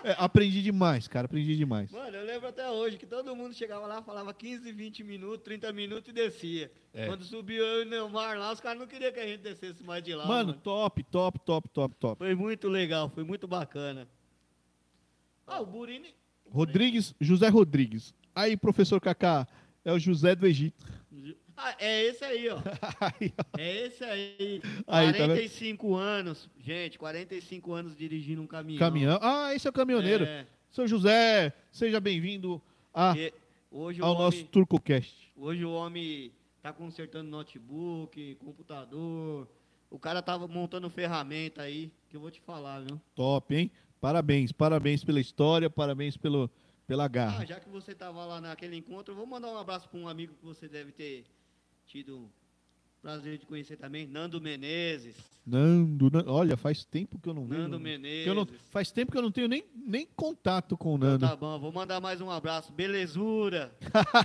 Aprendi demais, cara, aprendi demais. Mano, eu lembro até hoje que todo mundo chegava lá, falava 15, 20 minutos, 30 minutos e descia. Quando subiu eu e o Neymar lá, os caras não queriam que a gente descesse mais de lá. Mano, top. Foi muito legal, foi muito bacana. O Burini. José Rodrigues. Aí, professor Kaká, é o José do Egito. É esse aí, ó. Aí, ó. É esse aí. Aí, tá vendo? 45 anos. Gente, 45 anos dirigindo um caminhão. Caminhão. Esse é o caminhoneiro. Seu José, seja bem-vindo ao nosso TurcoCast. Hoje o homem tá consertando notebook, computador. O cara tava montando ferramenta aí, que eu vou te falar, viu? Top, hein? Parabéns pela história, parabéns pela garra. Já que você tava lá naquele encontro, eu vou mandar um abraço para um amigo que você deve ter tido prazer de conhecer também, Nando Menezes. Nando, olha, faz tempo que eu não vejo. Nando Menezes. Faz tempo que eu não tenho nem contato com o Nando. Então tá bom, vou mandar mais um abraço. Belezura.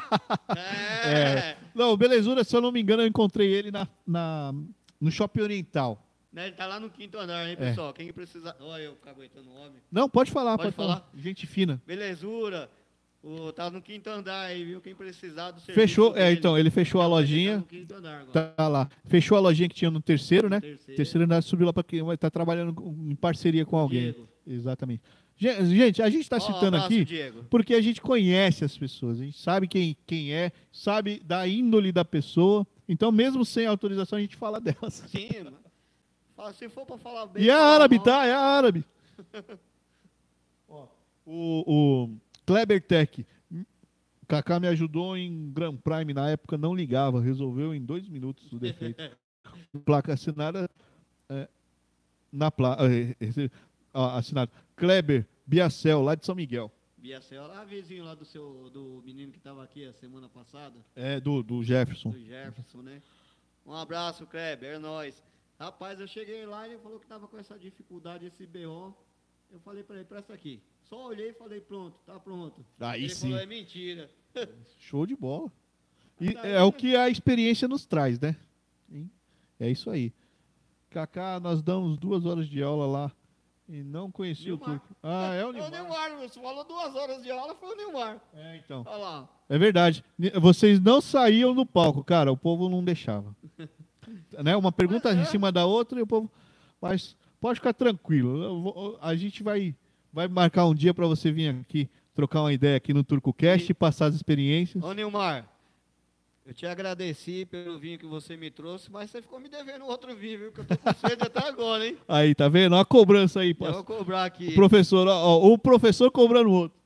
Não, Belezura, se eu não me engano, eu encontrei ele no Shopping Oriental. Ele tá lá no 5º andar, hein, pessoal? Quem precisar... Olha eu aguentando o homem. Não, pode falar. Gente fina. Belezura. Tá no 5º andar aí, viu? Quem precisar do serviço fechou, dele, então, ele fechou a lojinha. Tá no 5º andar agora. Tá lá. Fechou a lojinha que tinha no terceiro, né? Terceiro andar, subiu lá para quem vai estar trabalhando em parceria com alguém. Diego. Exatamente. Gente, a gente está citando aqui Diego. porque a gente conhece as pessoas, a gente sabe quem é, sabe da índole da pessoa. Então, mesmo sem autorização, a gente fala delas. Sim, mano. Se for para falar bem... E é árabe, tá? É árabe. O Kleber Tech. Kaká me ajudou em Grand Prime, na época não ligava, resolveu em 2 minutos o defeito. Placa assinada na placa. Assinado. Kleber Biacel, lá de São Miguel. Biacel, lá vizinho lá do menino que estava aqui a semana passada. Do Jefferson. Do Jefferson, né? Um abraço, Kleber, é nóis. Rapaz, eu cheguei lá e ele falou que estava com essa dificuldade, esse BO. Eu falei para ele, presta aqui. Só olhei e falei, pronto, tá pronto. Aí ele sim. falou, é mentira. Show de bola. E é o que a experiência nos traz, né? É isso aí. Kaká, nós damos 2 horas de aula lá e não conheci o turco. É o Nilmar. É o Nilmar, você falou 2 horas de aula, foi o Nilmar. Então. Olha lá. É verdade. Vocês não saíam no palco, cara, o povo não deixava. Né? Uma pergunta em cima da outra e o povo... Mas pode ficar tranquilo. A gente vai marcar um dia para você vir aqui trocar uma ideia aqui no TurcoCast e passar as experiências. Ô, Nilmar, eu te agradeci pelo vinho que você me trouxe, mas você ficou me devendo outro vinho, viu? Que eu tô com sede até agora, hein? Aí, tá vendo? Olha a cobrança aí. Eu vou cobrar aqui. O professor cobrando o outro.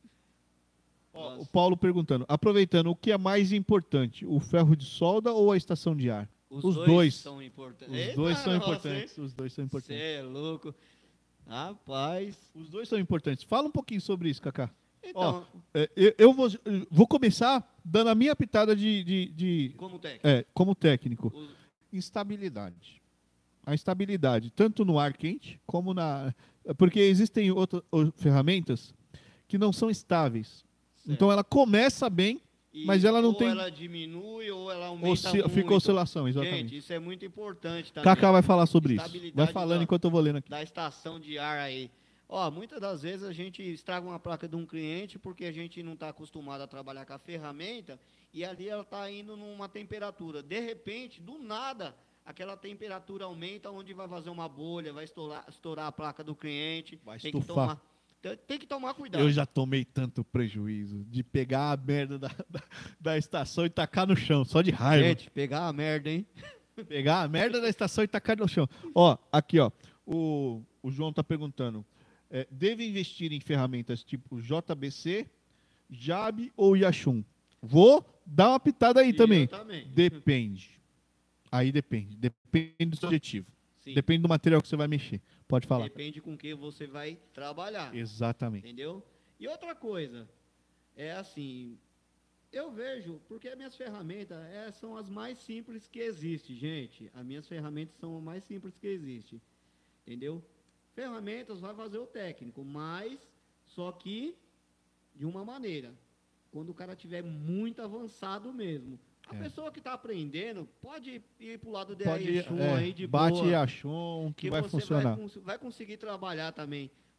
O Paulo perguntando, aproveitando, o que é mais importante, o ferro de solda ou a estação de ar? Os dois são importantes. Os dois são importantes. Os dois são importantes. Você é louco. Rapaz. Os dois são importantes. Fala um pouquinho sobre isso, Kaká. Então, eu vou começar dando a minha pitada como técnico. Como técnico. Instabilidade. A estabilidade, tanto no ar quente, como porque existem outras ferramentas que não são estáveis. Certo. Então ela começa bem, mas ela não tem... Ou ela diminui, ou ela aumenta muito. Fica oscilação, exatamente. Gente, isso é muito importante também. Kaká vai falar sobre isso. Vai falando enquanto eu vou lendo aqui. Da estação de ar aí. Muitas das vezes a gente estraga uma placa de um cliente porque a gente não está acostumado a trabalhar com a ferramenta e ali ela está indo numa temperatura. De repente, do nada, aquela temperatura aumenta onde vai fazer uma bolha, vai estourar a placa do cliente. Vai estufar. Tem que tomar cuidado. Eu já tomei tanto prejuízo de pegar a merda da estação e tacar no chão, só de raiva. Gente, pegar a merda, hein? Pegar a merda da estação e tacar no chão. Aqui, o João está perguntando. Deve investir em ferramentas tipo JBC, JAB ou Yachum? Vou dar uma pitada aí também. Depende. Aí depende. Depende do seu objetivo. Sim. Depende do material que você vai mexer. Pode falar. Depende com que você vai trabalhar. Exatamente. Entendeu? E outra coisa, é assim, eu vejo, porque as minhas ferramentas são as mais simples que existem, gente. As minhas ferramentas são as mais simples que existem. Entendeu? Ferramentas vai fazer o técnico, mas só que de uma maneira. Quando o cara tiver muito avançado mesmo. A pessoa que está aprendendo pode ir para o lado de Yachum aí de bate boa. Yachum que vai funcionar. Vai conseguir trabalhar também.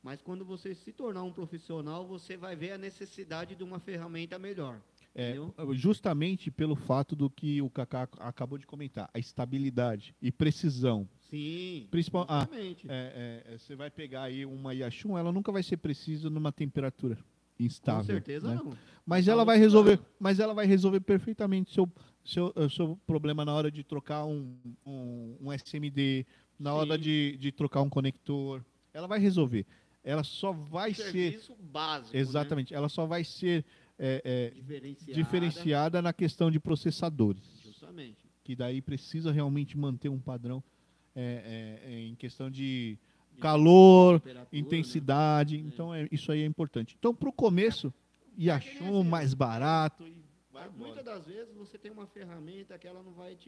Mas quando você se tornar um profissional, você vai ver a necessidade de uma ferramenta melhor. Entendeu? Justamente pelo fato do que o Kaká acabou de comentar, a estabilidade e precisão. Sim, Principalmente. justamente. Você vai pegar aí uma Yashun, ela nunca vai ser precisa numa temperatura instável. Com certeza né? não. Mas Tá ela vai outro resolver, lado. mas ela vai resolver perfeitamente seu problema na hora de trocar um SMD, na hora Sim. de trocar um conector. Ela vai resolver. Ela só vai ser. Serviço básico, Exatamente. Ela só vai ser né? Diferenciada. diferenciada na questão de processadores. Justamente. Que daí precisa realmente manter um padrão em questão de calor, Temperatura, intensidade. né? Então, isso aí é importante. Então, para o começo, Yashun assim, mais barato. E vai Muitas embora. das vezes você tem uma ferramenta que ela não vai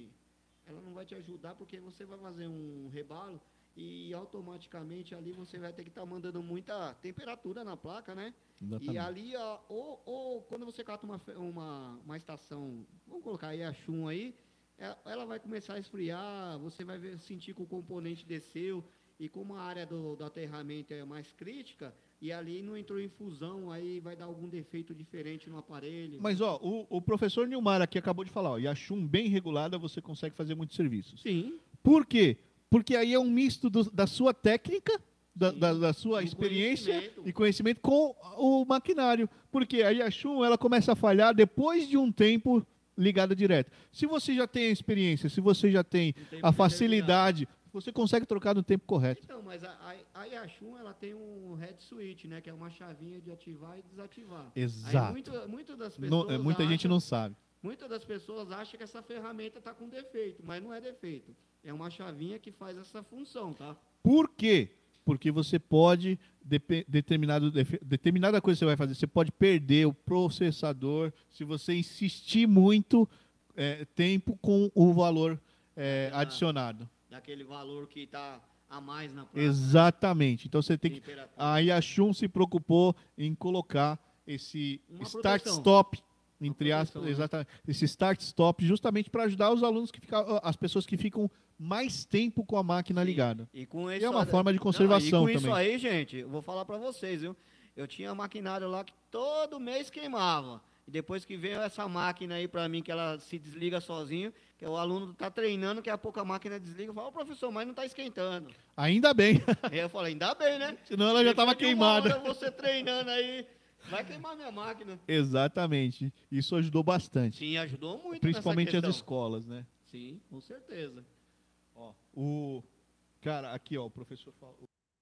te ajudar, porque você vai fazer um rebalo e automaticamente ali você vai ter que estar mandando muita temperatura na placa, né? Exatamente. E ali, ou quando você cata uma estação, vamos colocar aí a Shun aí, ela vai começar a esfriar, você vai sentir que o componente desceu, e como a área do aterramento é mais crítica, e ali não entrou em fusão, aí vai dar algum defeito diferente no aparelho. Mas, ó, o professor Nilmar aqui acabou de falar, ó, Yashun bem regulada, você consegue fazer muitos serviços. Sim. Por quê? Porque aí é um misto da sua técnica, Sim, da sua do experiência conhecimento. e conhecimento com o maquinário. Porque a Yashun, ela começa a falhar depois de um tempo ligada direto. Se você já tem a experiência, se você já tem tempo a facilidade, determinado. você consegue trocar no tempo correto. Então, mas a Yashun, ela tem um head switch, né? Que é uma chavinha de ativar e desativar. Exato. Aí muita das pessoas Muita gente acham- não sabe. Muitas das pessoas acham que essa ferramenta está com defeito, mas não é defeito. É uma chavinha que faz essa função, tá? Por quê? Porque você pode, determinada coisa que você vai fazer, você pode perder o processador se você insistir muito tempo com o valor adicionado. Daquele valor que está a mais na placa. Exatamente. Então você tem que. Temperatura. A Yashun se preocupou em colocar esse Uma start-stop, entre Uma aspas, proteção, né? exatamente, esse start-stop, justamente para ajudar os alunos as pessoas que ficam mais tempo com a máquina Sim. ligada. E com E isso, é uma forma de conservação não, e com também. isso aí, gente, eu vou falar para vocês, viu? Eu tinha maquinário lá que todo mês queimava. E depois que veio essa máquina aí para mim, que ela se desliga sozinho, que o aluno está treinando, que a pouco a máquina desliga, eu falo, ô professor, mas não está esquentando. Ainda bem, Aí eu falei, ainda bem, né? senão ela já estava Depois de uma queimada. hora você treinando aí, vai queimar minha máquina. Exatamente. Isso ajudou bastante. Sim, ajudou muito Principalmente nessa as questão. escolas, né? Sim, com certeza. Ó, cara, aqui, ó, o professor falou.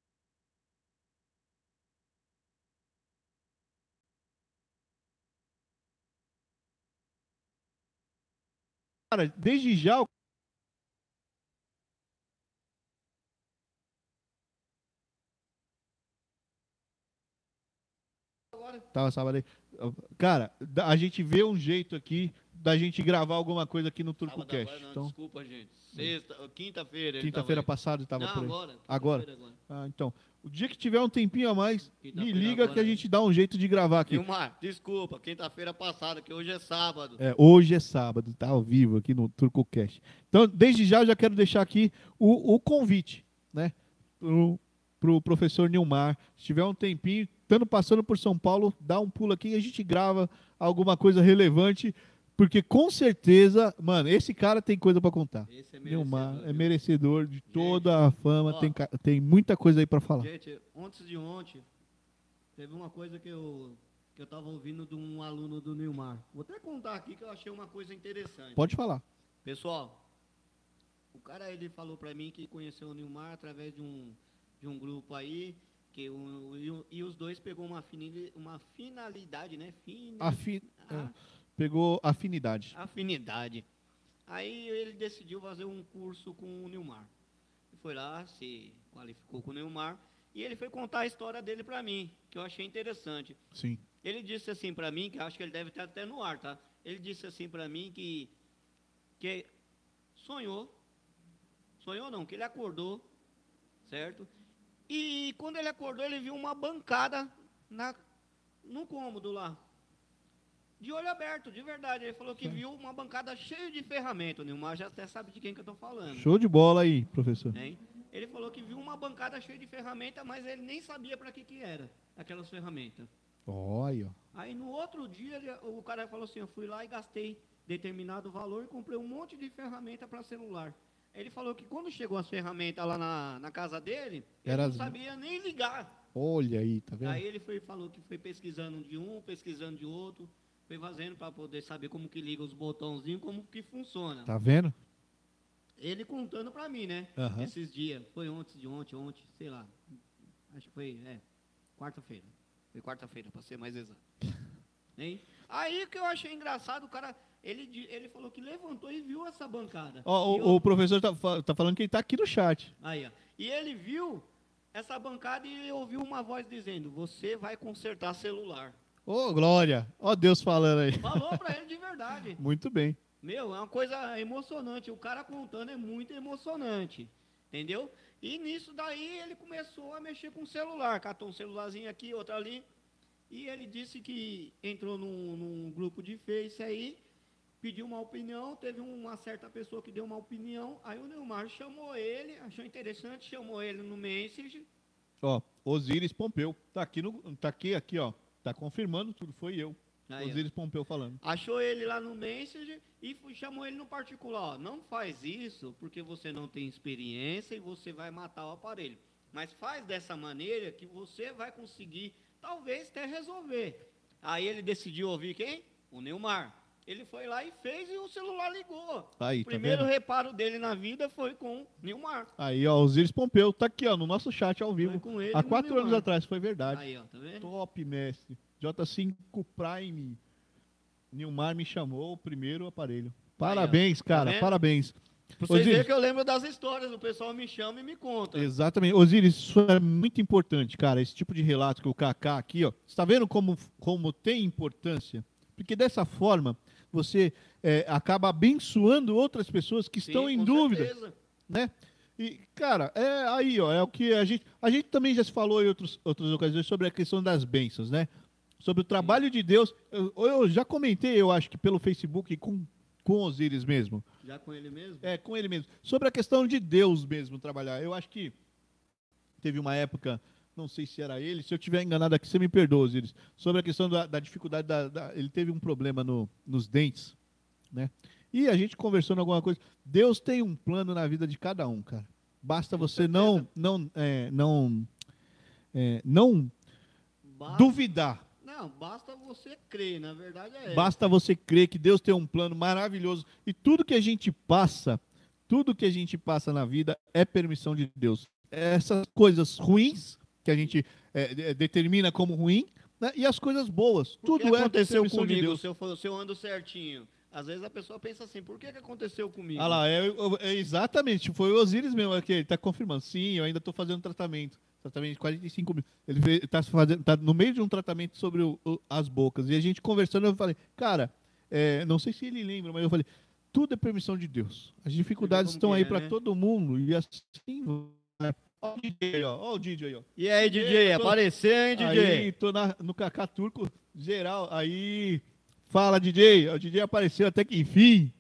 Cara, desde já tava sábado aí. Cara, a gente vê um jeito aqui da gente gravar alguma coisa aqui no Sábado TurcoCast. agora, não, Então, desculpa, gente. Quinta-feira. ele quinta-feira tava aí. passada estava Não, por aí. agora. Agora? quinta-feira Ah, então, o dia que tiver um tempinho a mais, me Quinta-feira liga agora, que a né? gente dá um jeito de gravar aqui. Vilmar, desculpa, quinta-feira passada, que hoje é sábado. Hoje é sábado, tá ao vivo aqui no TurcoCast. Então, desde já, eu já quero deixar aqui o convite, né, pro professor Nilmar. Se tiver um tempinho, estando passando por São Paulo, dá um pulo aqui e a gente grava alguma coisa relevante, porque com certeza, mano, esse cara tem coisa para contar. Esse é Nilmar merecedor, é viu? merecedor de toda a fama, ó, tem muita coisa aí para falar. Gente, antes de ontem, teve uma coisa que eu tava ouvindo de um aluno do Nilmar. Vou até contar aqui que eu achei uma coisa interessante. Pode falar. Pessoal, o cara ele falou pra mim que conheceu o Nilmar através de um grupo aí, e os dois pegou uma finalidade, né? Pegou afinidade. Afinidade. Aí ele decidiu fazer um curso com o Nilmar. Foi lá, se qualificou com o Nilmar, e ele foi contar a história dele pra mim, que eu achei interessante. Sim. Ele disse assim pra mim, que acho que ele deve estar até no ar, tá? Ele disse assim pra mim que sonhou não, que ele acordou, certo? E quando ele acordou, ele viu uma bancada no cômodo lá, de olho aberto, de verdade. Ele falou que viu uma bancada cheia de ferramentas. O Nilmar já até sabe de quem que eu estou falando. Show de bola aí, professor. Hein? Ele falou que viu uma bancada cheia de ferramentas, mas ele nem sabia para que era aquelas ferramentas. Olha. Aí no outro dia, o cara falou assim, eu fui lá e gastei determinado valor e comprei um monte de ferramenta para celular. Ele falou que quando chegou as ferramentas lá na casa dele, ele Era não sabia nem ligar. Olha aí, tá vendo? Aí ele falou que foi pesquisando de um, pesquisando de outro, foi fazendo para poder saber como que liga os botãozinhos, como que funciona. Tá vendo? Ele contando para mim, né? Aham. Esses dias, foi ontem, sei lá. Acho que foi, quarta-feira. Foi quarta-feira, para ser mais exato. Hein? Aí o que eu achei engraçado, o cara, ele falou que levantou e viu essa bancada. Ó, o professor tá falando que ele tá aqui no chat. Aí, ó. E ele viu essa bancada e ouviu uma voz dizendo, você vai consertar celular. Ô, Glória. Ó Deus falando aí. Falou para ele de verdade. Muito bem. Meu, é uma coisa emocionante. O cara contando é muito emocionante. Entendeu? E nisso daí ele começou a mexer com o celular. Catou um celularzinho aqui, outro ali. E ele disse que entrou num grupo de Face aí, pediu uma opinião, teve uma certa pessoa que deu uma opinião. Aí o Neymar chamou ele, achou interessante, chamou ele no Message. Ó, Osíris Pompeu. Tá aqui, ó. Tá confirmando tudo, foi eu. Aí, Osíris Pompeu falando. achou ele lá no Messenger e chamou ele no particular. Ó, não faz isso porque você não tem experiência e você vai matar o aparelho. Mas faz dessa maneira que você vai conseguir, talvez, até resolver. Aí ele decidiu ouvir quem? O Neymar. Ele foi lá e fez e o celular ligou. Aí, O tá primeiro vendo? reparo dele na vida foi com o Neymar. Aí, ó, Osíris Pompeu. Tá aqui, ó, no nosso chat ao vivo. Foi com ele Há e no 4 anos Neymar. atrás, foi verdade. Aí, ó, tá vendo? Top, mestre. J5 Prime. Nilmar me chamou o primeiro aparelho. Parabéns, Tá cara, vendo? parabéns. Pra vocês Osíris, verem que eu lembro das histórias, o pessoal me chama e me conta. exatamente. Osíris, isso é muito importante, cara. Esse tipo de relato que o Kaká aqui, ó. Você tá vendo como tem importância? Porque dessa forma, você acaba abençoando outras pessoas que estão Sim, em com dúvida, certeza. né? E, cara, aí, ó, é o que a gente também já se falou em outras ocasiões sobre a questão das bênçãos, né? Sobre o trabalho de Deus. Eu já comentei, eu acho que pelo Facebook com Osíris mesmo. Já com ele mesmo? Com ele mesmo. Sobre a questão de Deus mesmo trabalhar. Eu acho que teve uma época, não sei se era ele, se eu estiver enganado aqui, você me perdoa, Osíris. Sobre a questão da dificuldade, ele teve um problema nos dentes, né? E a gente conversando alguma coisa. Deus tem um plano na vida de cada um, cara. Basta você não Basta, duvidar. não, basta você crer, na verdade é Basta você crer que Deus tem um plano maravilhoso. E tudo que a gente passa na vida é permissão de Deus. Essas coisas ruins, que a gente determina como ruim, né? E as coisas boas. O que Tudo aconteceu permissão de comigo Deus. se eu ando certinho? Às vezes a pessoa pensa assim, por que aconteceu comigo? Ah lá, exatamente, foi o Osíris mesmo aqui, ele está confirmando. Sim, eu ainda estou fazendo tratamento de 45 mil. Ele tá no meio de um tratamento sobre as bocas. E a gente conversando, eu falei, cara, não sei se ele lembra, mas eu falei, tudo é permissão de Deus. As dificuldades estão aí para né? todo mundo. E assim, ó o DJ, ó o DJ aí, ó. E aí, DJ, apareceu, hein, DJ? Aí, tô no Kaká Turco geral. Aí, fala, DJ. O DJ apareceu até que enfim.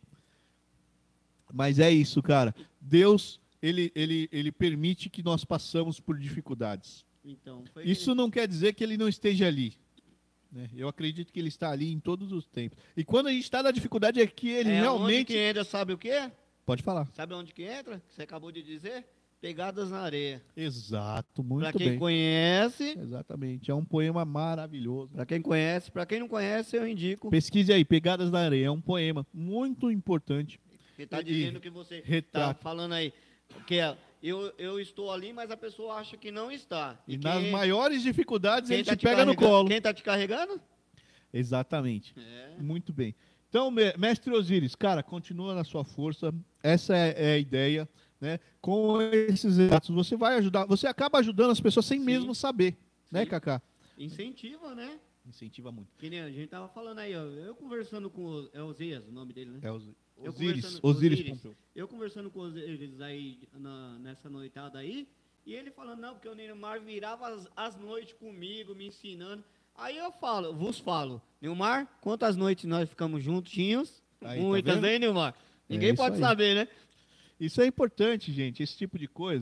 Mas é isso, cara. Deus, ele permite que nós passamos por dificuldades. Então, Isso não quer dizer que ele não esteja ali, né? Eu acredito que ele está ali em todos os tempos. E quando a gente está na dificuldade é que ele Onde realmente... que entra, sabe o quê? Pode falar. Sabe onde que entra? Que você acabou de dizer? Pegadas na areia. Exato, muito Pra quem bem. conhece, Exatamente, é um poema maravilhoso. pra quem conhece, pra quem não conhece, eu indico. Pesquise aí, Pegadas na Areia, é um poema muito importante. Que tá E- dizendo que você tá retrato. falando aí. Que eu estou ali, mas a pessoa acha que não está. E nas maiores dificuldades ele tá te pega no colo. Quem tá te carregando? Exatamente. É. Muito bem. Então, mestre Osíris, cara, continua na sua força. Essa é a ideia, né? Com esses relatos, você vai ajudar, você acaba ajudando as pessoas sem Sim. mesmo saber, né, Sim. Kaká? Incentiva, né? Incentiva muito. Que nem a gente tava falando aí, ó. Eu conversando com o Osias, o nome dele, né? É Eu Osíris, conversando- Osíris Osíris. Pompeu. Eu conversando com eles aí nessa noitada aí, e ele falando, não, porque o Neymar virava as noites comigo, me ensinando. Aí eu vos falo, Neymar, quantas noites nós ficamos juntinhos? Aí, tá Muitas, vendo? hein, Neymar? Ninguém isso pode aí. saber, né? Isso é importante, gente, esse tipo de coisa.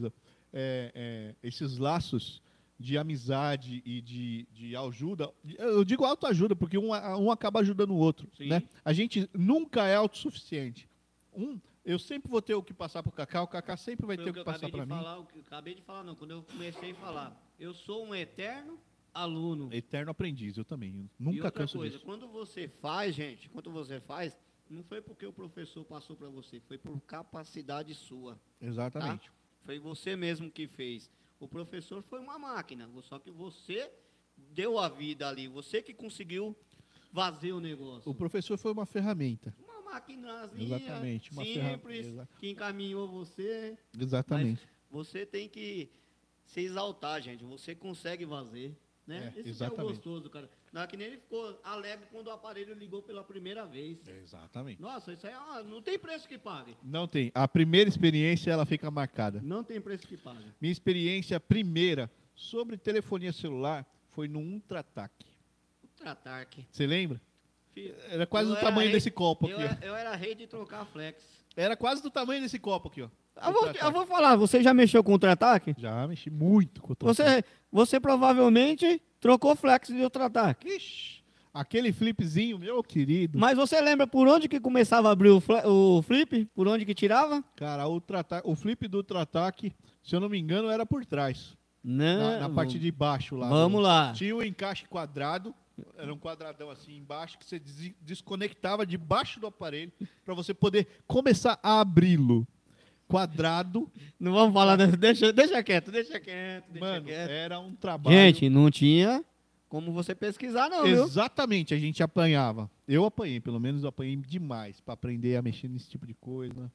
esses laços de amizade e de ajuda. Eu digo autoajuda, porque um acaba ajudando o outro. Sim. Né? A gente nunca é autossuficiente. Eu sempre vou ter o que passar para o Kaká sempre vai Foi ter o o que que eu passar acabei para de mim. falar, acabei de falar, não, quando eu comecei a falar, eu sou um eterno aluno. Eterno aprendiz, eu também. Eu E nunca outra canso coisa, disso. quando você faz, gente, quando você faz, não foi porque o professor passou para você, foi por capacidade sua. Exatamente. Foi você mesmo que fez. O professor foi uma máquina, só que você deu a vida ali, você que conseguiu fazer o negócio. O professor foi uma ferramenta. Uma maquinazinha Exatamente. Uma simples, ferramenta. que encaminhou você. Exatamente. Mas você tem que se exaltar, gente. Você consegue fazer. Né? Esse que é o exatamente. gostoso, cara. Não é que nem ele ficou alegre quando o aparelho ligou pela primeira vez. Exatamente. Nossa, isso aí não tem preço que pague. Não tem. A primeira experiência, ela fica marcada. Não tem preço que pague. Minha experiência primeira sobre telefonia celular foi no Ultratac. Ultratac. Você lembra? Filho, Era quase eu do era tamanho rei- desse copo aqui. ó. Eu era rei de trocar flex. Era quase do tamanho desse copo aqui, ó. Eu vou falar, você já mexeu com o Ultratac? Já mexi muito com o Ultratac. Você provavelmente trocou flex de Ultratac. Ixi, aquele flipzinho, meu querido. Mas você lembra por onde que começava a abrir o flip? Por onde que tirava? Cara, o flip do Ultratac, se eu não me engano, era por trás. Não. Na parte de baixo lá. Vamos lá. Tinha um encaixe quadrado, era um quadradão assim embaixo, que você desconectava debaixo do aparelho para você poder começar a abri-lo. Quadrado. Não vamos falar, deixa quieto. Mano, era um trabalho. Gente, não tinha como você pesquisar não, viu? Exatamente, a gente apanhava. Eu apanhei, pelo menos eu apanhei demais para aprender a mexer nesse tipo de coisa.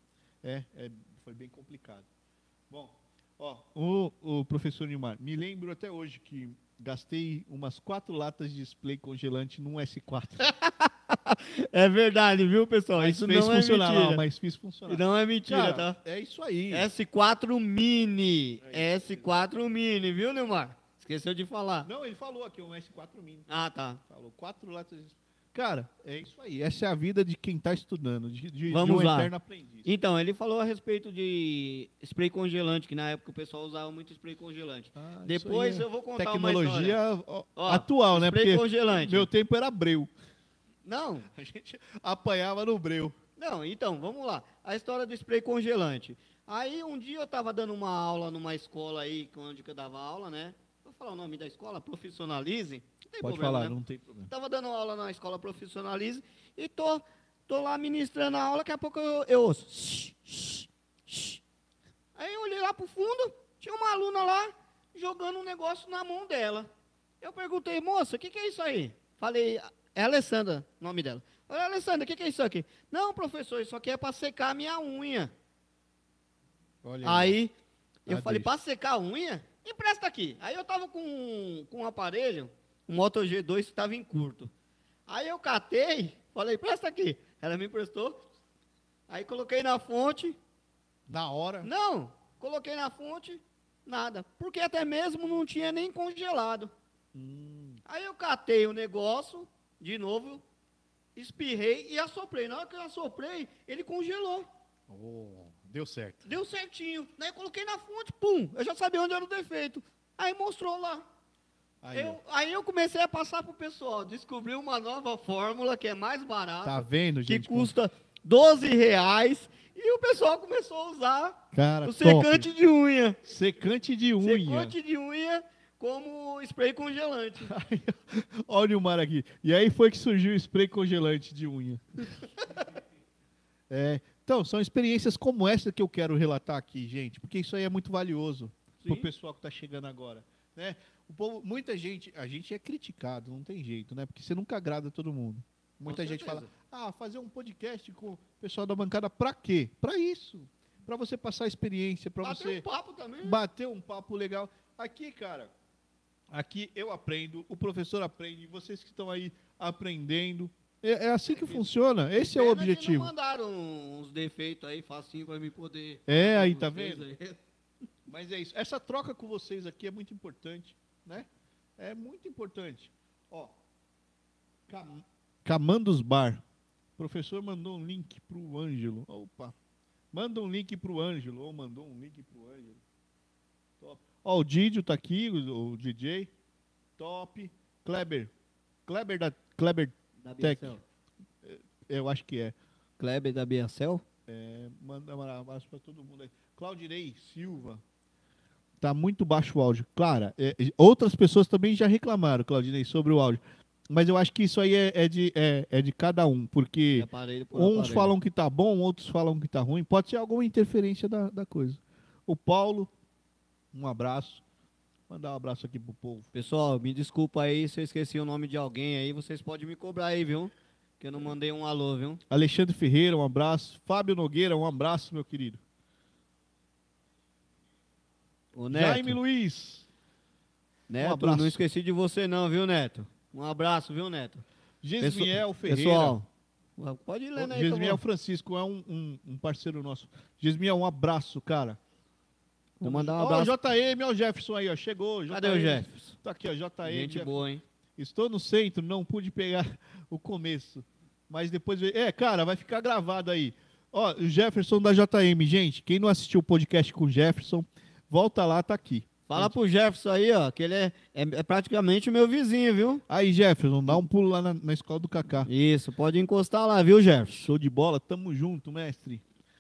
Foi bem complicado. Bom, ó, o professor Nilmar, me lembro até hoje que gastei umas 4 latas de spray congelante num S4. É verdade, viu, pessoal? Mas Isso fez não é funcionar, mentira. não, mas fiz funcionar. Não é mentira, Cara, tá? é isso aí. S4 Mini. S4 Mini, viu, Neymar? Esqueceu de falar. Não, ele falou aqui, um S4 Mini. Ah, tá. Falou 4 latas de... Cara, é isso aí. Essa é a vida de quem está estudando, de Vamos um lá. eterno aprendiz. Então, ele falou a respeito de spray congelante, que na época o pessoal usava muito spray congelante. Ah, isso Depois aí é eu vou contar uma história. tecnologia Ó, atual, né? spray Porque congelante. meu tempo era breu. Não, A gente apanhava no breu. não, então, vamos lá. A história do spray congelante. Aí, um dia eu estava dando uma aula numa escola aí, onde que eu dava aula, né? Vou falar o nome da escola, Profissionalize. Não tem Pode problema, falar, né? não tem problema. Tava dando aula na escola Profissionalize e tô lá ministrando a aula, daqui a pouco eu ouço. Shh, shh, shh. Aí eu olhei lá pro fundo, tinha uma aluna lá jogando um negócio na mão dela. Eu perguntei, moça, o que é isso aí? Falei, é Alessandra, o nome dela. Falei, Alessandra, o que é isso aqui? Não, professor, isso aqui é para secar a minha unha. Olha Aí eu Ah, falei, deixa. para secar a unha? Empresta aqui. Aí eu tava com um aparelho, um Moto G2 que estava em curto. Aí eu catei, falei, presta aqui. Ela me emprestou. Aí coloquei na fonte. Na hora. Não, coloquei na fonte, nada. Porque até mesmo não tinha nem congelado. Aí eu catei o negócio, de novo, espirrei e assoprei. Na hora que eu assoprei, ele congelou. Oh, deu certo. Deu certinho. Daí eu coloquei na fonte, pum, eu já sabia onde era o defeito. Aí mostrou lá. Aí eu comecei a passar pro pessoal, descobri uma nova fórmula que é mais barata, Tá vendo, que gente? custa R$12, e o pessoal começou a usar Cara, o top. secante de unha. Secante de unha. Secante de unha como spray congelante. Olha o Nilmar aqui. E aí foi que surgiu o spray congelante de unha. Então, são experiências como essa que eu quero relatar aqui, gente, porque isso aí é muito valioso para o Sim. pessoal que está chegando agora, né? O povo, muita gente, a gente é criticado, não tem jeito, né? Porque você nunca agrada todo mundo. Muita Com gente certeza. fala, fazer um podcast com o pessoal da bancada, para quê? Para isso, para você passar experiência, para Bateu você um papo também. né? bater um papo legal. Aqui, cara, aqui eu aprendo, o professor aprende, vocês que estão aí aprendendo. É assim que funciona, esse é o Pena que objetivo. Não mandaram uns defeitos aí, facinho para mim poder. Aí, tá vocês vendo? aí. Mas é isso. Essa troca com vocês aqui é muito importante, né? É muito importante. Ó, Camandos Bar. O professor mandou um link pro Ângelo. Opa. Manda um link pro Ângelo. Ou mandou um link pro Ângelo. Top. Ó, o Didio tá aqui, o DJ. Top. Kleber. Kleber Da Tech. Biacel. Eu acho que é. Kleber da Biacel? Manda um abraço pra todo mundo aí. Claudirei Silva. Tá muito baixo o áudio. Claro, outras pessoas também já reclamaram, Claudinei, sobre o áudio. Mas eu acho que isso aí é de cada um, porque Aparelho por uns aparelho. falam que tá bom, outros falam que tá ruim. Pode ser alguma interferência da coisa. O Paulo, um abraço. Mandar um abraço aqui pro povo. Pessoal, me desculpa aí se eu esqueci o nome de alguém aí. Vocês podem me cobrar aí, viu? Que eu não mandei um alô, viu? Alexandre Ferreira, um abraço. Fábio Nogueira, um abraço, meu querido. Ô, Neto, Jaime Luiz. Neto, abraço. não esqueci de você não, viu, Neto? Um abraço, viu, Neto? Gesmiel Ferreira. Pessoal, pode ir lendo aí, Gesmiel tá bom? Francisco é um parceiro nosso. Gesmiel, um abraço, cara. Vou mandar um Ó, abraço. o JM, ó, o Jefferson aí, ó. Chegou. Cadê o Jefferson? Tá aqui, ó, JM. Gente Jefferson. boa, hein? Estou no centro, não pude pegar o começo. Mas depois. Cara, vai ficar gravado aí. Ó, o Jefferson da JM, gente. Quem não assistiu o podcast com o Jefferson, volta lá, tá aqui. Fala pro Jefferson aí, ó, que ele é praticamente o meu vizinho, viu? Aí, Jefferson, dá um pulo lá na escola do Kaká. Isso, pode encostar lá, viu, Jefferson? Show de bola, tamo junto, mestre.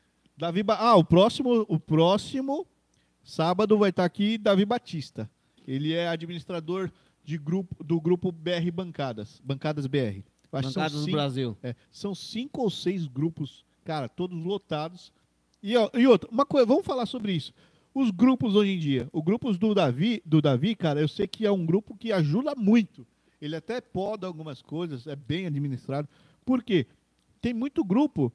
O próximo sábado vai estar aqui Davi Batista. Ele é administrador do grupo BR Bancadas BR. Eu acho que Bancadas do Brasil. são 5 ou 6 grupos, cara, todos lotados. E outra, uma coisa, vamos falar sobre isso. Os grupos hoje em dia, os grupos do Davi, cara, eu sei que é um grupo que ajuda muito. Ele até poda algumas coisas, é bem administrado. Por quê? Tem muita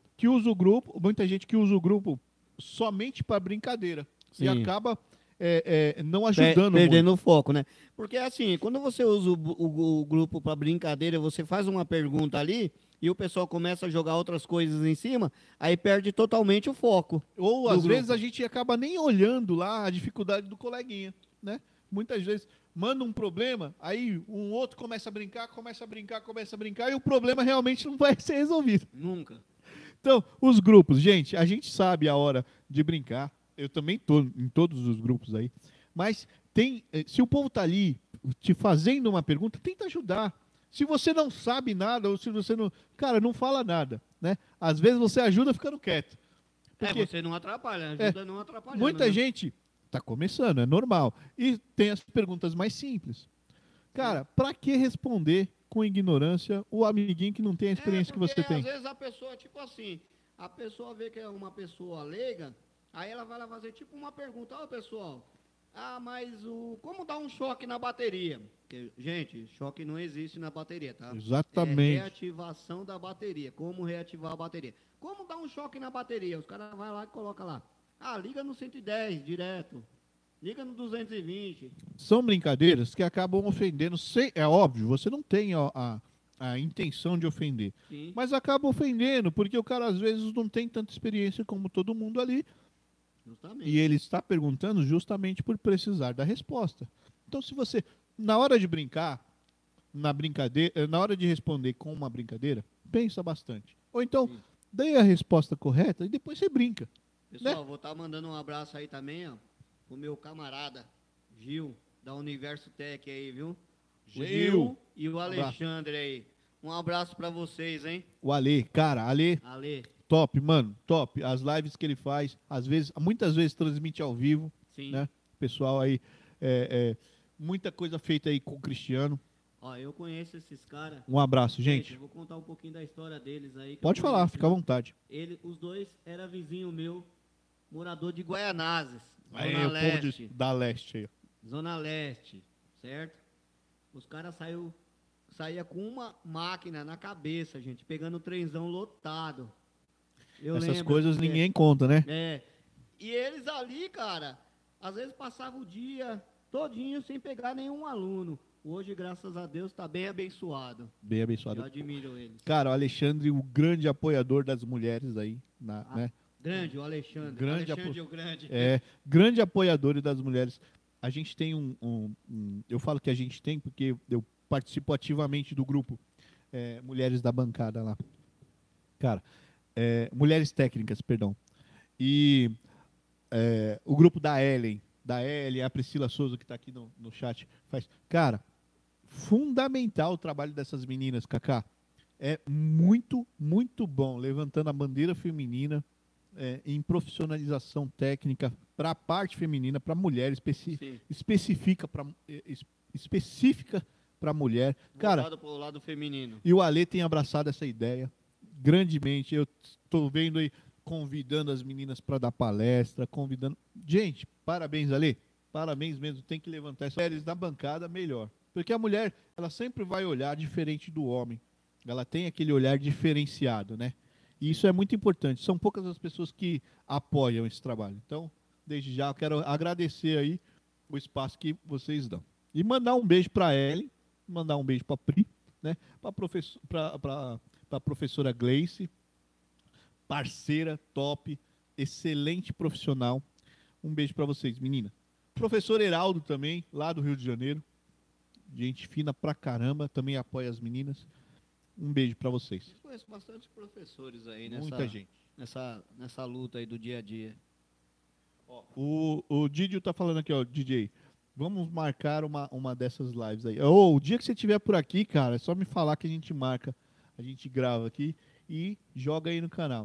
gente que usa o grupo somente para brincadeira. Sim. E acaba não ajudando Perdendo o foco, né? Porque assim, quando você usa o grupo para brincadeira, você faz uma pergunta ali e o pessoal começa a jogar outras coisas em cima, aí perde totalmente o foco. Ou do às grupo. vezes a gente acaba nem olhando lá a dificuldade do coleguinha, né? Muitas vezes manda um problema, aí um outro começa a brincar e o problema realmente não vai ser resolvido. Nunca. Então, os grupos, gente, a gente sabe a hora de brincar. Eu também estou em todos os grupos aí. Mas se o povo está ali te fazendo uma pergunta, tenta ajudar. Se você não sabe nada, ou se você não... Cara, não fala nada, né? Às vezes você ajuda ficando quieto. Porque Você não atrapalha, ajuda não atrapalhando. muita né? gente está começando, é normal. E tem as perguntas mais simples. Cara, para que responder com ignorância o amiguinho que não tem a experiência que você porque tem? Às vezes a pessoa, tipo assim, a pessoa vê que é uma pessoa leiga, aí ela vai lá fazer tipo uma pergunta, ó pessoal, mas como dar um choque na bateria? Porque, gente, choque não existe na bateria, tá? Exatamente. É reativação da bateria, como reativar a bateria. Como dar um choque na bateria? Os caras vão lá e colocam lá. Liga no 110 direto, liga no 220. São brincadeiras que acabam ofendendo. É óbvio, você não tem a intenção de ofender. Sim. Mas acaba ofendendo, porque o cara às vezes não tem tanta experiência como todo mundo ali. Justamente. E ele está perguntando justamente por precisar da resposta. Então, se você, na hora de brincar, na hora de responder com uma brincadeira, pensa bastante. Ou então, Sim. dê a resposta correta e depois você brinca. Pessoal, vou estar mandando um abraço aí também, ó, pro meu camarada Gil, da Universo Tech aí, viu? O Gil. Gil e o Alexandre aí. Um abraço pra vocês, hein? O Ale, cara, Ale, Ale, top, mano, top. As lives que ele faz, muitas vezes transmite ao vivo, sim. né? Pessoal aí, muita coisa feita aí com o Cristiano. Ó, eu conheço esses caras. Um abraço, gente. Eu vou contar um pouquinho da história deles aí. que Pode eu falar, conheço, fica à né? vontade. Os dois eram vizinho meu, morador de Guaianazes, Aí, Zona o povo Leste. da Leste aí. Zona Leste, certo? Os caras saía com uma máquina na cabeça, gente, pegando o trenzão lotado. Eu Essas lembro, coisas porque- ninguém conta, né? E eles ali, cara, às vezes passavam o dia todinho sem pegar nenhum aluno. Hoje, graças a Deus, está bem abençoado. Bem Eu abençoado. admiro eles. Cara, o Alexandre, o grande apoiador das mulheres aí, né? Grande, o Alexandre. Grande Alexandre o Grande. Grande apoiador das mulheres. A gente tem eu falo que a gente tem porque eu participo ativamente do grupo Mulheres da Bancada lá. Cara, Mulheres Técnicas, perdão. E o grupo da Ellen, da Eli, a Priscila Souza, que está aqui no chat, faz. Cara, fundamental o trabalho dessas meninas, Kaká. É muito, muito bom, levantando a bandeira feminina em profissionalização técnica para a parte feminina, para mulher, específica para mulher. Cara, Voltado pro lado feminino. e o Ale tem abraçado essa ideia grandemente. Eu estou vendo aí, convidando as meninas para dar palestra, convidando. Gente, parabéns, Ale. Parabéns mesmo. Tem que levantar essas mulheres na bancada melhor. Porque a mulher, ela sempre vai olhar diferente do homem. Ela tem aquele olhar diferenciado, né? E isso é muito importante. São poucas as pessoas que apoiam esse trabalho. Então, desde já, eu quero agradecer aí o espaço que vocês dão. E mandar um beijo para a Ellen, mandar um beijo para a Pri, né? Para a professora Gleice, parceira, top, excelente profissional. Um beijo para vocês, menina. Professor Heraldo também, lá do Rio de Janeiro. Gente fina pra caramba, também apoia as meninas. Um beijo para vocês. Eu conheço bastante professores aí Muita gente. nessa luta aí do dia a dia. O Didio tá falando aqui, ó, DJ. Vamos marcar uma dessas lives aí. O dia que você estiver por aqui, cara, é só me falar que a gente marca, a gente grava aqui e joga aí no canal.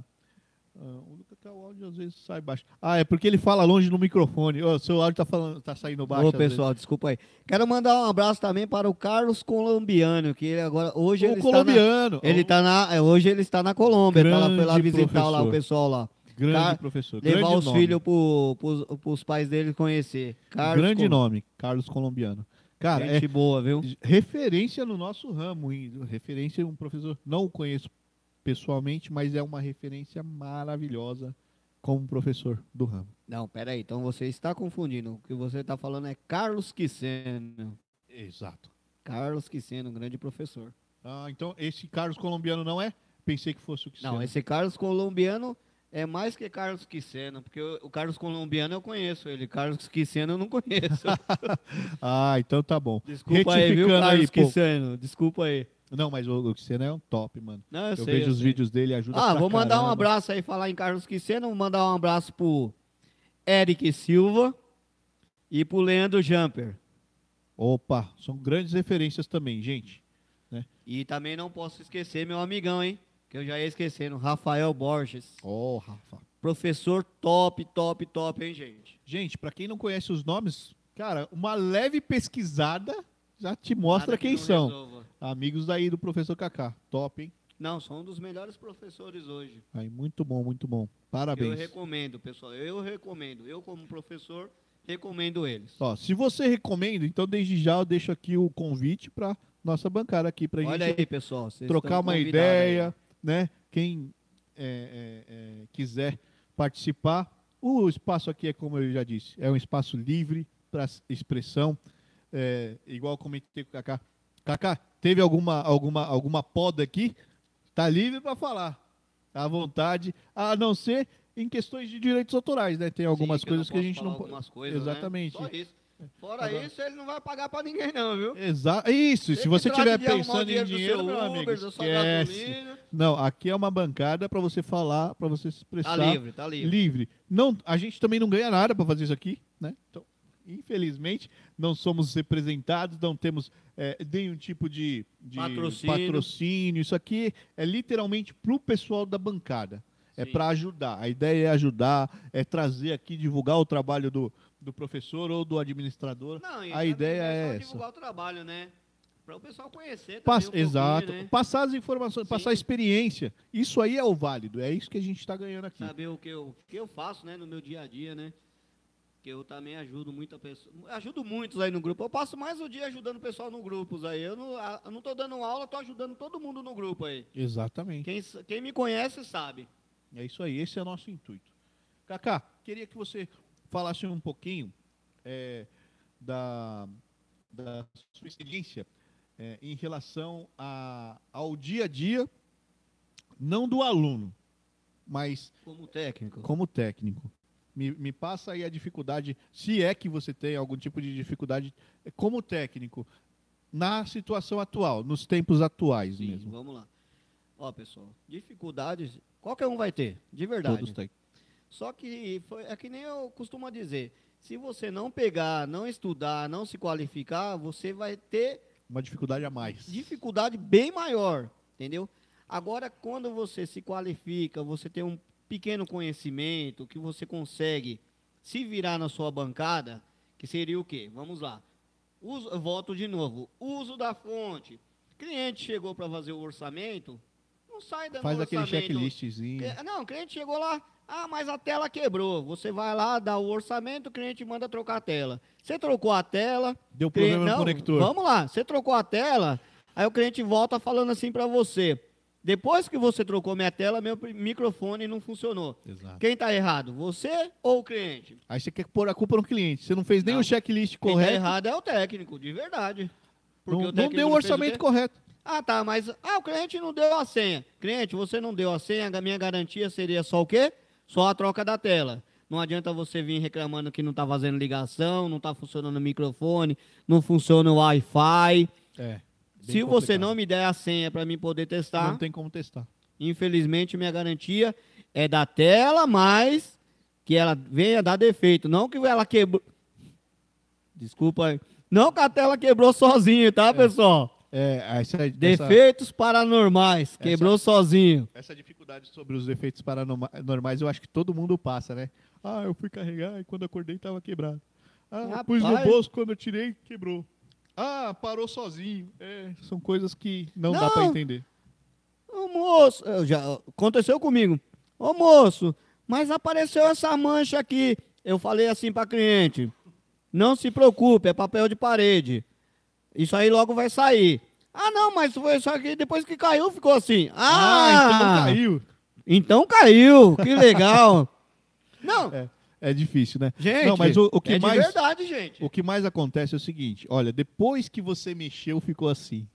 O áudio às vezes sai baixo. É porque ele fala longe no microfone. Seu áudio tá saindo baixo. Ô, pessoal, desculpa aí. Quero mandar um abraço também para o Carlos Colombiano, que ele agora hoje ele colombiano. Hoje ele está na Colômbia. Foi lá Grande visitar professor. lá o pessoal lá. Grande professor. Levar Grande os nome. filhos para os pais dele conhecer. Grande nome, Carlos Colombiano. Cara, gente boa, viu? Referência no nosso ramo. Referência, um professor, não o conheço pessoalmente, mas é uma referência maravilhosa como professor do ramo. Não, peraí, então você está confundindo. O que você está falando é Carlos Quiceno. Exato. Carlos Quiceno, grande professor. Então esse Carlos Colombiano não é? Pensei que fosse o Quiceno. Não, esse Carlos Colombiano é mais que Carlos Quiceno, porque o Carlos Colombiano eu conheço ele, Carlos Quiceno eu não conheço. Então tá bom. Desculpa aí, viu, Carlos Quiceno? Desculpa aí. Não, mas o Quiceno é um top, mano. Não, eu vejo os vídeos dele, ajuda pra vou mandar caramba. um abraço aí, falar em Carlos Quiceno, vou mandar um abraço pro Eric Silva e pro Leandro Jumper. Opa, são grandes referências também, gente. Né? E também não posso esquecer meu amigão, hein? Que eu já ia esquecendo, Rafael Borges. Rafa. Professor top, hein, gente? Gente, pra quem não conhece os nomes, cara, uma leve pesquisada já te mostra quem são. Resolva. Amigos daí do professor Kaká. Top, hein? Não, são um dos melhores professores hoje. Aí, muito bom, muito bom. Parabéns. Eu recomendo, pessoal. Eu recomendo. Eu, como professor, recomendo eles. Se você recomenda, então desde já eu deixo aqui o convite para nossa bancada aqui pra Olha gente aí, pessoal. trocar uma ideia, né? Quem quiser participar, o espaço aqui é como eu já disse, é um espaço livre para expressão. Igual eu comentei com o Kaká. Kaká, teve alguma poda aqui? Tá livre para falar. À vontade, a não ser em questões de direitos autorais, né? Tem algumas coisas que a gente não pode. Exatamente. Né? Só isso. Fora isso, ele não vai pagar para ninguém não, viu? Isso, se você estiver pensando em dinheiro dinheiro, meu amigo, esquece. Não, aqui é uma bancada para você falar, para você se expressar. Tá livre. Livre. Não, a gente também não ganha nada para fazer isso aqui, né? Então, infelizmente, não somos representados, não temos nenhum tipo de patrocínio. Isso aqui é literalmente para o pessoal da bancada. É para ajudar. A ideia é ajudar, é trazer aqui, divulgar o trabalho do professor ou do administrador. Não, a ideia é essa. Divulgar o trabalho, né? Para o pessoal conhecer também Exato. né? Passar as informações, passar a experiência. Isso aí é o válido. É isso que a gente está ganhando aqui. Saber o que eu faço, né, no meu dia a dia, né? Que eu também ajudo muita pessoa. Ajudo muitos aí no grupo. Eu passo mais o dia ajudando o pessoal no grupos aí. Eu não estou dando aula, estou ajudando todo mundo no grupo aí. Exatamente. Quem me conhece sabe. É isso aí. Esse é o nosso intuito. Kaká, queria que você falasse um pouquinho da sua experiência em relação ao dia a dia, não do aluno, mas como técnico. Me passa aí a dificuldade, se é que você tem algum tipo de dificuldade como técnico, na situação atual, nos tempos atuais mesmo. Vamos lá. Pessoal, dificuldades qualquer um vai ter, de verdade. Todos têm. Só que é que nem eu costumo dizer, Se você não pegar, não estudar, não se qualificar, você vai ter Uma dificuldade a mais. dificuldade bem maior, entendeu? Agora, quando você se qualifica, você tem um pequeno conhecimento, que você consegue se virar na sua bancada, que seria o quê? Vamos lá. Eu volto de novo. Uso da fonte. Cliente chegou para fazer o orçamento, não sai dando Faz aquele orçamento. checklistzinho. Não, o cliente chegou lá, mas a tela quebrou. Você vai lá, dá o orçamento, o cliente manda trocar a tela. Você trocou a tela. Deu problema no conector. Vamos lá, você trocou a tela, aí o cliente volta falando assim para você: depois que você trocou minha tela, meu microfone não funcionou. Exato. Quem está errado, você ou o cliente? Aí você quer pôr a culpa no cliente. Você não fez nem Não. o checklist Quem está correto. errado é o técnico, de verdade. Porque Não, o não técnico deu o fez orçamento quê? correto. Ah, tá, mas o cliente não deu a senha. Cliente, você não deu a senha, a minha garantia seria só o quê? Só a troca da tela. Não adianta você vir reclamando que não está fazendo ligação, não está funcionando o microfone, não funciona o Wi-Fi. É. Se você não me der a senha para mim poder testar, Não tem como testar. infelizmente minha garantia é da tela, mas que ela venha dar defeito. Não que ela quebrou. Desculpa aí. Não que a tela quebrou sozinho, tá, pessoal? Defeitos paranormais. Quebrou sozinho. Essa dificuldade sobre os defeitos paranormais, eu acho que todo mundo passa, né? Ah, eu fui carregar e quando acordei estava quebrado. Ah, pus no Rapaz. bolso, quando eu tirei, quebrou. Ah, parou sozinho. São coisas que não dá para Não. entender. Ô moço, aconteceu comigo. Ô moço, mas apareceu essa mancha aqui. Eu falei assim para cliente: não se preocupe, é papel de parede. Isso aí logo vai sair. Ah, não, mas foi isso aqui, depois que caiu ficou assim. Então caiu. Então caiu, que legal. Não, É difícil, né? gente, Não, mas o que é mais, de verdade, gente. o que mais acontece é o seguinte: olha, depois que você mexeu, ficou assim.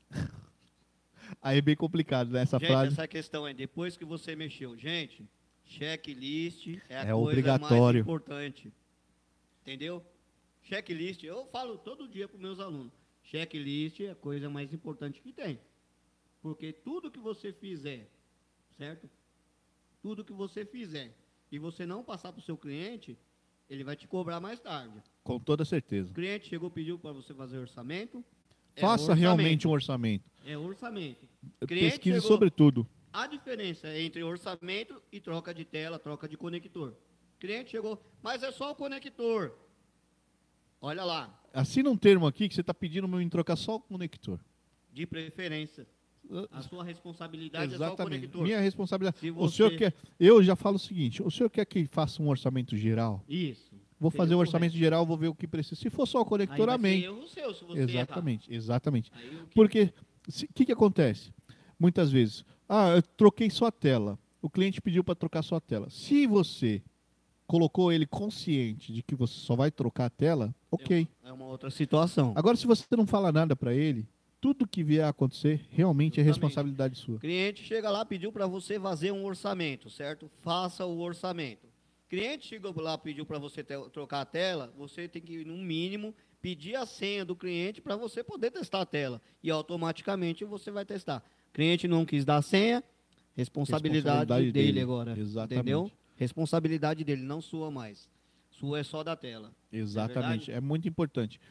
Aí é bem complicado, né? Essa Gente, frase. essa questão é depois que você mexeu. Gente, checklist é a É coisa obrigatório. mais importante. Entendeu? Checklist, eu falo todo dia para os meus alunos. Checklist é a coisa mais importante que tem. Porque tudo que você fizer, certo? Tudo que você fizer e você não passar para o seu cliente, ele vai te cobrar mais tarde. Com toda certeza. O cliente chegou, pediu para você fazer orçamento. Faça orçamento. realmente um orçamento. É orçamento. Cliente Pesquise chegou- sobre tudo. A diferença entre orçamento e troca de tela, troca de conector. Cliente chegou, mas é só o conector. Olha lá, Assina um termo aqui que você está pedindo para mim trocar só o conector. de preferência. A sua responsabilidade é só o Exatamente. conector. Minha responsabilidade. Se O senhor você- quer. Eu já falo o seguinte: o senhor quer que faça um orçamento geral? Isso. Vou Seria fazer o correto. orçamento geral, vou ver o que precisa. Se for só o Aí conector, vai amém. ser erro seu, se você Exatamente, exatamente. errar. Aí o que- Porque o que acontece? Muitas vezes, eu troquei só a tela. O cliente pediu para trocar só a tela. Se você colocou ele consciente de que você só vai trocar a tela, ok. É uma outra situação. Agora, se você não fala nada para ele, tudo que vier a acontecer realmente é Justamente. responsabilidade sua. O cliente chega lá, pediu para você fazer um orçamento, certo? Faça o orçamento. Cliente chegou lá, pediu para você trocar a tela, você tem que, no mínimo, pedir a senha do cliente para você poder testar a tela. E automaticamente você vai testar. Cliente não quis dar a senha, responsabilidade Responsabilidade dele dele. agora. Exatamente. Entendeu? Responsabilidade dele, não sua mais. Sua é só da tela. Exatamente, verdade? é muito importante.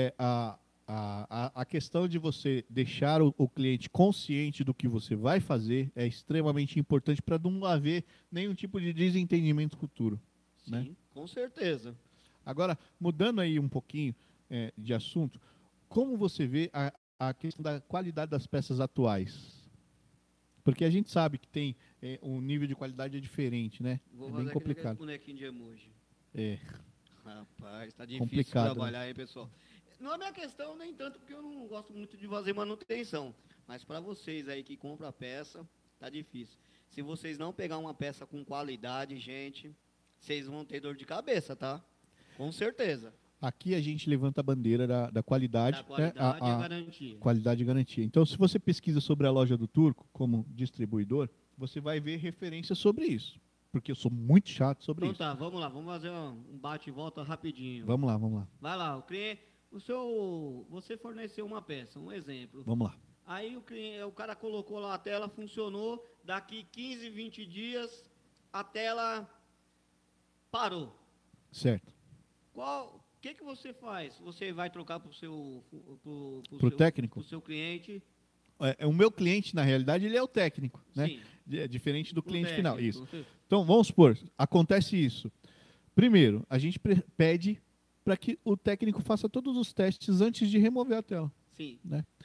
A questão de você deixar o cliente consciente do que você vai fazer é extremamente importante para não haver nenhum tipo de desentendimento futuro. Sim, Né? com certeza. Agora, mudando aí um pouquinho de assunto, como você vê a questão da qualidade das peças atuais? Porque a gente sabe que tem um nível de qualidade diferente, né? Vou É fazer bem aquele complicado. bonequinho de emoji. É. Rapaz, tá difícil Complicado, né? trabalhar, hein, pessoal? Não é minha questão nem tanto, porque eu não gosto muito de fazer manutenção. Mas para vocês aí que compram a peça, tá difícil. Se vocês não pegar uma peça com qualidade, gente, vocês vão ter dor de cabeça, tá? Com certeza. Aqui a gente levanta a bandeira da qualidade, Da qualidade né? e a garantia. Qualidade e garantia. Então, se você pesquisa sobre a loja do Turco como distribuidor, você vai ver referências sobre isso. Porque eu sou muito chato sobre Então isso. tá, vamos lá, vamos fazer um bate e volta rapidinho. Vamos lá, vamos lá. Vai lá, o cliente, você forneceu uma peça, um exemplo. Vamos lá. Aí o cara colocou lá a tela, funcionou, daqui 15, 20 dias a tela parou. Certo. O que você faz? Você vai trocar para Pro técnico? Pro seu cliente? O meu cliente, na realidade, ele é o técnico, né? Sim. É diferente do Pro cliente técnico, final. Isso. pro- Então, vamos supor, acontece isso. Primeiro, a gente pede para que o técnico faça todos os testes antes de remover a tela. Sim.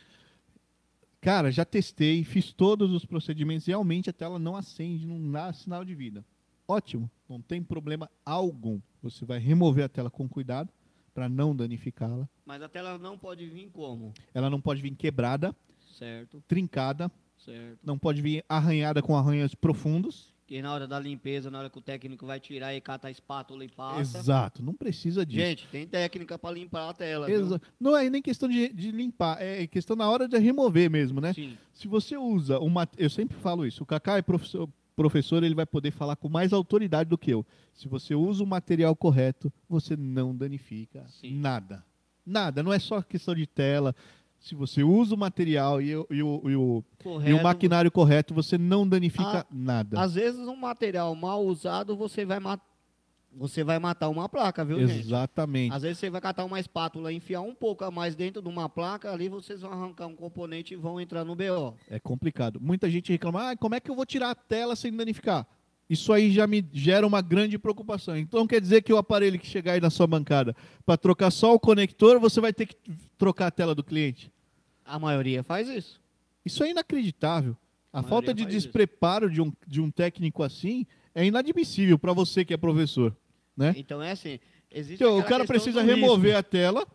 Cara, já testei, fiz todos os procedimentos e realmente a tela não acende, não dá sinal de vida. Ótimo, não tem problema algum. Você vai remover a tela com cuidado para não danificá-la. Mas a tela não pode vir como? Ela não pode vir quebrada, Certo, trincada, certo. não pode vir arranhada com arranhões profundos. Que na hora da limpeza, na hora que o técnico vai tirar e cata a espátula e passa. Exato, não precisa disso. Gente, tem técnica para limpar a tela. Viu? Não é nem questão de limpar, é questão na hora de remover mesmo, né? Sim. Se você usa uma... Eu sempre falo isso, o Kaká é professor, ele vai poder falar com mais autoridade do que eu. Se você usa o material correto, você não danifica Sim. nada. Nada, não é só questão de tela. Se você usa o material e o Correto. maquinário correto, você não danifica nada. Às vezes um material mal usado, você vai matar uma placa, viu, gente? Exatamente. Às vezes você vai catar uma espátula, enfiar um pouco a mais dentro de uma placa, ali vocês vão arrancar um componente e vão entrar no BO. É complicado. Muita gente reclama, como é que eu vou tirar a tela sem danificar? Isso aí já me gera uma grande preocupação. Então quer dizer que o aparelho que chegar aí na sua bancada, para trocar só o conector, você vai ter que trocar a tela do cliente? A maioria faz isso. Isso é inacreditável. A maioria falta de faz isso. despreparo de um técnico assim é inadmissível para você que é professor, né? Então é assim, existe Então, o aquela cara questão precisa do remover risco.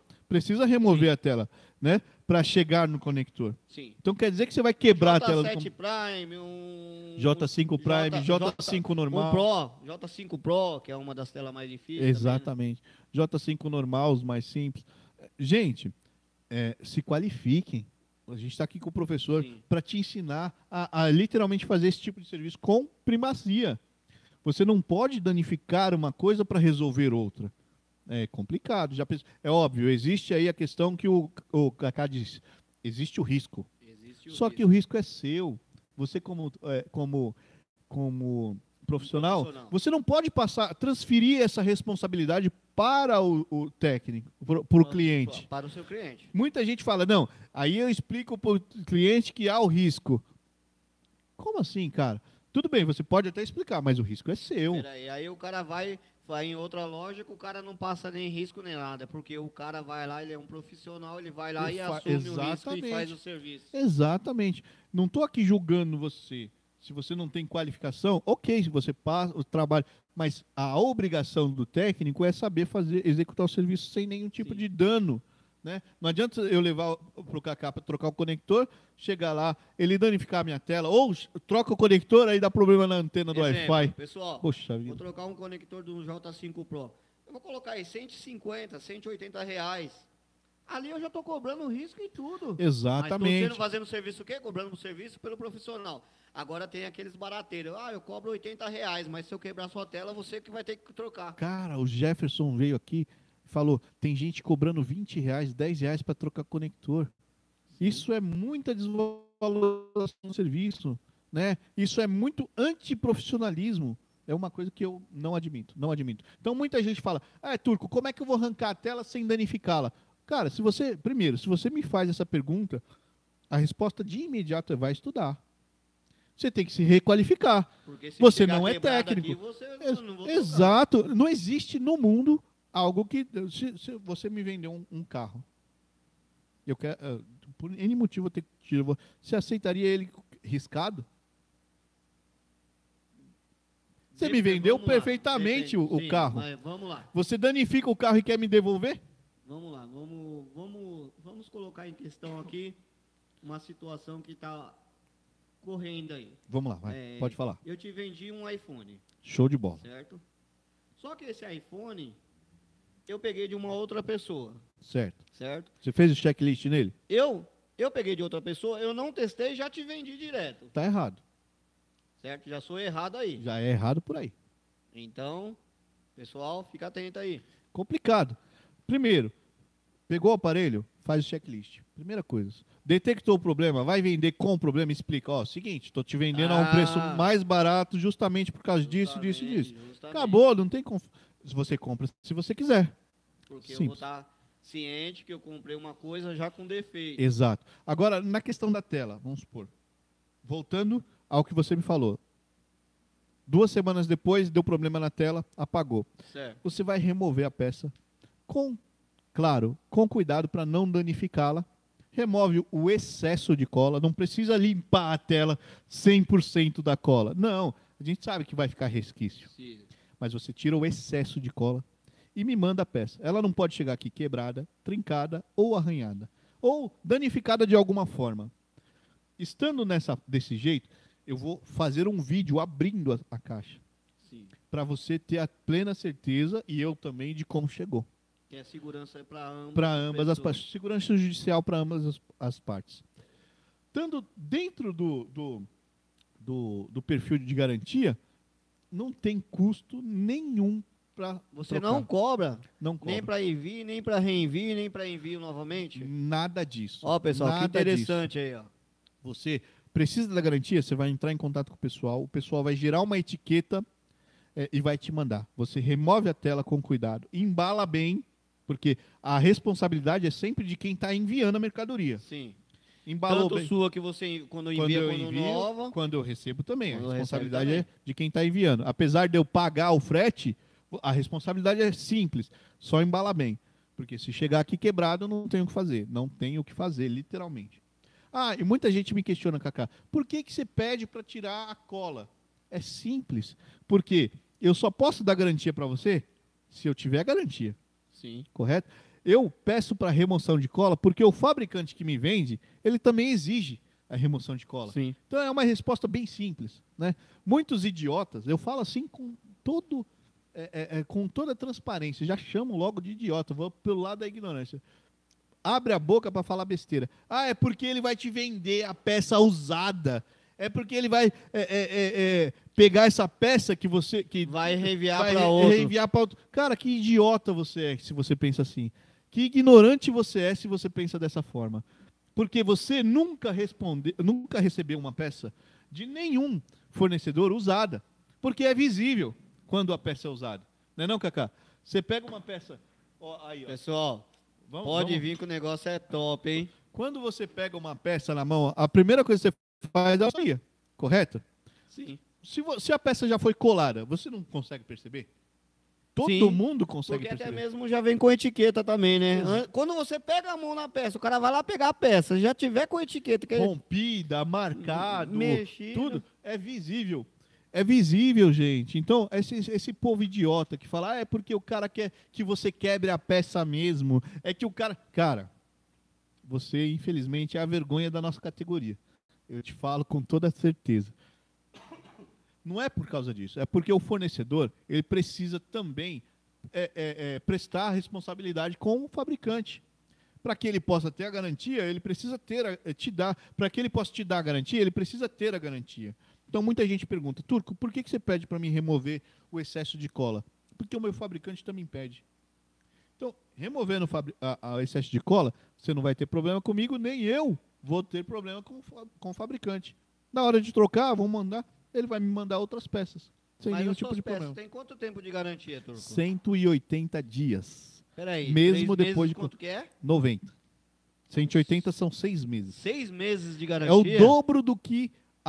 a tela, né, para chegar no conector. Sim. Então quer dizer que você vai quebrar a tela do J7 Prime, um J5 Prime, J5 normal. Um Pro, J5 Pro, que é uma das telas mais difíceis. Exatamente. J5 normal, os mais simples. Gente, se qualifiquem. A gente está aqui com o professor Sim. para te ensinar a literalmente fazer esse tipo de serviço com primazia. Você não pode danificar uma coisa para resolver outra. É complicado. É óbvio, existe aí a questão que o Kaká disse. Existe o risco. Também, né? Existe Só que o risco é seu. Você como profissional, você não pode transferir essa responsabilidade para o técnico, para o cliente. Para o seu cliente. Muita gente fala, não, aí eu explico para o cliente que há o risco. Como assim, cara? Tudo bem, você pode até explicar, mas o risco é seu. Peraí, aí o cara vai em outra loja que o cara não passa nem risco nem nada, porque o cara vai lá, ele é um profissional, ele vai lá e assume o risco e Exatamente. faz o serviço. Exatamente. Não estou aqui julgando você. Se você não tem qualificação, ok, se você passa o trabalho, mas a obrigação do técnico é saber executar o serviço sem nenhum tipo Sim. de dano. Né? Não adianta eu levar para o Kaká para trocar o conector, chegar lá, ele danificar a minha tela, ou troca o conector, aí dá problema na antena do Wi-Fi. Pessoal, Poxa vou vida. trocar um conector do J5 Pro. Eu vou colocar aí 150, 180 reais. Ali eu já estou cobrando risco e tudo. Mas Exatamente. estou fazendo serviço o quê? Cobrando o serviço pelo profissional. Agora tem aqueles barateiros. Eu cobro 80 reais, mas se eu quebrar sua tela, você que vai ter que trocar. Cara, o Jefferson veio aqui e falou, tem gente cobrando 20 reais, 10 reais para trocar conector. Isso é muita desvalorização do serviço, né? Isso é muito antiprofissionalismo. É uma coisa que eu não admito, não admito. Então muita gente fala, Turco, como é que eu vou arrancar a tela sem danificá-la? Cara, se você me faz essa pergunta, a resposta de imediato é vai estudar. Você tem que se requalificar. Porque se Você chegar não é quebrado técnico. Aqui, eu não vou trocar. Exato. Não existe no mundo algo que... Se você me vendeu um carro, eu quero... por N motivo eu tenho que tirar... Você aceitaria ele riscado? Você me vendeu Vamos lá. perfeitamente o Sim, carro. mas vamos lá. Você danifica o carro e quer me devolver? Vamos lá. Vamos colocar em questão aqui uma situação que está correndo aí. Vamos lá, vai. Pode falar. Eu te vendi um iPhone, Show de bola. certo? Só que esse iPhone eu peguei de uma outra pessoa, Certo. certo? Você fez o checklist nele? Eu peguei de outra pessoa, eu não testei, já te vendi direto, Tá errado. certo? Já sou errado aí. Já é errado por aí. Então, pessoal, fica atento aí. Complicado. Primeiro, pegou o aparelho, faz o checklist. Primeira coisa. Detectou o problema, vai vender com o problema, explica. Ó, seguinte, estou te vendendo a um preço mais barato justamente por causa disso, disso e disso. Justamente. Acabou, não tem como. Se você compra, se você quiser. Porque eu Simples. vou estar ciente que eu comprei uma coisa já com defeito. Exato. Agora, na questão da tela, vamos supor, voltando ao que você me falou. 2 semanas depois, deu problema na tela, apagou. Certo. Você vai remover a peça claro, com cuidado para não danificá-la. Remove o excesso de cola, não precisa limpar a tela 100% da cola. Não, a gente sabe que vai ficar resquício. Sim. Mas você tira o excesso de cola e me manda a peça. Ela não pode chegar aqui quebrada, trincada ou arranhada, ou danificada de alguma forma. Estando desse jeito, eu vou fazer um vídeo abrindo a caixa, Sim. para você ter a plena certeza, e eu também, de como chegou. Que a segurança é para ambas, Para ambas as pessoas. partes. Segurança judicial para ambas as partes. Estando dentro do perfil de garantia, não tem custo nenhum para Você não cobra Não cobra. nem para envio, nem para reenvio, nem para envio novamente. Nada disso. Ó, pessoal, que Nada interessante aí, ó. disso. Você precisa da garantia, você vai entrar em contato com o pessoal vai gerar uma etiqueta e vai te mandar. Você remove a tela com cuidado, embala bem, porque a responsabilidade é sempre de quem está enviando a mercadoria. Sim. Embalou Tanto bem. sua que você quando envia, quando nova. Quando eu recebo também. Quando A recebe responsabilidade também. é de quem está enviando. Apesar de eu pagar o frete, a responsabilidade é simples. Só embalar bem. Porque se chegar aqui quebrado, não tenho o que fazer. Não tenho o que fazer, literalmente. Ah, e muita gente me questiona, Cacá, por que você pede para tirar a cola? É simples. Porque eu só posso dar garantia para você se eu tiver garantia. Sim. Correto? Eu peço para remoção de cola porque o fabricante que me vende, ele também exige a remoção de cola. Sim. Então é uma resposta bem simples, né? Muitos idiotas, eu falo assim com com toda a transparência, já chamo logo de idiota, vou pelo lado da ignorância. Abre a boca para falar besteira. Ah, é porque ele vai te vender a peça usada. É porque ele vai pegar essa peça que você Vai reenviar vai para outro. reenviar para outro. Cara, que idiota você é se você pensa assim. Que ignorante você é se você pensa dessa forma. Porque você nunca recebeu uma peça de nenhum fornecedor usada. Porque é visível quando a peça é usada. Não é não, Cacá? Você pega uma peça... Ó, aí, ó. Pessoal, pode vir que o negócio é top, hein? Quando você pega uma peça na mão, a primeira coisa que você faz é a solia, correto? Sim. Se a peça já foi colada, você não consegue perceber? Todo Sim, mundo consegue Porque perceber. até mesmo já vem com etiqueta também, né? Exato. Quando você pega a mão na peça, o cara vai lá pegar a peça, já tiver com etiqueta, que Rompida, marcado, Mexido. tudo é visível. É visível, gente. Então, esse povo idiota que fala, é porque o cara quer que você quebre a peça mesmo. É que o cara... Cara, você, infelizmente, é a vergonha da nossa categoria. Eu te falo com toda certeza. Não é por causa disso. É porque o fornecedor, ele precisa também prestar responsabilidade com o fabricante. Para que ele possa ter a garantia, ele precisa te dar. Para que ele possa te dar a garantia, ele precisa ter a garantia. Então, muita gente pergunta, Turco, por que você pede para mim remover o excesso de cola? Porque o meu fabricante também pede. Então, removendo o excesso de cola, você não vai ter problema comigo, nem eu vou ter problema com o fabricante. Na hora de trocar, vão mandar, ele vai me mandar outras peças, sem Mas nenhum as tipo suas de peças problema. tem quanto tempo de garantia, Turco? 180 dias. Peraí, Mesmo 3 depois meses, de quanto que é? 90. 180 são 6 meses. 6 meses de É garantia? o dobro do que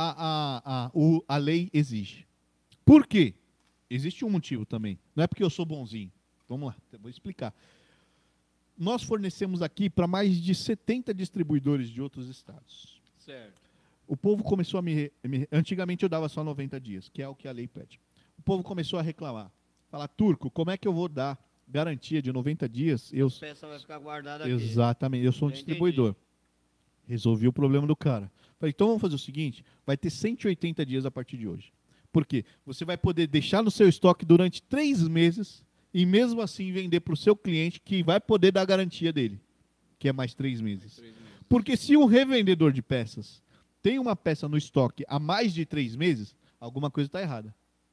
a lei exige. Por quê? Existe um motivo também. Não é porque eu sou bonzinho. Vamos lá, vou explicar. Nós fornecemos aqui para mais de 70 distribuidores de outros estados. Certo. O povo começou a Antigamente eu dava só 90 dias, que é o que a lei pede. O povo começou a reclamar. Falar, Turco, como é que eu vou dar garantia de 90 dias? A peça vai ficar guardada aqui. Exatamente, eu sou um Já distribuidor. Resolvi o problema do cara. Falei, então vamos fazer o seguinte, vai ter 180 dias a partir de hoje. Por quê? Você vai poder deixar no seu estoque durante 3 meses e mesmo assim vender para o seu cliente que vai poder dar a garantia dele, que é mais 3 meses. Porque se um revendedor de peças tem uma peça no estoque há mais de 3 meses, alguma coisa está errada.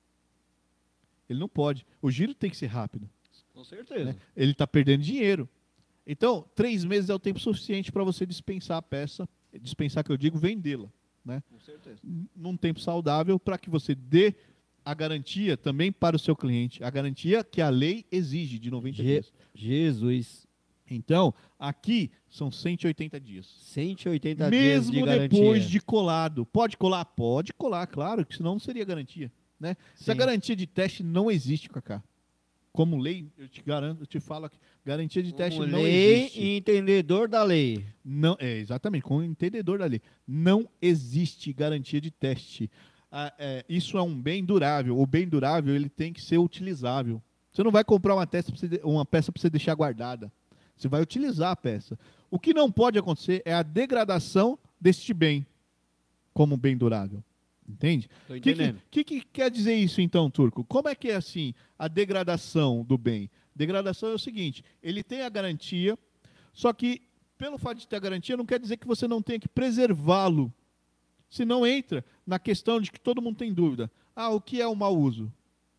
Ele não pode. O giro tem que ser rápido. Com certeza. Né? Ele está perdendo dinheiro. Então, 3 meses é o tempo suficiente para você dispensar a peça, dispensar que eu digo, vendê-la, né? Com certeza. Num tempo saudável, para que você dê a garantia também para o seu cliente, a garantia que a lei exige de 90 dias. Jesus. Então, aqui são 180 dias. 180 dias de Mesmo garantia. depois de colado. Pode colar? Pode colar, claro, que senão não seria garantia. Né? Essa Sim. garantia de teste não existe, Cacá. Como lei, eu te garanto, eu te falo que garantia de teste Como não lei existe. e entendedor da lei. Não, exatamente, com o entendedor da lei. Não existe garantia de teste. Isso é um bem durável. O bem durável ele tem que ser utilizável. Você não vai comprar uma peça para você deixar guardada. Você vai utilizar a peça. O que não pode acontecer é a degradação deste bem como bem durável. Entende? Tô O entendendo. que quer dizer isso então, Turco? Como é que é assim a degradação do bem? Degradação é o seguinte, ele tem a garantia, só que pelo fato de ter a garantia não quer dizer que você não tenha que preservá-lo. Senão entra na questão de que todo mundo tem dúvida. Ah, o que é o mau uso?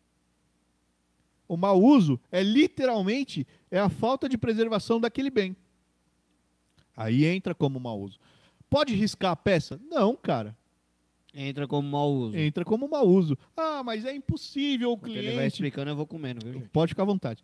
O mau uso é literalmente a falta de preservação daquele bem. Aí entra como mau uso. Pode riscar a peça? Não, cara. Entra como mau uso. Entra como mau uso. Ah, mas é impossível o Porque ele vai cliente... explicando, eu vou comendo, viu, gente? Pode ficar à vontade.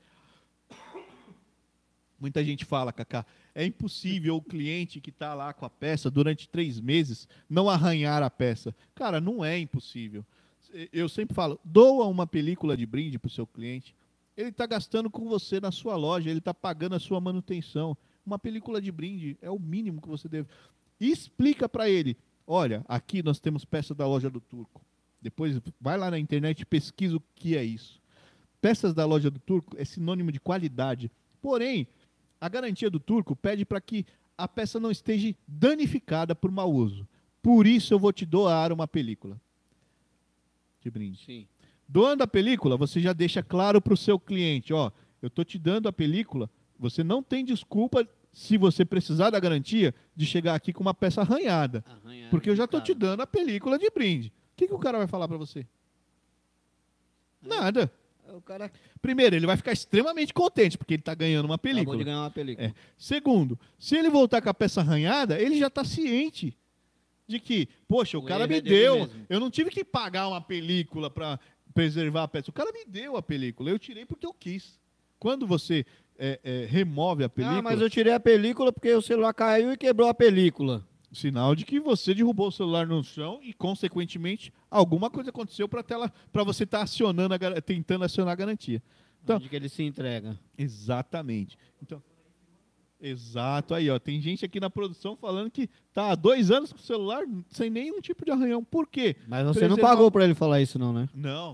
Muita gente fala, Cacá, é impossível o cliente que está lá com a peça durante 3 meses não arranhar a peça. Cara, não é impossível. Eu sempre falo, doa uma película de brinde para o seu cliente. Ele está gastando com você na sua loja, ele está pagando a sua manutenção. Uma película de brinde é o mínimo que você deve. E explica para ele, olha, aqui nós temos peças da loja do Turco. Depois vai lá na internet e pesquisa o que é isso. Peças da loja do Turco é sinônimo de qualidade. Porém, a garantia do Turco pede para que a peça não esteja danificada por mau uso. Por isso eu vou te doar uma película de brinde. Sim. Doando a película, você já deixa claro para o seu cliente, ó, eu estou te dando a película, você não tem desculpa, se você precisar da garantia, de chegar aqui com uma peça arranhada. Arranhado, Porque eu já estou te picado. dando a película de brinde. O que o cara vai falar para você? Nada. O cara Primeiro, ele vai ficar extremamente contente, porque ele está ganhando uma acabou película. de ganhar uma película. É. Segundo, se ele voltar com a peça arranhada, ele já está ciente de que, poxa, o O cara erro me é dele deu, mesmo. eu não tive que pagar uma película para preservar a peça. O cara me deu a película, eu tirei porque eu quis. Quando você remove a película, Ah, mas eu tirei a película porque o celular caiu e quebrou a película. sinal de que você derrubou o celular no chão e, consequentemente, alguma coisa aconteceu para você estar acionando, tentando acionar a garantia. Então, Onde que ele se entrega. exatamente. Então, exato aí, ó. Tem gente aqui na produção falando que tá há 2 anos com o celular sem nenhum tipo de arranhão. Por quê? Mas você não Preservar- pagou pra ele falar isso, não, né? Não.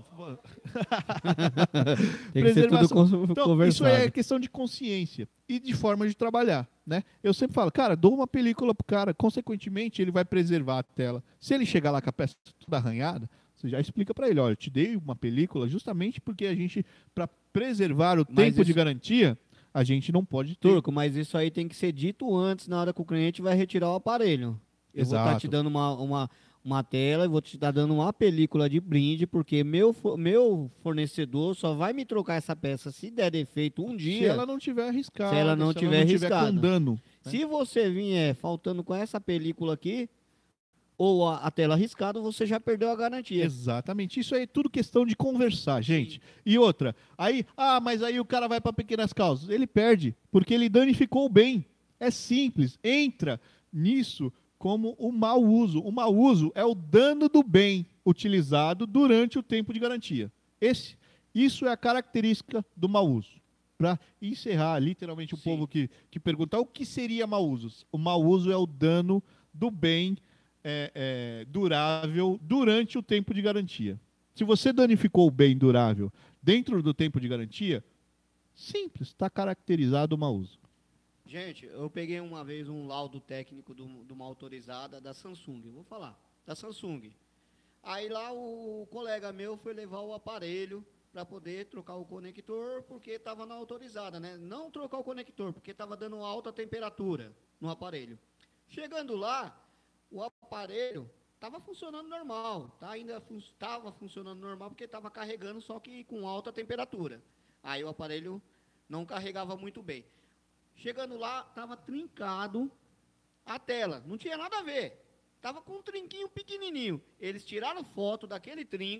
Tem que ser tudo Então, conversado. isso é questão de consciência e de forma de trabalhar, né? Eu sempre falo, cara, dou uma película pro cara, consequentemente ele vai preservar a tela. Se ele chegar lá com a peça toda arranhada, você já explica para ele, olha, eu te dei uma película justamente porque a gente, para preservar o tempo de isso- garantia, a gente não pode ter. Turco, mas isso aí tem que ser dito antes, na hora que o cliente vai retirar o aparelho. Eu vou estar Exato. te dando uma tela e vou te estar dando uma película de brinde, porque meu fornecedor só vai me trocar essa peça se der defeito um Se dia. ela não tiver arriscada, Se ela não tiver arriscada. com dano. Se você vier faltando com essa película aqui, ou a tela arriscada, você já perdeu a garantia. Exatamente. Isso aí é tudo questão de conversar, gente. E outra, mas aí o cara vai para pequenas causas. Ele perde, porque ele danificou o bem. É simples. Entra nisso como o mau uso. O mau uso é o dano do bem utilizado durante o tempo de garantia. Isso é a característica do mau uso. Para encerrar, literalmente, o Sim. povo que perguntar o que seria mau uso. O mau uso é o dano do bem durável durante o tempo de garantia. Se você danificou o bem durável dentro do tempo de garantia, simples, está caracterizado o mau uso. Gente, eu peguei uma vez um laudo técnico de uma autorizada da Samsung, vou falar, da Samsung. Aí lá o colega meu foi levar o aparelho para poder trocar o conector, porque estava na autorizada, né? Não trocar o conector, porque estava dando alta temperatura no aparelho. Chegando lá, o aparelho estava funcionando normal, tá? Ainda estava funcionando normal, porque estava carregando, só que com alta temperatura. Aí o aparelho não carregava muito bem. Chegando lá, estava trincado a tela. Não tinha nada a ver. Estava com um trinquinho pequenininho. Eles tiraram foto daquele trinco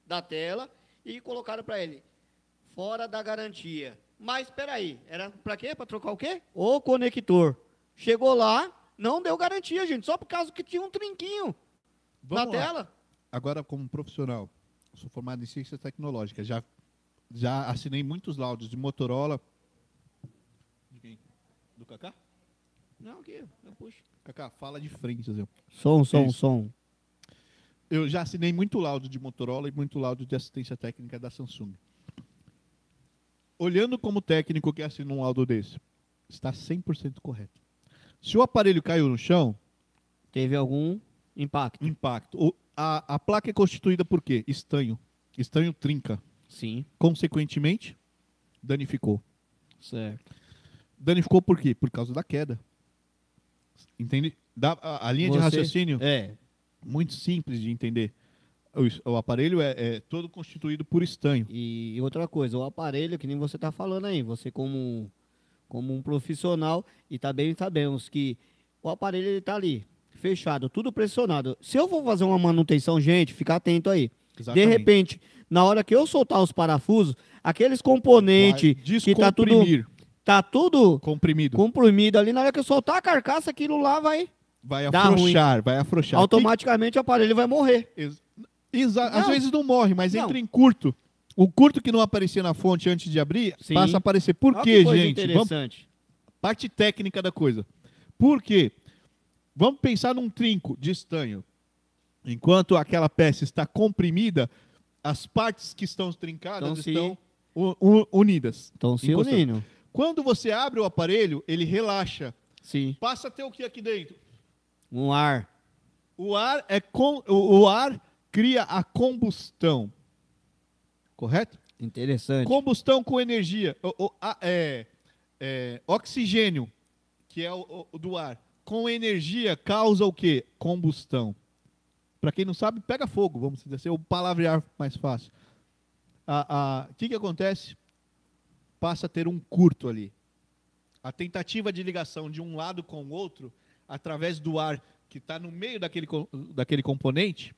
da tela e colocaram para ele, fora da garantia. Mas, espera aí, era para quê? Para trocar o quê? O conector. Chegou lá, não deu garantia, gente, só por causa que tinha um trinquinho na Vamos lá. tela. Agora, como profissional, sou formado em ciências tecnológicas, já assinei muitos laudos de Motorola. De quem? Do Kaká? Não, aqui, eu puxo. Kaká, fala de frente, Zé. Som. Eu já assinei muito laudo de Motorola e muito laudo de assistência técnica da Samsung. Olhando como técnico que assina um laudo desse, está 100% correto. Se o aparelho caiu no chão, Teve algum impacto? impacto. A placa é constituída por quê? Estanho. Estanho trinca. Sim, Consequentemente, danificou. certo. Danificou por quê? Por causa da queda. Entende? A linha de raciocínio É, muito simples de entender. O aparelho é todo constituído por estanho. e outra coisa, o aparelho, que nem você está falando aí, você como um profissional, e também sabemos que o aparelho ele está ali, fechado, tudo pressionado. Se eu for fazer uma manutenção, gente, fica atento aí. Exatamente. De repente, na hora que eu soltar os parafusos, aqueles componentes que tá tudo comprimido. comprimido ali, na hora que eu soltar a carcaça, aquilo lá vai Vai dá afrouxar, vai afrouxar. automaticamente o aparelho vai morrer. Às Não. vezes não morre, mas Não. entra em curto. O curto que não aparecia na fonte antes de abrir, Sim. passa a aparecer. Por Olha quê, que coisa gente? Vamos, interessante. parte técnica da coisa. Por quê? Vamos pensar num trinco de estanho. Enquanto aquela peça está comprimida, as partes que estão trincadas estão unidas. Estão se encostando. unindo. Quando você abre o aparelho, ele relaxa. Sim. Passa a ter o que aqui dentro? Um ar. O ar cria a combustão. Correto? Interessante. Combustão com energia. Oxigênio, que é o do ar, com energia causa o quê? Combustão. Para quem não sabe, pega fogo, vamos dizer assim, o palavrear mais fácil. O que acontece? Passa a ter um curto ali. A tentativa de ligação de um lado com o outro, através do ar que está no meio daquele componente,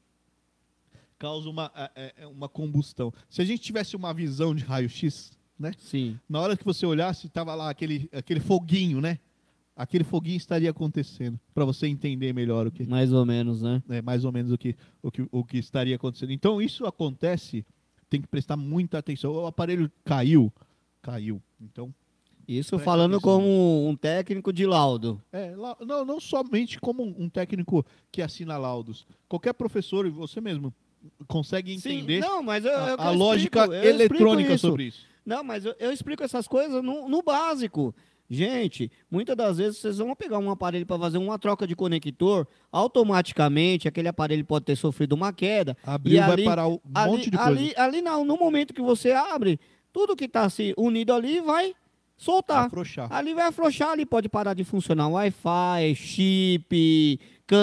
causa uma combustão. Se a gente tivesse uma visão de raio-x, né? Sim. Na hora que você olhasse, estava lá aquele foguinho, né? Aquele foguinho estaria acontecendo, para você entender melhor o que Mais ou menos, né? mais ou menos o que estaria acontecendo. Então, isso acontece, tem que prestar muita atenção. O aparelho caiu. Então, Isso Presta falando atenção como um técnico de laudo. não somente como um técnico que assina laudos. Qualquer professor, e você mesmo, consegue entender Sim, não, mas a lógica eu eletrônica explico isso. sobre isso. Não, mas eu explico essas coisas no básico. Gente, muitas das vezes vocês vão pegar um aparelho para fazer uma troca de conector, automaticamente aquele aparelho pode ter sofrido uma queda. Abriu, e vai ali, parar um monte de coisa. Ali no momento que você abre, tudo que está se unido ali vai soltar. Afrouxar. Ali vai afrouxar, ali pode parar de funcionar Wi-Fi, chip,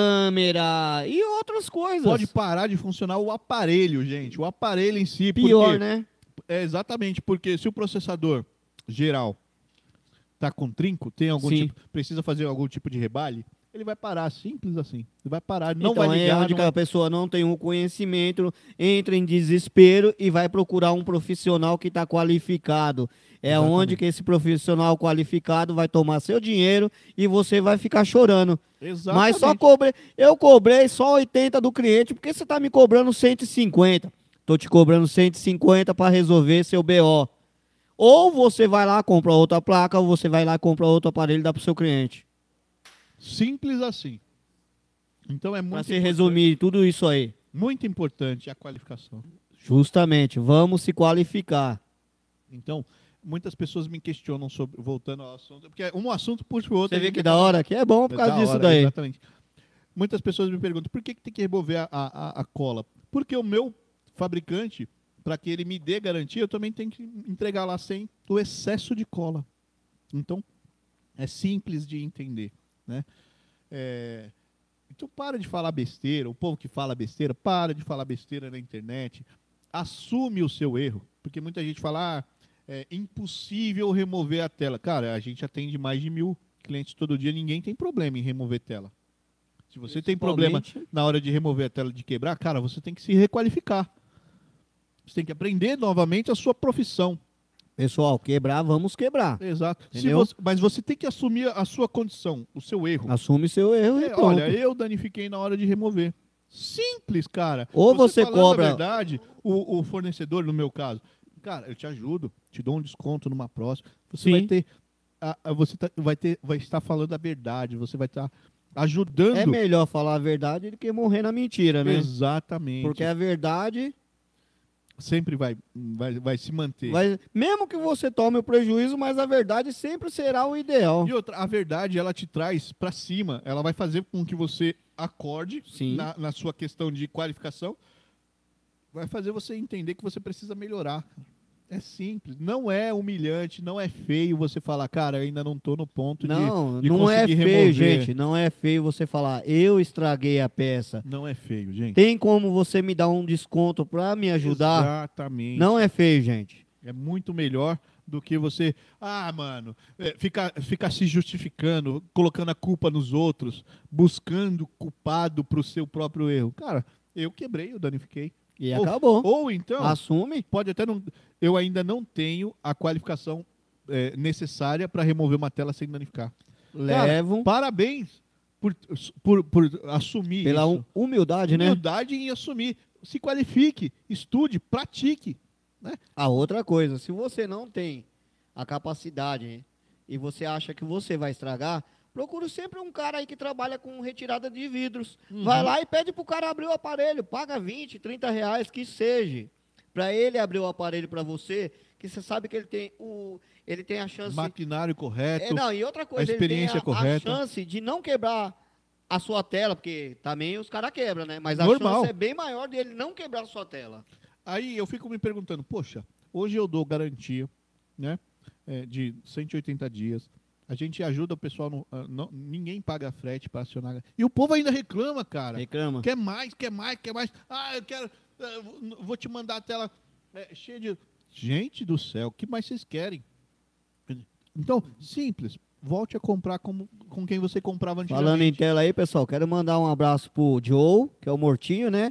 câmera e outras coisas. Pode parar de funcionar o aparelho, gente. O aparelho em si. Pior, porque, né? Exatamente, porque se o processador geral está com trinco, tem algum Sim. precisa fazer algum tipo de rebalhe, ele vai parar, simples assim. Ele vai parar, não Então, vai ligar. é onde não vai- a pessoa não tem um conhecimento, entra em desespero e vai procurar um profissional que está qualificado. É Exatamente. onde que esse profissional qualificado vai tomar seu dinheiro e você vai ficar chorando. Exatamente. Mas eu cobrei só 80 do cliente, porque você está me cobrando 150. Estou te cobrando 150 para resolver seu BO. Ou você vai lá, compra outra placa, ou você vai lá, compra outro aparelho e dá para o seu cliente. Simples assim. Então é Para muito se resumir tudo isso aí. muito importante a qualificação. Justamente, vamos se qualificar. Então, muitas pessoas me questionam sobre, voltando ao assunto, porque um assunto puxa o outro. Você vê a gente que da hora? Que é bom por causa Da disso hora, daí. Exatamente. Muitas pessoas me perguntam, por que tem que remover a cola? Porque o meu fabricante, para que ele me dê garantia, eu também tenho que entregar lá sem o excesso de cola. Então, é simples de entender, né? Então, para de falar besteira. O povo que fala besteira, para de falar besteira na internet. Assume o seu erro. Porque muita gente fala, é impossível remover a tela. Cara, a gente atende mais de 1000 clientes todo dia, ninguém tem problema em remover tela. Se você tem problema na hora de remover a tela de quebrar, cara, você tem que se requalificar. Você tem que aprender novamente a sua profissão. Pessoal, quebrar, vamos quebrar. Exato. Entendeu? Mas você tem que assumir a sua condição, o seu erro. Assume seu erro e pronto. Olha, eu danifiquei na hora de remover. Simples, cara. Ou você falando cobra- a verdade, o fornecedor, no meu caso, cara, eu te ajudo, te dou um desconto numa próxima. Você Sim. vai ter, vai estar falando a verdade, você vai estar ajudando. É melhor falar a verdade do que morrer na mentira, né? Exatamente. Porque a verdade, Sempre vai se manter. mesmo que você tome o prejuízo, mas a verdade sempre será o ideal. E outra, a verdade, ela te traz pra cima. Ela vai fazer com que você acorde Sim. na sua questão de qualificação. Vai fazer você entender que você precisa melhorar. É simples. Não é humilhante, não é feio você falar, cara, eu ainda não tô no ponto Não, de não é conseguir feio, remover. gente. Não é feio você falar, eu estraguei a peça. Não é feio, gente. Tem como você me dar um desconto pra me ajudar? Exatamente. Não é feio, gente. É muito melhor do que você, mano, ficar se justificando, colocando a culpa nos outros, buscando culpado pro seu próprio erro. Cara, eu quebrei, eu danifiquei. E acabou. Ou então, Assume. pode até não. Eu ainda não tenho a qualificação necessária para remover uma tela sem danificar. Cara, Levo parabéns por assumir pela isso. humildade, né? Humildade em assumir. Se qualifique, estude, pratique. A outra coisa, se você não tem a capacidade e você acha que você vai estragar, procure sempre um cara aí que trabalha com retirada de vidros. Vai lá e pede pro cara abrir o aparelho, paga 20, 30 reais, que seja, para ele abrir o aparelho para você, que você sabe que ele tem a chance... Maquinário correto. Não, e outra coisa, ele tem experiência correta. a chance de não quebrar a sua tela, porque também os caras quebram, né? Mas a Normal. chance é bem maior dele não quebrar a sua tela. Aí eu fico me perguntando, poxa, hoje eu dou garantia, né, de 180 dias. A gente ajuda o pessoal, ninguém paga frete para acionar. E o povo ainda reclama, cara. Reclama. Quer mais, quer mais, quer mais. Eu quero, vou te mandar a tela cheia de... Gente do céu, o que mais vocês querem? Então, simples. Volte a comprar com quem você comprava antigamente. Falando em tela aí, pessoal, quero mandar um abraço pro Joe, que é o Mortinho, né?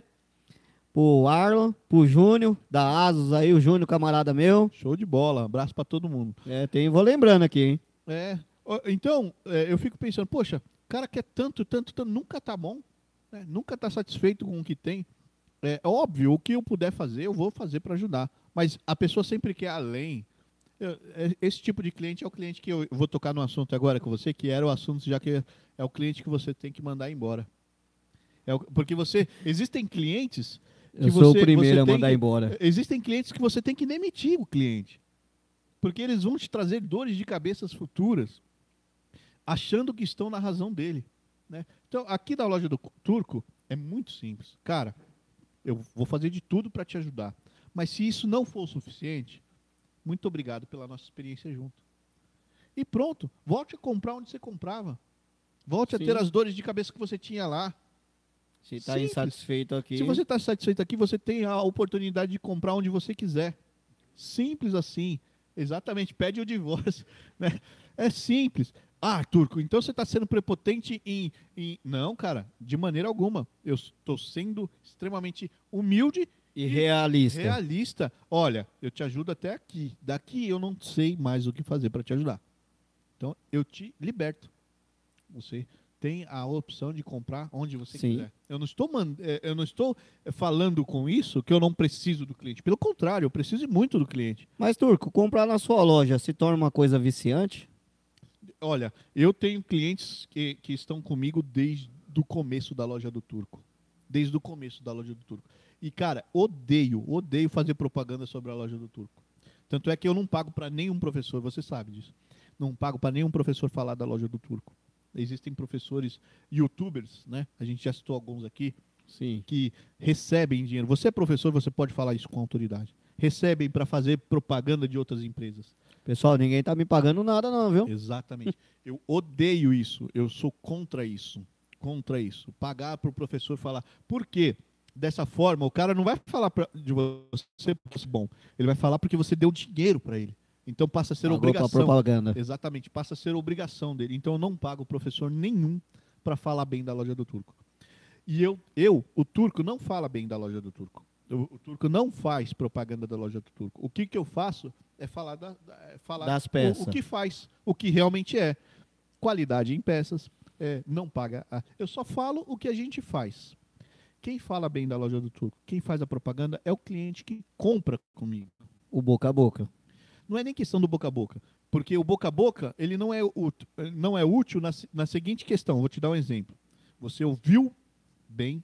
Pro Arlon, pro Júnior, da Asus aí, o Júnior, camarada meu. Show de bola. Abraço para todo mundo. Vou lembrando aqui, hein? Então, eu fico pensando, poxa, o cara quer tanto, nunca tá bom, né? Nunca tá satisfeito com o que tem. É óbvio, o que eu puder fazer, eu vou fazer para ajudar. Mas a pessoa sempre quer além. Esse tipo de cliente é o cliente que eu vou tocar no assunto agora com você, que era o assunto, já que é o cliente que você tem que mandar embora. Porque existem clientes que Eu sou você, o primeiro você a tem mandar que- embora. Existem clientes que você tem que demitir o cliente. Porque eles vão te trazer dores de cabeças futuras, achando que estão na razão dele, né? Então, aqui da loja do Turco, é muito simples. Cara, eu vou fazer de tudo para te ajudar. Mas se isso não for o suficiente, muito obrigado pela nossa experiência junto. E pronto, volte a comprar onde você comprava. Volte a Sim. ter as dores de cabeça que você tinha lá. Se tá Simples. insatisfeito aqui. Se você está satisfeito aqui, você tem a oportunidade de comprar onde você quiser. Simples assim. Exatamente. Pede o divórcio. Né? É simples. Turco, então você está sendo prepotente em... Não, cara, de maneira alguma. Eu estou sendo extremamente humilde E realista. realista. Olha, eu te ajudo até aqui. Daqui eu não sei mais o que fazer para te ajudar. Então, eu te liberto. Você tem a opção de comprar onde você Sim. quiser. Eu não estou falando com isso que eu não preciso do cliente. Pelo contrário, eu preciso muito do cliente. Mas, Turco, comprar na sua loja se torna uma coisa viciante? Olha, eu tenho clientes que estão comigo desde o começo da loja do Turco. Desde o começo da loja do Turco. E, cara, odeio fazer propaganda sobre a loja do Turco. Tanto é que eu não pago para nenhum professor, você sabe disso. Não pago para nenhum professor falar da loja do Turco. Existem professores youtubers, né? A gente já citou alguns aqui, Sim. que recebem dinheiro. Você é professor, você pode falar isso com autoridade. Recebem para fazer propaganda de outras empresas. Pessoal, ninguém tá me pagando nada não, viu? Exatamente. Eu odeio isso. Eu sou contra isso. Contra isso. Pagar para o professor falar. Por quê? Dessa forma, o cara não vai falar de você porque é bom. Ele vai falar porque você deu dinheiro para ele. Então passa a ser Pagou pra obrigação. propaganda. Exatamente. Passa a ser obrigação dele. Então eu não pago professor nenhum para falar bem da loja do Turco. E o Turco não fala bem da loja do Turco. O Turco não faz propaganda da loja do Turco. O que eu faço é falar, falar Das peças. o que faz, o que realmente é. Qualidade em peças, não paga. Eu só falo o que a gente faz. Quem fala bem da loja do Turco, quem faz a propaganda é o cliente que compra comigo. O boca a boca. Não é nem questão do boca a boca, porque o boca a boca ele não é útil na seguinte questão. Vou te dar um exemplo. Você ouviu bem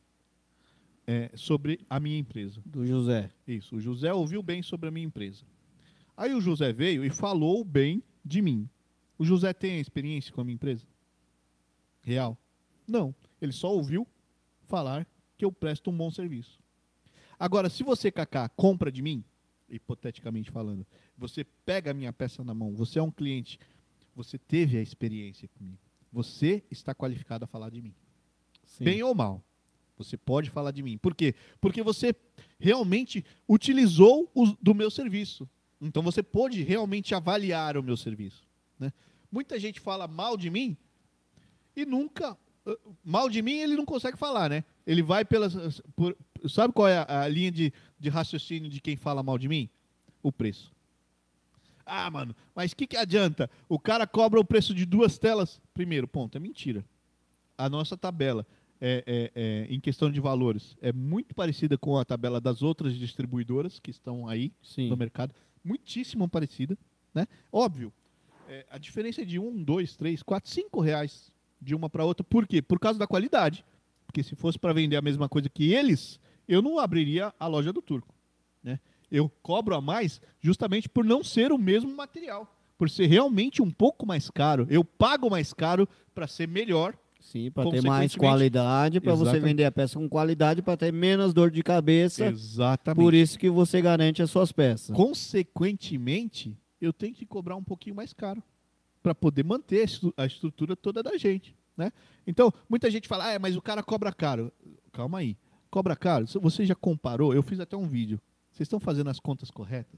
sobre a minha empresa. Do José. Isso, o José ouviu bem sobre a minha empresa. Aí o José veio e falou bem de mim. O José tem experiência com a minha empresa? Real? Não. Ele só ouviu falar que eu presto um bom serviço. Agora, se você, Cacá, compra de mim, hipoteticamente falando, você pega a minha peça na mão, você é um cliente, você teve a experiência comigo, você está qualificado a falar de mim. Sim. Bem ou mal, você pode falar de mim. Por quê? Porque você realmente utilizou do meu serviço. Então você pode realmente avaliar o meu serviço. Né? Muita gente fala mal de mim e nunca... Mal de mim ele não consegue falar, né? Ele vai sabe qual é a linha de raciocínio de quem fala mal de mim? O preço. Ah, mano, mas o que adianta? O cara cobra o preço de 2 telas. Primeiro ponto, é mentira. A nossa tabela, em questão de valores, é muito parecida com a tabela das outras distribuidoras que estão aí Sim. no mercado. Muitíssimo parecida, né? Óbvio, a diferença é de 1, 2, 3, 4, 5 reais de uma para outra. Por quê? Por causa da qualidade. Porque se fosse para vender a mesma coisa que eles, eu não abriria a loja do Turco. Né? Eu cobro a mais justamente por não ser o mesmo material. Por ser realmente um pouco mais caro. Eu pago mais caro para ser melhor. Sim, para ter mais qualidade, para você vender a peça com qualidade, para ter menos dor de cabeça. Exatamente. Por isso que você garante as suas peças. Consequentemente, eu tenho que cobrar um pouquinho mais caro para poder manter a estrutura toda da gente. Né? Então, muita gente fala, mas o cara cobra caro. Calma aí. Cobra caro? Você já comparou? Eu fiz até um vídeo. Vocês estão fazendo as contas corretas?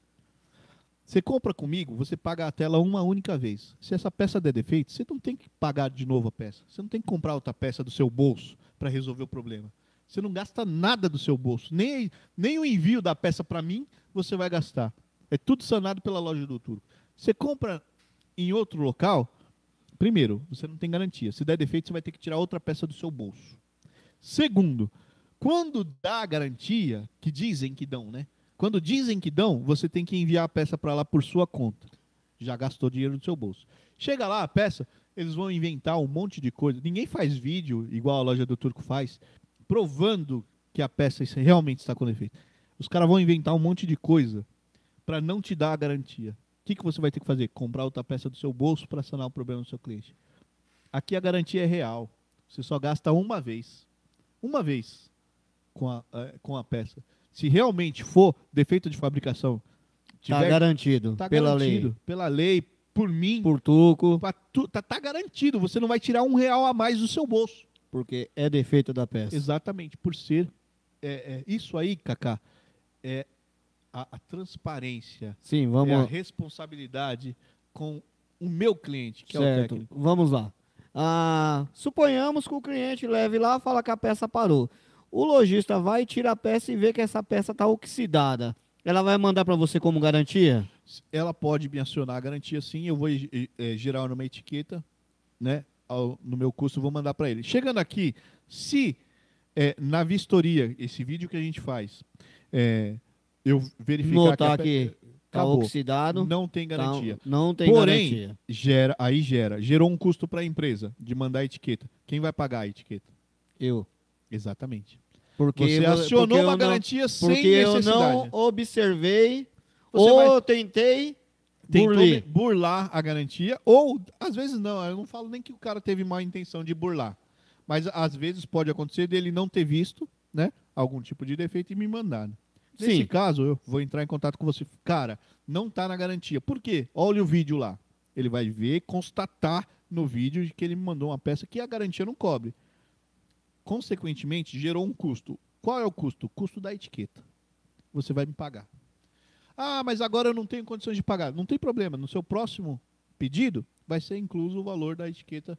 Você compra comigo, você paga a tela uma única vez. Se essa peça der defeito, você não tem que pagar de novo a peça. Você não tem que comprar outra peça do seu bolso para resolver o problema. Você não gasta nada do seu bolso. Nem o envio da peça para mim, você vai gastar. É tudo sanado pela loja do Turco. Você compra em outro local, primeiro, você não tem garantia. Se der defeito, você vai ter que tirar outra peça do seu bolso. Segundo, quando dá a garantia, que dizem que dão, né? Quando dizem que dão, você tem que enviar a peça para lá por sua conta. Já gastou dinheiro do seu bolso. Chega lá a peça, eles vão inventar um monte de coisa. Ninguém faz vídeo, igual a loja do Turco faz, provando que a peça realmente está com defeito. Os caras vão inventar um monte de coisa para não te dar a garantia. O que você vai ter que fazer? Comprar outra peça do seu bolso para sanar o problema do seu cliente. Aqui a garantia é real. Você só gasta uma vez. Uma vez com a peça. Se realmente for defeito de fabricação, está garantido pela lei. Pela lei, por mim, por Turco. Tá garantido. Você não vai tirar R$1 a mais do seu bolso. Porque é defeito da peça. Exatamente. Por ser. Isso aí, Cacá, é a transparência. Sim, vamos. É a responsabilidade com o meu cliente, que certo. é o técnico. Vamos lá. Suponhamos que o cliente leve lá e fala que a peça parou. O lojista vai tirar a peça e vê que essa peça está oxidada. Ela vai mandar para você como garantia? Ela pode me acionar a garantia, sim. Eu vou gerar numa etiqueta, né? No meu curso, vou mandar para ele. Chegando aqui, se na vistoria, esse vídeo que a gente faz, eu verificar notar que está oxidado, não tem garantia. Não tem Porém, garantia. Gerou um custo para a empresa de mandar a etiqueta. Quem vai pagar a etiqueta? Eu. Exatamente. Porque você acionou uma garantia sem necessidade. Porque eu não observei tentei burlar a garantia, ou às vezes não, eu não falo nem que o cara teve má intenção de burlar, mas às vezes pode acontecer dele não ter visto, né, algum tipo de defeito e me mandar. Nesse caso, eu vou entrar em contato com você. Cara, não está na garantia. Por quê? Olha o vídeo lá. Ele vai ver, constatar no vídeo que ele me mandou uma peça que a garantia não cobre. Consequentemente, gerou um custo. Qual é o custo? O custo da etiqueta. Você vai me pagar. Mas agora eu não tenho condições de pagar. Não tem problema. No seu próximo pedido, vai ser incluso o valor da etiqueta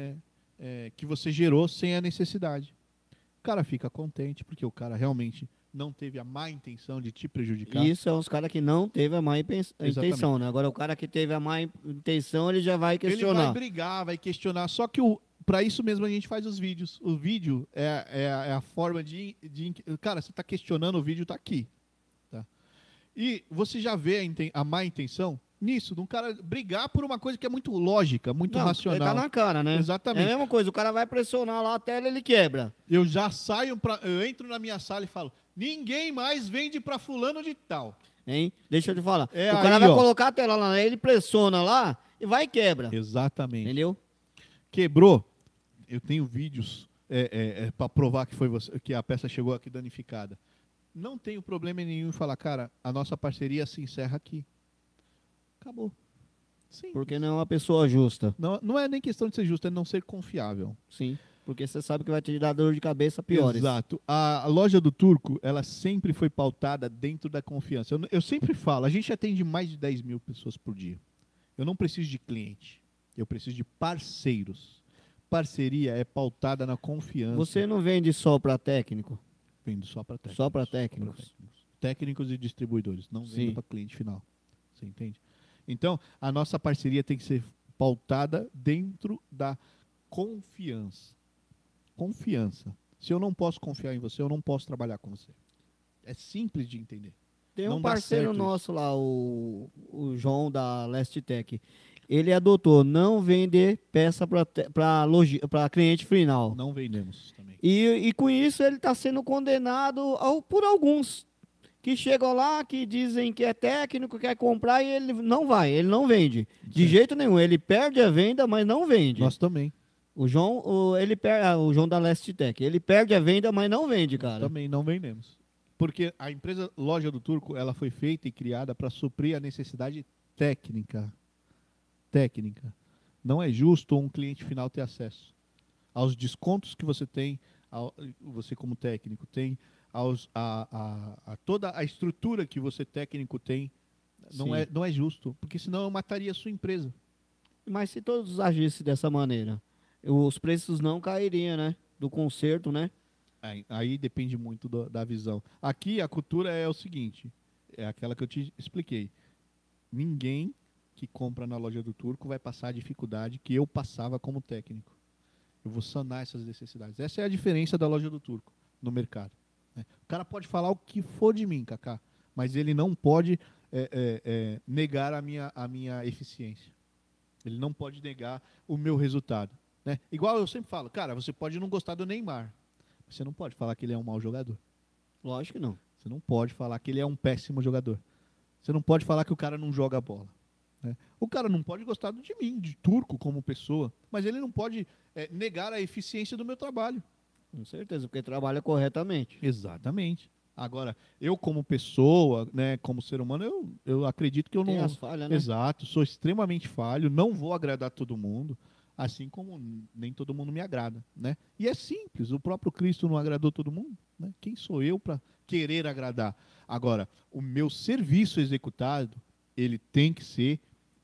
que você gerou sem a necessidade. O cara fica contente, porque o cara realmente não teve a má intenção de te prejudicar. Isso é uns caras que não teve a má intenção, né? Agora o cara que teve a má intenção, ele já vai Ele questionar. vai brigar, vai questionar. Só que para isso mesmo a gente faz os vídeos. O vídeo é a forma de. Cara, você está questionando, o vídeo está aqui. Tá? E você já vê a má intenção nisso, de um cara brigar por uma coisa que é muito lógica, muito Não, racional. ele tá na cara, né? Exatamente. É a mesma coisa, o cara vai pressionar lá, a tela ele quebra. Eu já saio, eu entro na minha sala e falo: ninguém mais vende para fulano de tal. Hein? Deixa eu te falar. É o cara aí, vai ó. colocar a tela lá, ele pressiona lá e vai e quebra. Exatamente. Entendeu? Quebrou. Eu tenho vídeos para provar que foi você, que a peça chegou aqui danificada. Não tenho problema nenhum em falar, cara, a nossa parceria se encerra aqui. Acabou. Sim. Porque não é uma pessoa justa. Não é nem questão de ser justo, é não ser confiável. Sim. Porque você sabe que vai te dar dor de cabeça piores. Exato. A loja do Turco, ela sempre foi pautada dentro da confiança. Eu sempre falo, a gente atende mais de 10 mil pessoas por dia. Eu não preciso de cliente, eu preciso de parceiros. Parceria é pautada na confiança. Você não vende só para técnico? Vendo só para técnicos. Só para técnicos. Técnicos e distribuidores, não Sim. vendo para cliente final. Você entende? Então, a nossa parceria tem que ser pautada dentro da confiança. Confiança. Se eu não posso confiar em você, eu não posso trabalhar com você. É simples de entender. Tem Não um dá parceiro certo nosso lá, o João da Last Tech. Ele adotou não vender peça para cliente final. Não vendemos também. E com isso ele está sendo condenado por alguns que chegam lá, que dizem que é técnico, quer comprar e ele não vai, ele não vende. De jeito nenhum, ele perde a venda, mas não vende. Nós também. O João, o João da Last Tech, ele perde a venda, mas não vende, cara. Também não vendemos. Porque a empresa Loja do Turco, ela foi feita e criada para suprir a necessidade técnica. Técnica. Não é justo um cliente final ter acesso aos descontos que você tem, você como técnico tem, a toda a estrutura que você técnico tem. Não é justo, porque senão eu mataria a sua empresa. Mas se todos agissem dessa maneira, os preços não cairiam, né? Do conserto, né? Aí depende muito da visão. Aqui a cultura é o seguinte, é aquela que eu te expliquei. Ninguém que compra na Loja do Turco vai passar a dificuldade que eu passava como técnico. Eu vou sanar essas necessidades. Essa é a diferença da Loja do Turco no mercado. Né? O cara pode falar o que for de mim, Kaká, mas ele não pode negar a minha eficiência. Ele não pode negar o meu resultado. Né? Igual eu sempre falo, cara, você pode não gostar do Neymar, mas você não pode falar que ele é um mau jogador. Lógico que não. Você não pode falar que ele é um péssimo jogador. Você não pode falar que o cara não joga bola. Né? O cara não pode gostar de mim, de Turco como pessoa, mas ele não pode negar a eficiência do meu trabalho. Com certeza, porque trabalha corretamente. Exatamente. Agora, eu como pessoa, né, como ser humano, eu acredito que eu Tem não... as falhas, né? Exato, sou extremamente falho, não vou agradar todo mundo, assim como nem todo mundo me agrada, né? E é simples, o próprio Cristo não agradou todo mundo, né? Quem sou eu para querer agradar? Agora, o meu serviço executado, ele tem que ser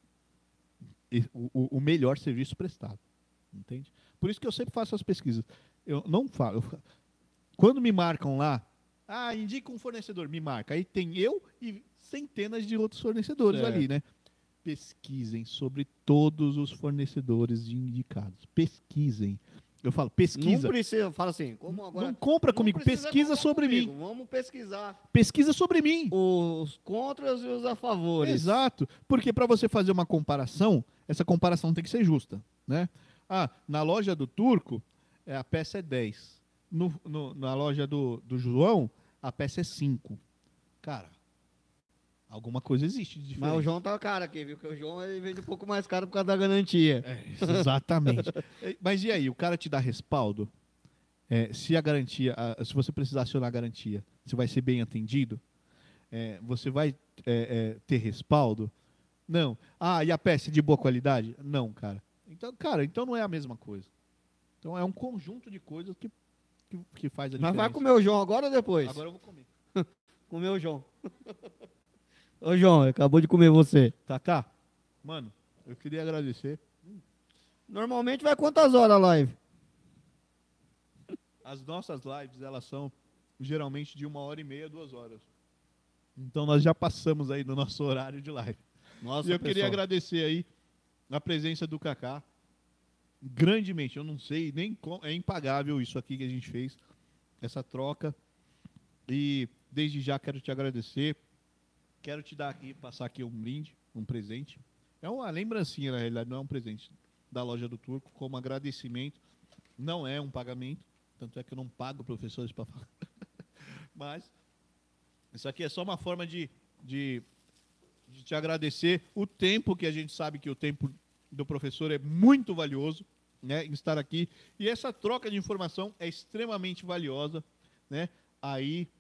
o melhor serviço prestado, entende? Por isso que eu sempre faço as pesquisas. Eu não falo... Quando me marcam lá, indica um fornecedor, me marca. Aí tem eu e centenas de outros fornecedores ali, né? Pesquisem sobre todos os fornecedores indicados. Pesquisem. Eu falo, pesquisa. Não precisa, fala assim, como agora... Não compra não comigo, precisa pesquisa comprar sobre comigo, mim. Vamos pesquisar Pesquisa sobre mim. os contras e os a favores. Exato. Porque para você fazer uma comparação, essa comparação tem que ser justa, né? Na loja do Turco, a peça é 10. Na loja do João, a peça é 5. Cara, alguma coisa existe de diferente. Mas o João tá caro aqui, viu? Porque o João ele vende um pouco mais caro por causa da garantia. Exatamente. Mas e aí, o cara te dá respaldo? Se a garantia, se você precisar acionar a garantia, você vai ser bem atendido? Você vai ter respaldo? Não. E a peça é de boa qualidade? Não, cara. Então não é a mesma coisa. Então é um conjunto de coisas que faz a diferença. Mas vai comer o João agora ou depois? Agora eu vou comer. Comer o João. Ô, João, acabou de comer você. Kaká, mano, eu queria agradecer. Normalmente vai quantas horas a live? As nossas lives, elas são geralmente de 1h30, 2 horas. Então nós já passamos aí do nosso horário de live. Nossa, E eu queria pessoal. agradecer aí a presença do Kaká grandemente. Eu não sei nem como, é impagável isso aqui que a gente fez, essa troca. E desde já quero te agradecer. Quero te dar aqui, passar aqui um brinde, um presente. É uma lembrancinha, na realidade, não é um presente da loja do Turco, como agradecimento. Não é um pagamento, tanto é que eu não pago professores para falar. Mas isso aqui é só uma forma de te agradecer o tempo, que a gente sabe que o tempo do professor é muito valioso, né, em estar aqui. E essa troca de informação é extremamente valiosa, né, aí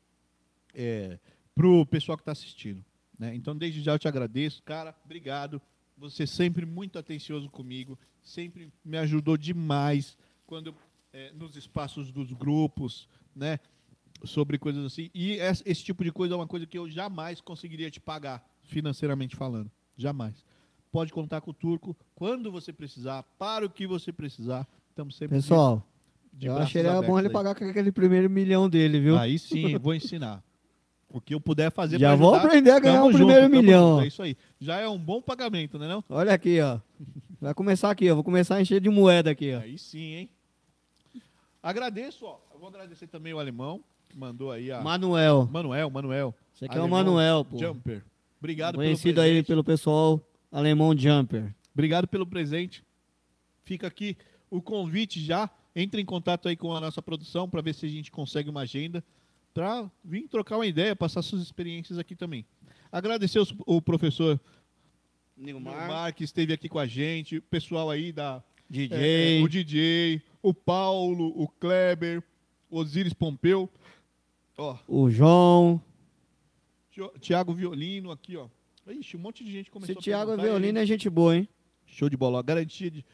para o pessoal que está assistindo. Né? Então, desde já eu te agradeço. Cara, obrigado. Você sempre muito atencioso comigo, sempre me ajudou demais quando nos espaços dos grupos, né, sobre coisas assim. E esse tipo de coisa é uma coisa que eu jamais conseguiria te pagar, financeiramente falando. Jamais. Pode contar com o Turco quando você precisar, para o que você precisar. Estamos sempre Pessoal, de eu braços achei era bom abertos ele aí. pagar com aquele primeiro milhão dele, viu? Aí sim, vou ensinar. O que eu puder fazer Já pra vou ajudar, aprender a ganhar tamo o primeiro junto, tamo milhão. junto, é isso aí. Já é um bom pagamento, né não? Olha aqui, ó. Vai começar aqui, ó. Vou começar a encher de moeda aqui, ó. Aí sim, hein? Agradeço, ó. Eu vou agradecer também o alemão, que mandou aí a... Manuel. Manuel. Esse aqui é o Alemão Manuel, pô. Jumper. Obrigado Conhecido pelo aí presente. pelo pessoal alemão Jumper. Obrigado pelo presente. Fica aqui o convite já. Entre em contato aí com a nossa produção para ver se a gente consegue uma agenda para vir trocar uma ideia, passar suas experiências aqui também. Agradecer o professor Nilmar, que esteve aqui com a gente, o pessoal aí da DJ. o DJ, o Paulo, o Kleber, o Osiris Pompeu, ó, O João. Thiago Violino aqui, ó. Ixi, um monte de gente Esse começou a Thiago perguntar, Violino e é gente boa, hein? show de bola, ó, garantia de...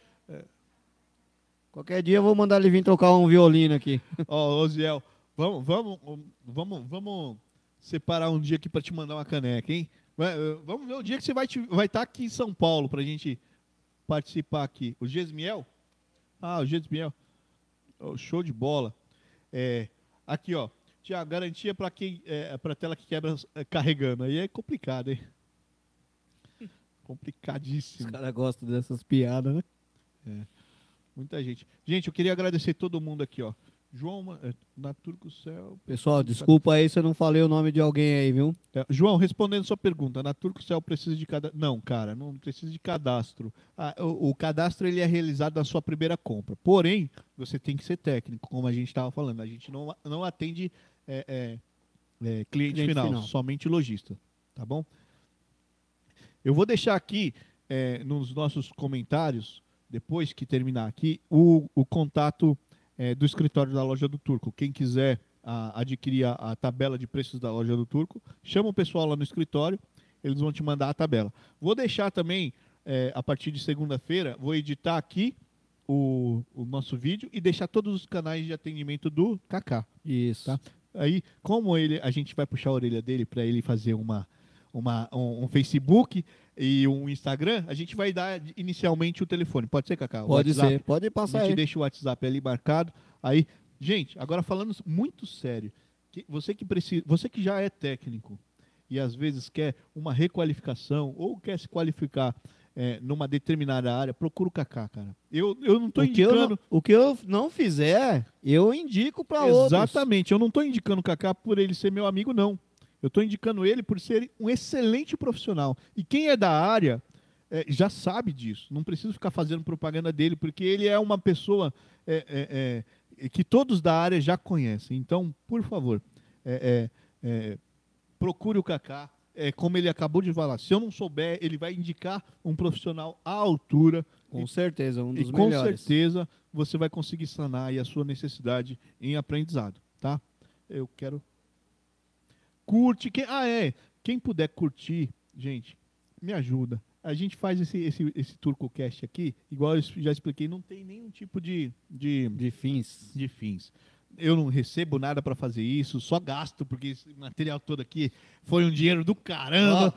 Qualquer dia eu vou mandar ele vir trocar um violino aqui. Ó, Osiel, vamos separar um dia aqui para te mandar uma caneca, hein? Vamos ver o dia que você vai estar aqui em São Paulo pra gente participar aqui. O Gesmiel? Ah, o Gesmiel. Oh, show de bola. Aqui, ó. Tiago, garantia para quem para tela que quebra carregando. Aí é complicado, hein? Os Complicadíssimo. caras gostam dessas piadas, né? Muita gente. Gente, eu queria agradecer todo mundo aqui, ó. João, na Turco Céu. Pessoal, desculpa aí se eu não falei o nome de alguém aí, viu? João, respondendo sua pergunta, na Turco Céu precisa de cadastro? Não, cara, não precisa de cadastro. O cadastro ele é realizado na sua primeira compra. Porém, você tem que ser técnico, como a gente estava falando. A gente não atende cliente final, somente lojista, tá bom? Eu vou deixar aqui nos nossos comentários, depois que terminar aqui, o contato do escritório da Loja do Turco. Quem quiser adquirir a tabela de preços da Loja do Turco, chama o pessoal lá no escritório, eles vão te mandar a tabela. Vou deixar também, a partir de segunda-feira, vou editar aqui o nosso vídeo e deixar todos os canais de atendimento do Kaká. Isso. Tá? Aí, como a gente vai puxar a orelha dele para ele fazer um Facebook e um Instagram, a gente vai dar inicialmente o telefone. Pode ser, Kaká? Pode ser, pode A passar gente aí. deixa o WhatsApp ali marcado. Aí, gente, agora falando muito sério, você que já é técnico e às vezes quer uma requalificação ou quer se qualificar numa determinada área, procura o Kaká, cara. Eu não estou indicando... O que eu não fizer, eu indico para outros. Exatamente, eu não estou indicando o Kaká por ele ser meu amigo, não. Eu estou indicando ele por ser um excelente profissional. E quem é da área já sabe disso. Não preciso ficar fazendo propaganda dele, porque ele é uma pessoa que todos da área já conhecem. Então, por favor, procure o Kaká. Como ele acabou de falar, se eu não souber, ele vai indicar um profissional à altura. Com certeza, um dos com melhores. certeza você vai conseguir sanar aí a sua necessidade em aprendizado, tá? Eu quero... Curte. Quem puder curtir, gente, me ajuda. A gente faz esse TurcoCast aqui, igual eu já expliquei, não tem nenhum tipo de fins. Eu não recebo nada para fazer isso, só gasto, porque esse material todo aqui foi um dinheiro do caramba.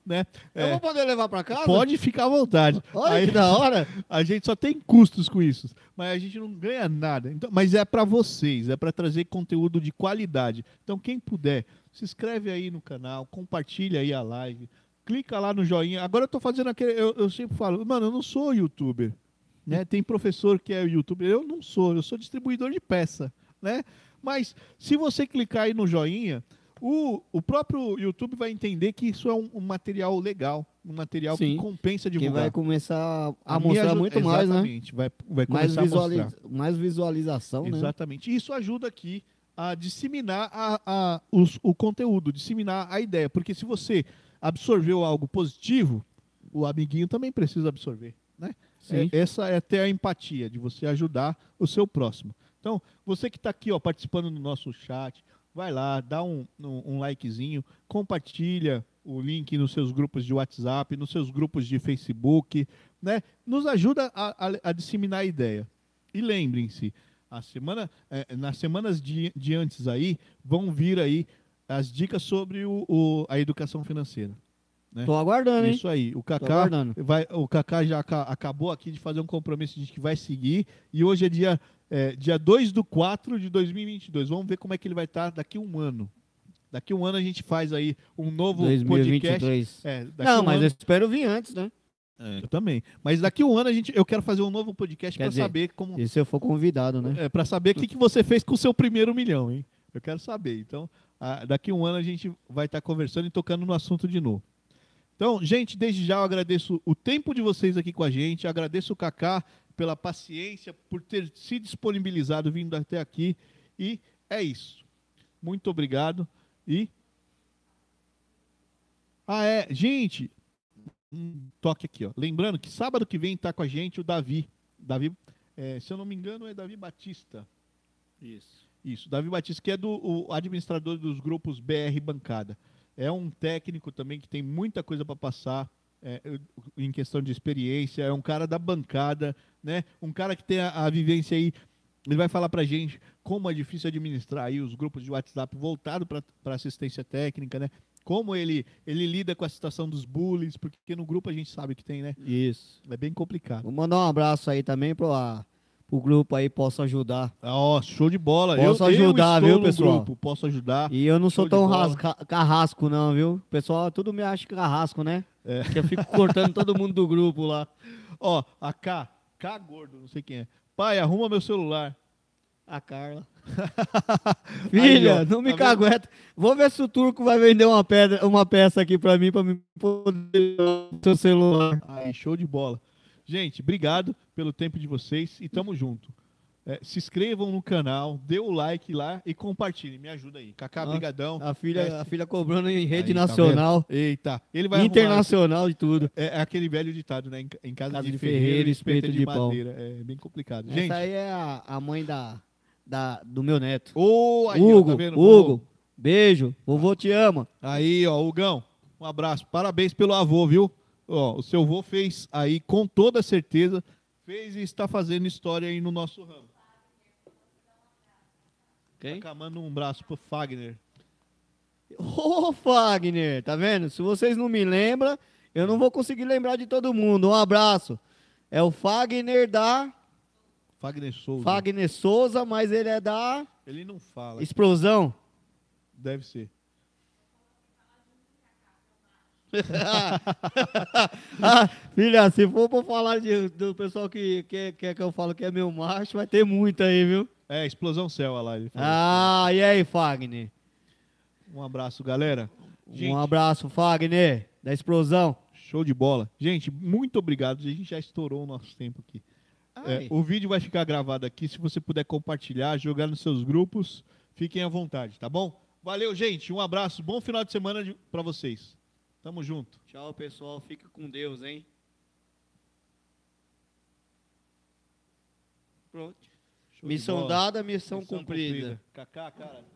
né? Eu vou poder levar para casa? Pode ficar à vontade. Olha que da hora. A gente só tem custos com isso, mas a gente não ganha nada. Então, mas é para vocês, é para trazer conteúdo de qualidade. Então, quem puder, se inscreve aí no canal, compartilha aí a live, clica lá no joinha. Agora eu tô fazendo aquele, eu sempre falo, mano, eu não sou youtuber, né? Tem professor que é youtuber, eu não sou, eu sou distribuidor de peça, né? Mas se você clicar aí no joinha, o próprio YouTube vai entender que isso é um material legal, um material que Sim. compensa Que divulgar. vai começar a Me mostrar aju- muito mais, né? Exatamente, vai Mais, começar a mostrar. mais visualização, né? Exatamente. Isso ajuda aqui a disseminar o conteúdo, disseminar a ideia. Porque se você absorveu algo positivo, o amiguinho também precisa absorver, né? Sim. Essa é até a empatia, de você ajudar o seu próximo. Então, você que está aqui ó, participando do nosso chat, vai lá, dá um likezinho, compartilha o link nos seus grupos de WhatsApp, nos seus grupos de Facebook, né? Nos ajuda a disseminar a ideia. E lembrem-se, nas semanas de antes aí, vão vir aí as dicas sobre a educação financeira. Né? Tô aguardando, hein? Isso aí. O Tô Kaká aguardando. o Kaká já acabou aqui de fazer um compromisso de que vai seguir. E hoje é dia 2/4 de 2022. Vamos ver como é que ele vai estar daqui a um ano. Daqui a um ano a gente faz aí um novo 2022. podcast. Não, mas eu espero vir antes, né? Eu também. Mas daqui a um ano eu quero fazer um novo podcast Quer para dizer, saber como. E se eu for convidado, né? Para saber o que você fez com o seu primeiro milhão, hein? Eu quero saber. Então, daqui a um ano a gente vai estar conversando e tocando no assunto de novo. Então, gente, desde já eu agradeço o tempo de vocês aqui com a gente, agradeço o Kaká pela paciência, por ter se disponibilizado vindo até aqui, e é isso. Muito obrigado e... gente, um toque aqui, ó. Lembrando que sábado que vem está com a gente o Davi. Se eu não me engano, é Davi Batista. Isso, Davi Batista, que é o administrador dos grupos BR Bancada. É um técnico também que tem muita coisa para passar em questão de experiência. É um cara da bancada, né? Um cara que tem a vivência aí. Ele vai falar para a gente como é difícil administrar aí os grupos de WhatsApp voltado para assistência técnica, né? Como ele lida com a situação dos bullies, porque no grupo a gente sabe que tem, né? Isso. É bem complicado. Vou mandar um abraço aí também pro grupo aí, posso ajudar. Show de bola. Posso ajudar, eu estou viu, no pessoal? grupo, posso ajudar. E eu não sou Show de tão bola. carrasco, não, viu? O pessoal tudo me acha carrasco, né? Que eu fico cortando todo mundo do grupo lá. Ó, a K gordo, não sei quem é. Pai, arruma meu celular. A Carla. Filha, Aí, ó, não me tá cagueta. Vou ver se o Turco vai vender uma peça aqui pra mim poder o seu celular. Aí, show de bola. Gente, obrigado pelo tempo de vocês e tamo junto. Se inscrevam no canal, dê o like lá e compartilhem. Me ajuda aí. Kaká, brigadão. A filha cobrando em rede Aí, tá nacional, vendo? Eita, ele vai arrumar. internacional de tudo. É aquele velho ditado, né? Em casa de ferreiro, ferreiro, espeto de pau. madeira. É bem complicado. Gente, Essa aí é a mãe do meu neto. aí, ó, Hugo, tá vendo? Hugo, beijo. Vovô te ama. Aí, ó, Hugão, um abraço. Parabéns pelo avô, viu? Ó, o seu avô fez aí, com toda certeza, fez e está fazendo história aí no nosso ramo. Quem? Tá manda um abraço pro Fagner. Ô, Fagner, tá vendo? Se vocês não me lembram, eu não vou conseguir lembrar de todo mundo. Um abraço. É o Fagner Fagner Souza. Fagner Souza, mas ele é da Ele não fala. Explosão. Deve ser. Filha, se for pra falar do pessoal que eu falo que é meu macho, vai ter muito aí, viu? Explosão Céu, olha lá. Ele falou. E aí, Fagner? Um abraço, galera. Gente, Um abraço, Fagner, da Explosão. show de bola. Gente, muito obrigado. A gente já estourou o nosso tempo aqui. O vídeo vai ficar gravado aqui. Se você puder compartilhar, jogar nos seus grupos, fiquem à vontade, tá bom? Valeu, gente. Um abraço. Bom final de semana pra vocês. Tamo junto. Tchau, pessoal. Fica com Deus, hein? Pronto. Show de Missão bola. dada, missão cumprida. Kaká, cara.